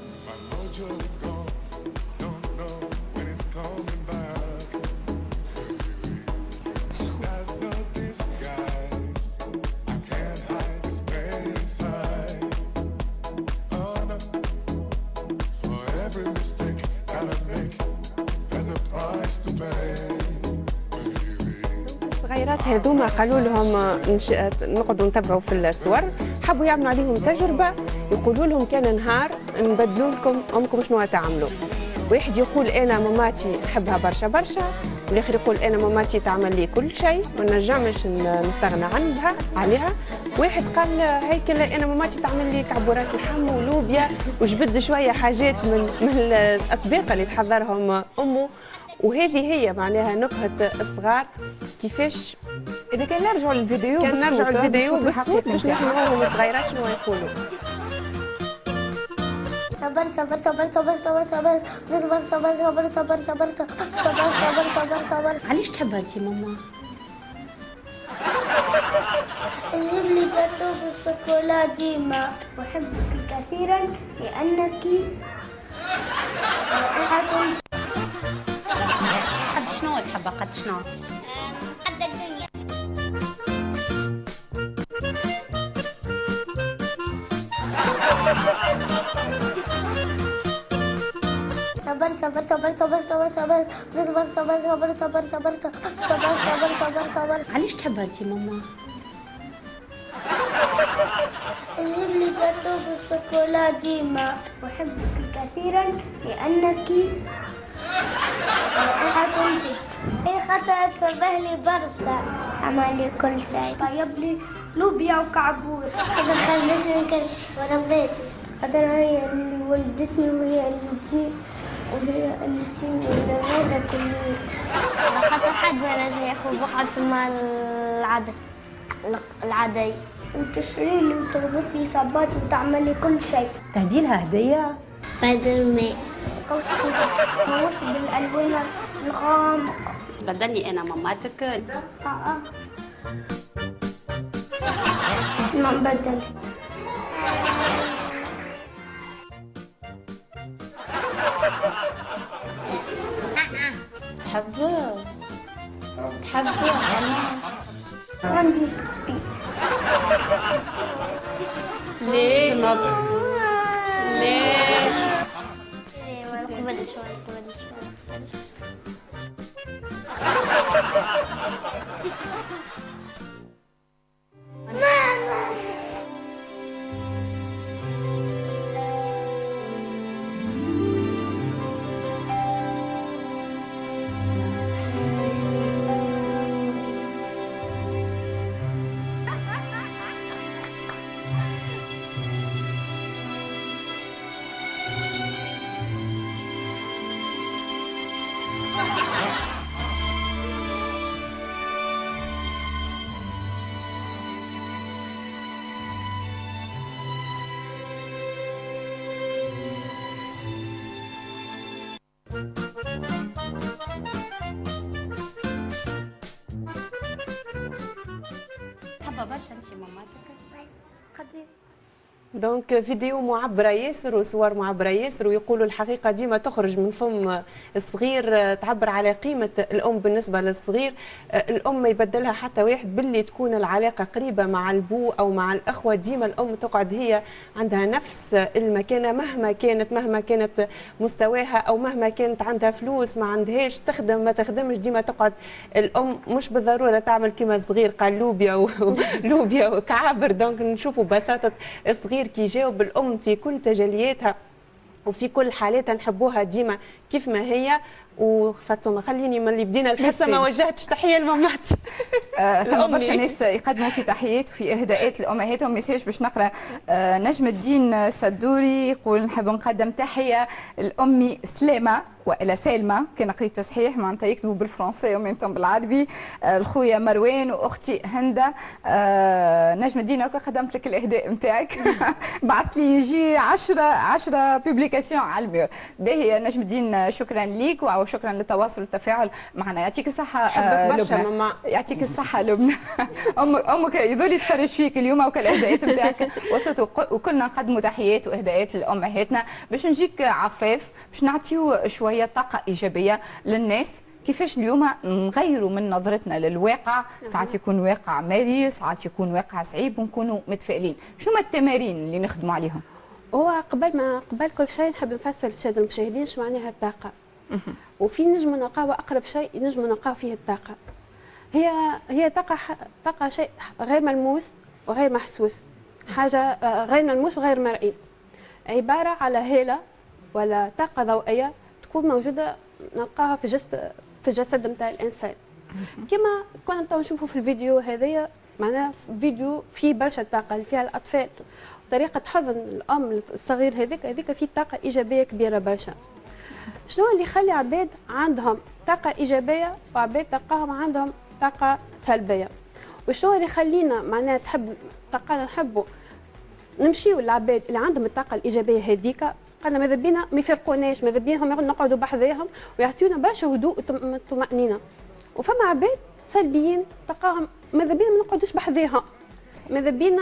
الصغيرات هذوما قالوا لهم نقعدوا نتبعوا في الصور، حبوا يعملوا عليهم تجربه، يقولوا لهم كان نهار نبدلوا لكم امكم شنو تعملوا. واحد يقول انا ماماتي نحبها برشا برشا، والاخر يقول انا ماماتي تعمل لي كل شيء ما نجمش نستغنى عنها عليها. واحد قال هيكل انا ماماتي تعمل لي كعبورات لحم ولوبيا وجبد شويه حاجات من من الاطباق اللي تحضرهم امه. وهذه هي معناها نكهه الصغار كيفاش. اذا كان نرجعوا للفيديو كان نرجعوا للفيديو بالصوت باش نسمعوا لهم الصغيرات شنو يقولوا. صبر صبر صبر صبر صبر صبر صبر صبر صبر صبر صبر صبر صبر صبر صبر. علاش تحبها انت ماما؟ جيب لي جاتو بالشوكولا ديما. أحبك كثيرا لأنك رائحة. قد شنو تحبها قد شنو؟ قد الدنيا. صبر صبر صبر صبر صبر صبر صبر صبر صبر صبر صبر صبر صبر صبر صبر. علاش تحبها انت ماما؟ جيب لي جاتو بالشوكولا ديما. أحبك كثيرا لأنك رائحة جد. هي خطأت تصبح لي برشا، عمل لي كل شيء، طيب لي لوبيا وكعبور، هذا خلتني نكشف وربيتي، خاطر هي اللي ولدتني وهي اللي تجي وهي اللي تجيني لهذا كله. خاطر حد ما نجم ياخذ بقعة مع العادي العادي وتشري لي وتربط لي صباتي وتعمل لي كل شيء. تهدي لها هدية؟ سبايدر مان. قوس قزح ماهوش بالالوان الغامقة. بدلني انا ماماتك. اه اه ما نبدل. تحبه تحبه انا عندي ليه؟ ليه؟ ما نقبلش ما نقبلش ما نقبلش. تحبها برشا انت ماماتك؟ بس قديم. دونك فيديو معبره ياسر وصور معبره ياسر، ويقولوا الحقيقه ديما تخرج من فم الصغير تعبر على قيمه الام بالنسبه للصغير. الام ما يبدلها حتى واحد، باللي تكون العلاقه قريبه مع البو او مع الاخوه، ديما الام تقعد هي عندها نفس المكانه مهما كانت مهما كانت مستواها، او مهما كانت عندها فلوس ما عندهاش تخدم ما تخدمش، ديما تقعد الام مش بالضروره تعمل كما الصغير قال لوبيا ولوبيا وكعابر. دونك نشوفوا بساطه الصغير كي يجاوب الام في كل تجلياتها وفي كل حالاتها، نحبوها ديما كيف ما هي. وفاطمه خليني من اللي بدينا الحصه ما وجهتش تحيه لماماتي. آه ثم برشا ناس يقدموا في تحيات وفي اهداءات لامهاتهم. ميساج باش نقرا. آه نجم الدين السدوري يقول نحب نقدم تحيه لامي سلامه والى سالمه، كان قريت تصحيح معناتها يكتبوا بالفرنسي وميمتهم بالعربي. آه الخويا مروان واختي هنده. آه نجم الدين هكا قدمت لك الاهداء نتاعك. بعثت لي يجي عشرة عشرة بوبليكاسيون على المير. باهي نجم الدين شكرا ليك وشكرا للتواصل والتفاعل معنا. يعطيك الصحه آه لبنى. يعطيك الصحه لبنى. امك امك يظل يتفرج فيك اليوم وكل الاهداءات نتاعك وصلت، وكلنا نقدموا تحيات واهداءات لامهاتنا. باش نجيك عفاف باش نعطيو شويه طاقه ايجابيه للناس. كيفاش اليوم نغيروا من نظرتنا للواقع، ساعات يكون واقع مرير ساعات يكون واقع صعيب ونكونوا متفائلين. شنو هما التمارين اللي نخدموا عليهم؟ هو قبل ما قبل كل شيء نحب نفسر للساده المشاهدين شو معناها الطاقه. وفي نجم نلقاو اقرب شيء نجم نلقاو فيه الطاقه. هي هي طاقه طاقه شيء غير ملموس وغير محسوس، حاجه غير ملموس وغير مرئي، عباره على هاله ولا طاقه ضوئيه تكون موجوده نلقاها في جسد في الجسد نتاع الانسان. كما كنا تو نشوفوا في الفيديو هذايا، معناها فيديو فيه برشا طاقه اللي فيها الاطفال، طريقه حضن الام الصغير هذيك هذيك فيه طاقه ايجابيه كبيره برشا. شنو اللي يخلي عباد عندهم طاقه ايجابيه وعباد تلقاهم عندهم طاقه سلبيه؟ وشنو اللي يخلينا معناها تحب تلقانا نحبوا نمشيو للعباد اللي عندهم الطاقه الايجابيه هذيك؟ قالنا ماذا بينا ما يفرقوناش، ماذا بينهم نقعدوا بحذاهم ويعطيونا برشا هدوء وطمأنينة. وفما عباد سلبيين تلقاهم ماذا بينا ما نقعدوش بحذاهم، ماذا بينا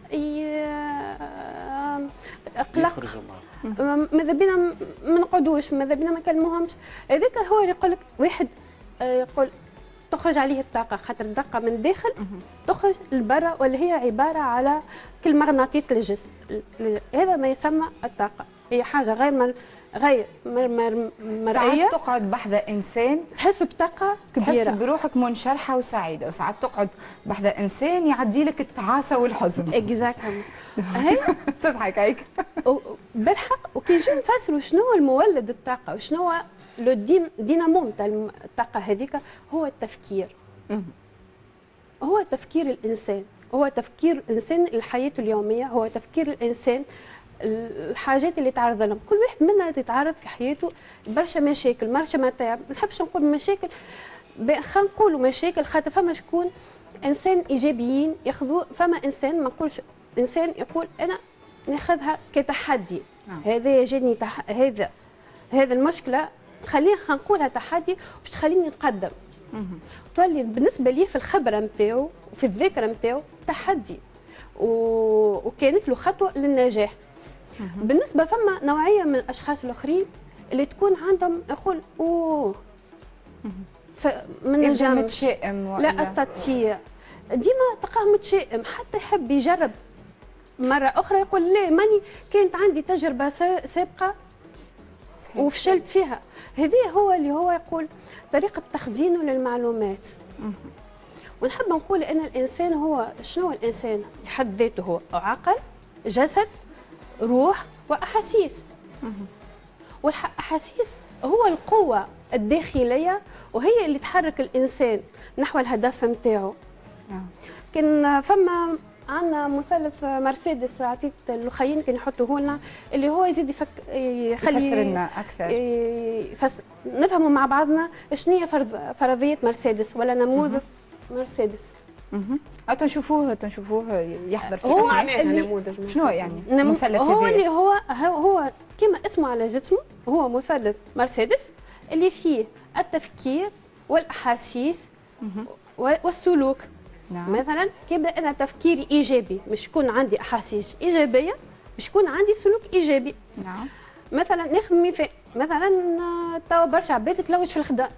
قلق، ماذا بينا ما نقعدوش، ماذا بينا ما نكلموهمش. هذاك هو اللي يقول لك واحد يقول تخرج عليه الطاقة، خاطر الطاقة من داخل تخرج لبرا، ولا هي عبارة على كالمغناطيس للجسم. هذا ما يسمى الطاقة، هي حاجة غير مل... غير مر... مر... مرئية. ساعات تقعد بحذا إنسان تحس بطاقة كبيرة، تحس بروحك منشرحة وسعيدة، وساعات تقعد بحذا إنسان يعدي لك التعاسة والحزن. اكزاكتلي. هي تضحك هيك بالحق. وكي نجي نفسروا شنو هو المولد الطاقة وشنو هو لو دين دينامو نتاع الطاقة هذيك، هو التفكير. هو تفكير الإنسان، هو تفكير الإنسان لحياته اليومية، هو تفكير الإنسان الحاجات اللي تعرض لهم. كل واحد منا يتعرض في حياته برشا مشاكل، برشا متاعب. ما نحبش نقول مشاكل، خلينا نقولوا مشاكل، خاطر فما شكون انسان ايجابيين ياخذوا، فما انسان ما نقولش انسان يقول انا ناخذها كتحدي. آه. هذا جاني تح... هذا هذا المشكله خلينا نقولها تحدي باش تخليني نقدم. تولي بالنسبه لي في الخبره نتاعو وفي الذاكره نتاعو تحدي و... وكانت له خطوه للنجاح. بالنسبه فما نوعيه من الاشخاص الاخرين اللي تكون عندهم يقول اوه ما نجمش، لا استطيع، ديما تلقاه متشائم، حتى يحب يجرب مره اخرى يقول لا ماني كانت عندي تجربه سابقه وفشلت فيها. هذا هو اللي هو يقول طريقه تخزينه للمعلومات. ونحب نقول ان الانسان هو شنو الانسان في حد ذاته؟ هو عقل، جسد، روح واحاسيس. والاحاسيس هو القوه الداخليه وهي اللي تحرك الانسان نحو الهدف نتاعو. كان فما عندنا مثلث مرسيدس عطيت الاخرين كان يحطوه لنا اللي هو يزيد يفك يخلي يفسر لنا اكثر يفس... نفهموا مع بعضنا شنو هي فرض... فرضيه مرسيدس ولا نموذج مرسيدس. اها تنشوفوه تنشوفوه يحضر في هو معناها نموذج شنو يعني نم... مثلث هو اللي هو هو كما اسمه على جسمه هو مثلث مرسيدس اللي فيه التفكير والاحاسيس والسلوك. نعم. مثلا كيبدا انا تفكيري ايجابي مش يكون عندي احاسيس ايجابيه باش يكون عندي سلوك ايجابي. نعم. مثلا ناخذ مثال مثلا توا برشا عباد تلوج في الخدمه.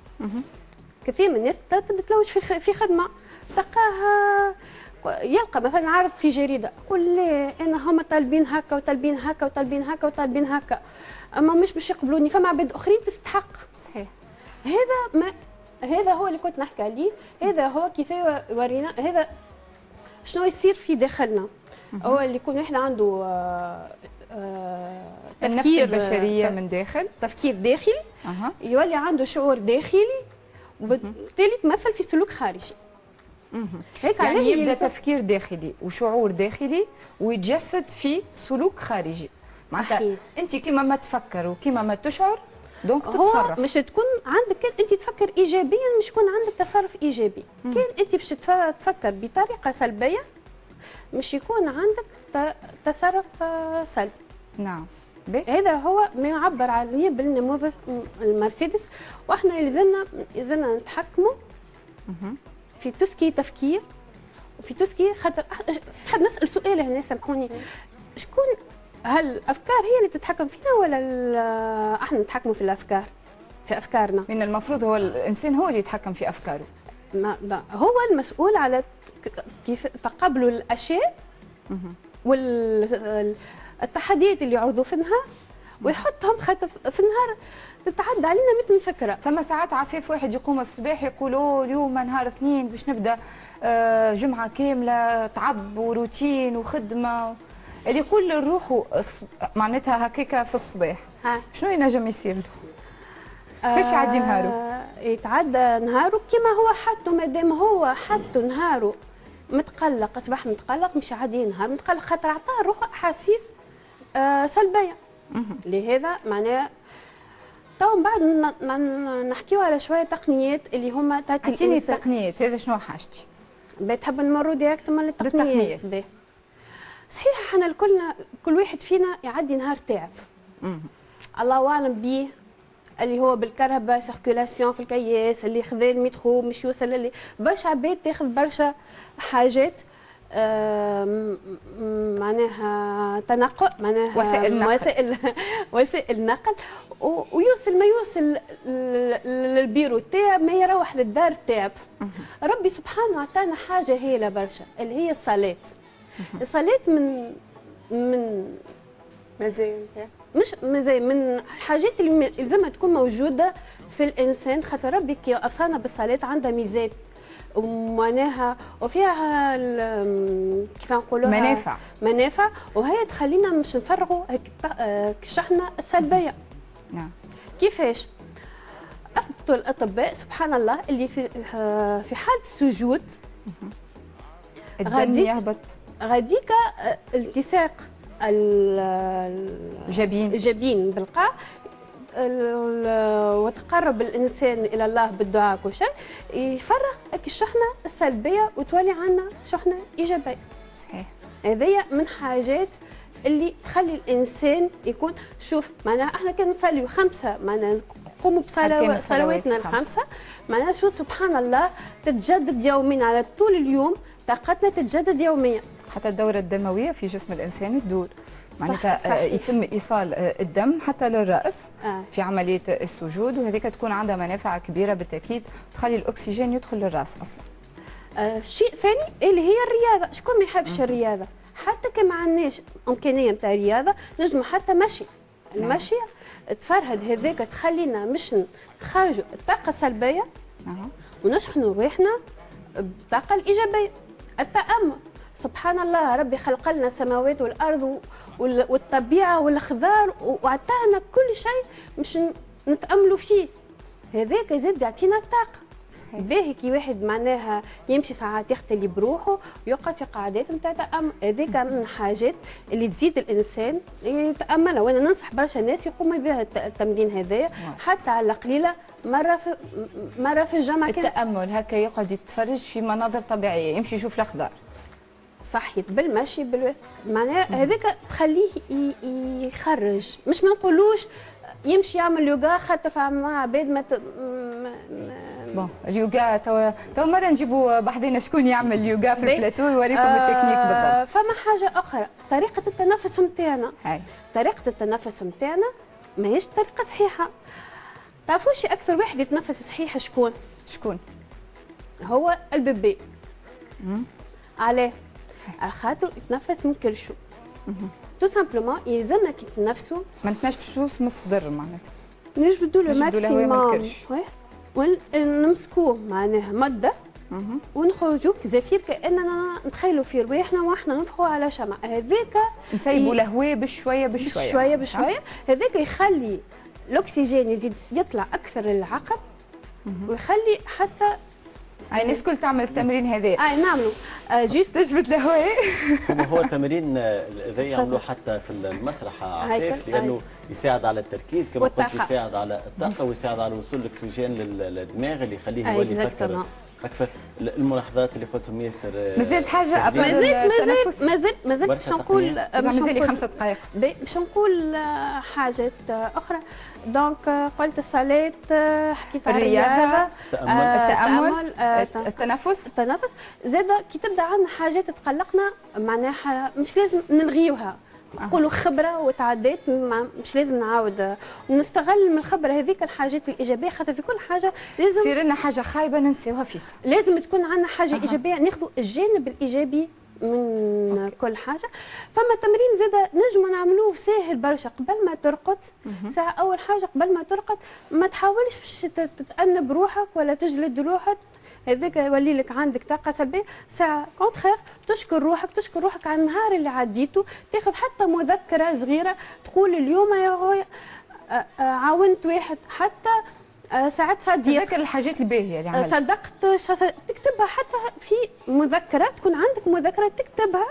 كثير من الناس تتلوج في في خدمه تلقاها يلقى مثلا عارض في جريده يقول لا انا هما طالبين هكا وطالبين هكا وطالبين هكا وطالبين هكا اما مش باش يقبلوني. فما عباد اخرين تستحق. صحيح. هذا ما هذا هو اللي كنت نحكي عليه. هذا هو كيف يورينا هذا شنو يصير في داخلنا. هو اللي يكون واحد عنده آه آه النفس البشريه من داخل تفكير داخلي. أه. يولي عنده شعور داخلي وبالتالي تمثل في سلوك خارجي. هيك يعني يبدا تفكير داخلي وشعور داخلي ويتجسد في سلوك خارجي. معناتها انت كيما ما تفكر وكيما ما تشعر دونك تتصرف. هو مش تكون عندك انت تفكر ايجابيا مش يكون عندك تصرف ايجابي. مم. كان انت باش تفكر بطريقه سلبيه مش يكون عندك تصرف سلبي. نعم. هذا هو ما يعبر عليه بالنموذج المرسيدس. واحنا لازلنا لازلنا نتحكموا في توسكي تفكير وفي توسكي خاطر نحب نسال سؤال هنا سامحوني شكون هل الافكار هي اللي تتحكم فينا ولا احنا نتحكموا في الافكار في افكارنا؟ من المفروض هو الانسان هو اللي يتحكم في افكاره. ما لا هو المسؤول على كيف تقبله الاشياء والتحديات اللي يعرضوا في النهار ويحطهم خاطر في النهار تتعدى علينا مثل الفكره. ثم ساعات عفيف واحد يقوم الصباح يقولوا اليوم نهار اثنين باش نبدا جمعه كامله تعب وروتين وخدمه. اللي يقول لروحه معناتها هكاكا في الصباح ها. شنو ينجم يصير له؟ كيفاش آه يعدي نهاره؟ يتعدى نهاره كما هو حاطه. مادام هو حاطه نهاره متقلق اصبح متقلق مش عادي نهار متقلق خاطر عطاه روحه احاسيس آه سلبيه. لهذا معناه تو من بعد نحكيو على شويه تقنيات اللي هما تاعت اعطيني التقنيات هذا شنو حاجتي؟ تحب نمروا ديريكت من التقنيات. صحيح احنا الكلنا كل واحد فينا يعدي نهار تعب. الله اعلم بيه اللي هو بالكهرباء سيركولاسيون في الكياس اللي خذا المترو مش يوصل اللي برشا عباد تاخذ برشا حاجات معناها تنقل معناها وسائل نقل وسائل وسائل نقل ويوصل ما يوصل للبيرو تاعب ما يروح للدار تاعب. ربي سبحانه عطانا حاجه هي برشا اللي هي الصلاه. الصلاه من من مزايا مش مزايا من الحاجات اللي لازمها تكون موجوده في الانسان خاطر ربي كي اوصانا بالصلاه عندها ميزات ومعناها وفيها كيف نقولوها منافع منافع وهي تخلينا مش نفرغوا الشحنه السلبيه. نعم. كيفاش؟ اثبتوا الاطباء سبحان الله اللي في في حاله السجود الدم يهبط غاديك التصاق الجبين الجبين بالقاع وتقرب الانسان الى الله بالدعاء كل شيء يفرغ الشحنه السلبيه وتولي عندنا شحنه ايجابيه. صحيح. هذه من حاجات اللي تخلي الانسان يكون شوف معناها احنا كنا نصليو خمسه معناها نقوموا بصلواتنا الخمسه معناها شو سبحان الله تتجدد يوميا على طول اليوم طاقتنا تتجدد يوميا. حتى الدورة الدموية في جسم الإنسان تدور معناتها يتم إيصال الدم حتى للرأس آه. في عملية السجود وهذيك تكون عندها منافع كبيرة بالتأكيد تخلي الأكسجين يدخل للرأس أصلا. آه شيء ثاني اللي هي الرياضه، شكون ما يحبش الرياضه؟ حتى كان ما عندناش امكانيه نتاع رياضه نجموا حتى مشي. المشي تفرهد هذاك تخلينا مش نخرجوا الطاقه السلبيه ونشحنوا روحنا بالطاقه الايجابيه. التامل، سبحان الله، ربي خلق لنا السماوات والارض والطبيعه والخضار وعطانا كل شيء مش نتاملوا فيه. هذاك يزيد يعطينا الطاقه. باهي كي واحد معناها يمشي ساعات يختلي بروحه ويقعد في قعدات نتاع تامل، هذاك من الحاجات اللي تزيد الانسان يتاملها. وانا ننصح برشا ناس يقوموا بها التمرين هذايا حتى على القليله مره في مره في الجمعه. التامل هكا يقعد يتفرج في مناظر طبيعيه، يمشي يشوف الاخضر صحيت بالمشي بال... معناها هذاك تخليه يخرج. مش ما نقولوش يمشي يعمل يوغا خاطر فما عباد ما ت... بون اليوغا تو تو مره نجيبوا بعضنا شكون يعمل يوغا في البلاتو يوريكم آه التكنيك بالضبط. فما حاجه اخرى، طريقه التنفس نتاعنا. طريقه التنفس نتاعنا ماهيش طريقه صحيحه. تعرفوش اكثر واحد يتنفس صحيح شكون؟ شكون؟ هو البيبي. علاه؟ على خاطر يتنفس من كرشو. تو سامبلومون يلزمنا كي نتنفسوا ما نتنفسوش من الصدر معناتها. نجبدوا له ماكسيموم ونمسكوه معناها مده ونخرجوا زفير كاننا نتخيلوا في رواحنا واحنا ننفخوا على شمع. هذاك نسيبوا الهواء بشويه بشويه بشويه بشويه. هذاك يخلي الاكسجين يزيد يطلع اكثر للعقل ويخلي حتى اي الناس الكل تعمل التمرين هذا. اي نعملوا آه جوست تجبد الهواء. هو التمرين هذا يعملوه حتى في المسرح عفاف لانه يساعد على التركيز كما قلت، يساعد على الطاقه ويساعد على وصول الاكسجين للدماغ اللي يخليه يولي يفكر اكثر. الملاحظات اللي قلتهم ياسر مازالت حاجه مازال مازال مازال مازال باش نقول مازال خمسة دقائق باش نقول حاجات اخرى. دونك قلت الصلاه، حكيت على الرياضه، التامل، التنفس التنفس زاد كي تبدا عندنا حاجات تقلقنا معناها مش لازم نلغيوها، نقولوا خبره وتعديت مش لازم نعاود نستغل من الخبره هذيك الحاجات الايجابيه خاطر في كل حاجه لازم يصير لنا حاجه خايبه ننساوها فيها. لازم تكون عندنا حاجه أه. ايجابيه ناخذوا الجانب الايجابي من أوكي. كل حاجه. فما تمرين زاده نجموا نعملوه ساهل برشا. قبل ما ترقد ساعه اول حاجه قبل ما ترقد ما تحاولش باش تتأنب روحك ولا تجلد روحك، هذاك يولي لك عندك طاقه سلبيه. ساعه كونتخير تشكر روحك تشكر روحك على النهار اللي عديته، تاخذ حتى مذكره صغيره تقول اليوم يا خويا عاونت واحد، حتى ساعات صديق تذكر الحاجات الباهيه اللي عملتها، صدقت تكتبها حتى في مذكره، تكون عندك مذكره تكتبها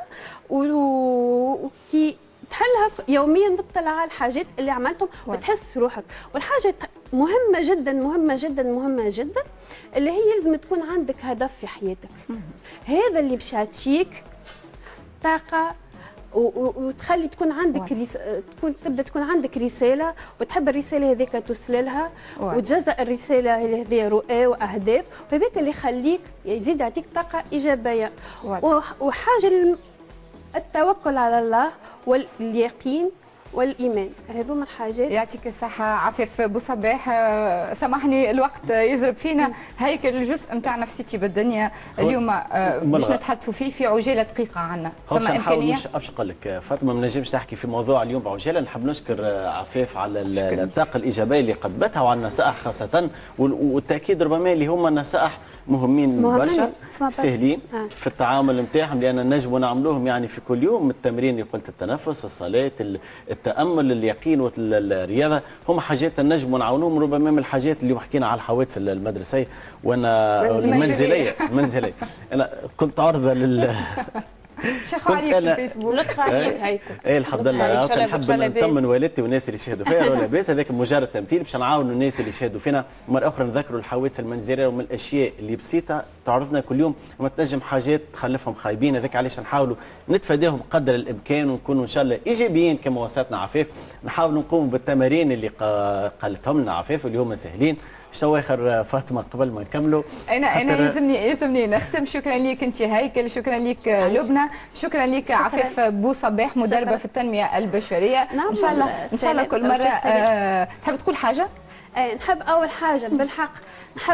وكي تحلها يوميا تطلع على الحاجات اللي عملتهم وتحس روحك. والحاجه مهمه جدا مهمه جدا مهمه جدا اللي هي لازم تكون عندك هدف في حياتك. هذا اللي باش يعطيك طاقه وتخلي تكون عندك ريس... تكون تبدا تكون عندك رساله وتحب الرساله هذيك توصل لها وتجزأ الرساله هذه رؤى واهداف، وهذاك اللي يخليك يزيد يعطيك طاقه ايجابيه. وحاجه التوكل على الله واليقين والايمان، هذو من الحاجات. يعطيك الصحه عفاف بوصباح. سامحني الوقت يزرب فينا، هيك الجزء نتاع نفسيتي بالدنيا اليوم باش نتحدثوا فيه في عجاله دقيقه عنا. فما امكانيه باش نقول لك فاطمه ما نجمش تحكي في موضوع اليوم بعجاله. نحب نشكر عفاف على الطاقه الايجابيه اللي قدمتها وعلى النصائح خاصه، والتاكيد ربما اللي هما نصائح مهمين برشا سهلين آه. في التعامل نتاعهم، لان نجموا نعملوهم يعني في كل يوم. التمرين اللي قلت التنفس، الصلاه، التامل، اليقين والرياضه هم حاجات نجموا نعاونوهم. ربما من الحاجات اللي حكينا على الحوادث المدرسيه وانا المنزليه المنزليه انا كنت عرضه لل شيخوا عليك في الفيسبوك. لطف عليك هيك. اي الحمد لله. نحب نطمن والدتي والناس اللي يشاهدوا فيها ولا لاباس. هذاك مجرد تمثيل باش نعاونوا الناس اللي يشاهدوا فينا. مرة أخرى نذكروا الحوادث المنزلية ومن الأشياء اللي بسيطة تعرضنا كل يوم وما تنجم حاجات تخلفهم خايبين. هذاك علاش نحاولوا نتفاداهم قدر الإمكان ونكونوا إن شاء الله إيجابيين كما وصلتنا عفاف. نحاولوا نقوموا بالتمارين اللي قالتهم لنا عفاف واللي هما سهلين. شنو اخر فاطمه قبل ما نكملوا؟ انا انا يلزمني يلزمني نختم. شكرا لك انت هيكل، شكرا لك لبنى، شكرا لك عفاف بوصباح مدربه في التنميه البشريه. نعم ان شاء الله ان شاء الله كل مره. أه تحب تقول حاجه؟ أه نحب اول حاجه بالحق نحب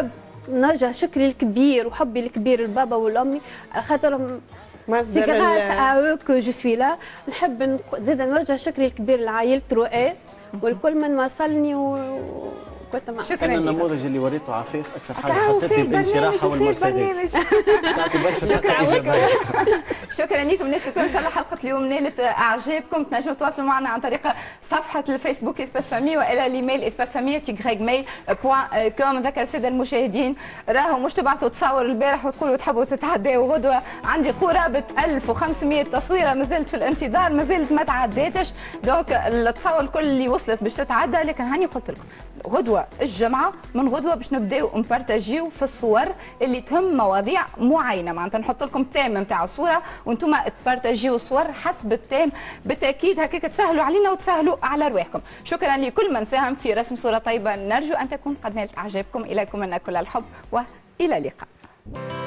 نوجه شكري الكبير وحبي الكبير لبابا والامي خاطرهم سي غراس ا او كو جو سوي لا. نحب زيد نوجه شكري الكبير لعائله رؤى والكل من وصلني و كنت مع شكرا. النموذج اللي وريته عفيف اكثر حاجه حسيتني بانشراحها والمرسيدس تعطي برشا طاقه ايجابيه. شكرا لكم الناس الكل. ان شاء الله حلقه اليوم نالت اعجابكم. تنجموا تواصلوا معنا عن طريق صفحه الفيسبوك اسباس فامي والى الايميل اسباس فامي تيغريغ ميل بوان كوم. ذكر الساده المشاهدين راهو مش تبعثوا تصور البارح وتقولوا تحبوا تتعداوا غدوه. عندي قرابه ألف وخمسمائة تصويره مازلت في الانتظار مازلت ما تعداتش. دونك التصور الكل اللي وصلت باش تتعدى. لكن هاني قلت لكم غدوه الجمعه من غدوه باش نبداو نبارتاجيو في الصور اللي تهم مواضيع معينه. معناتها نحط لكم التيم نتاع الصوره وانتم تبارتاجيو الصور حسب التيم. بالتاكيد هكاك تسهلوا علينا وتسهلوا على رواحكم. شكرا لكل من ساهم في رسم صوره طيبه. نرجو ان تكون قد نالت اعجابكم. اليكم منا كل الحب والى اللقاء.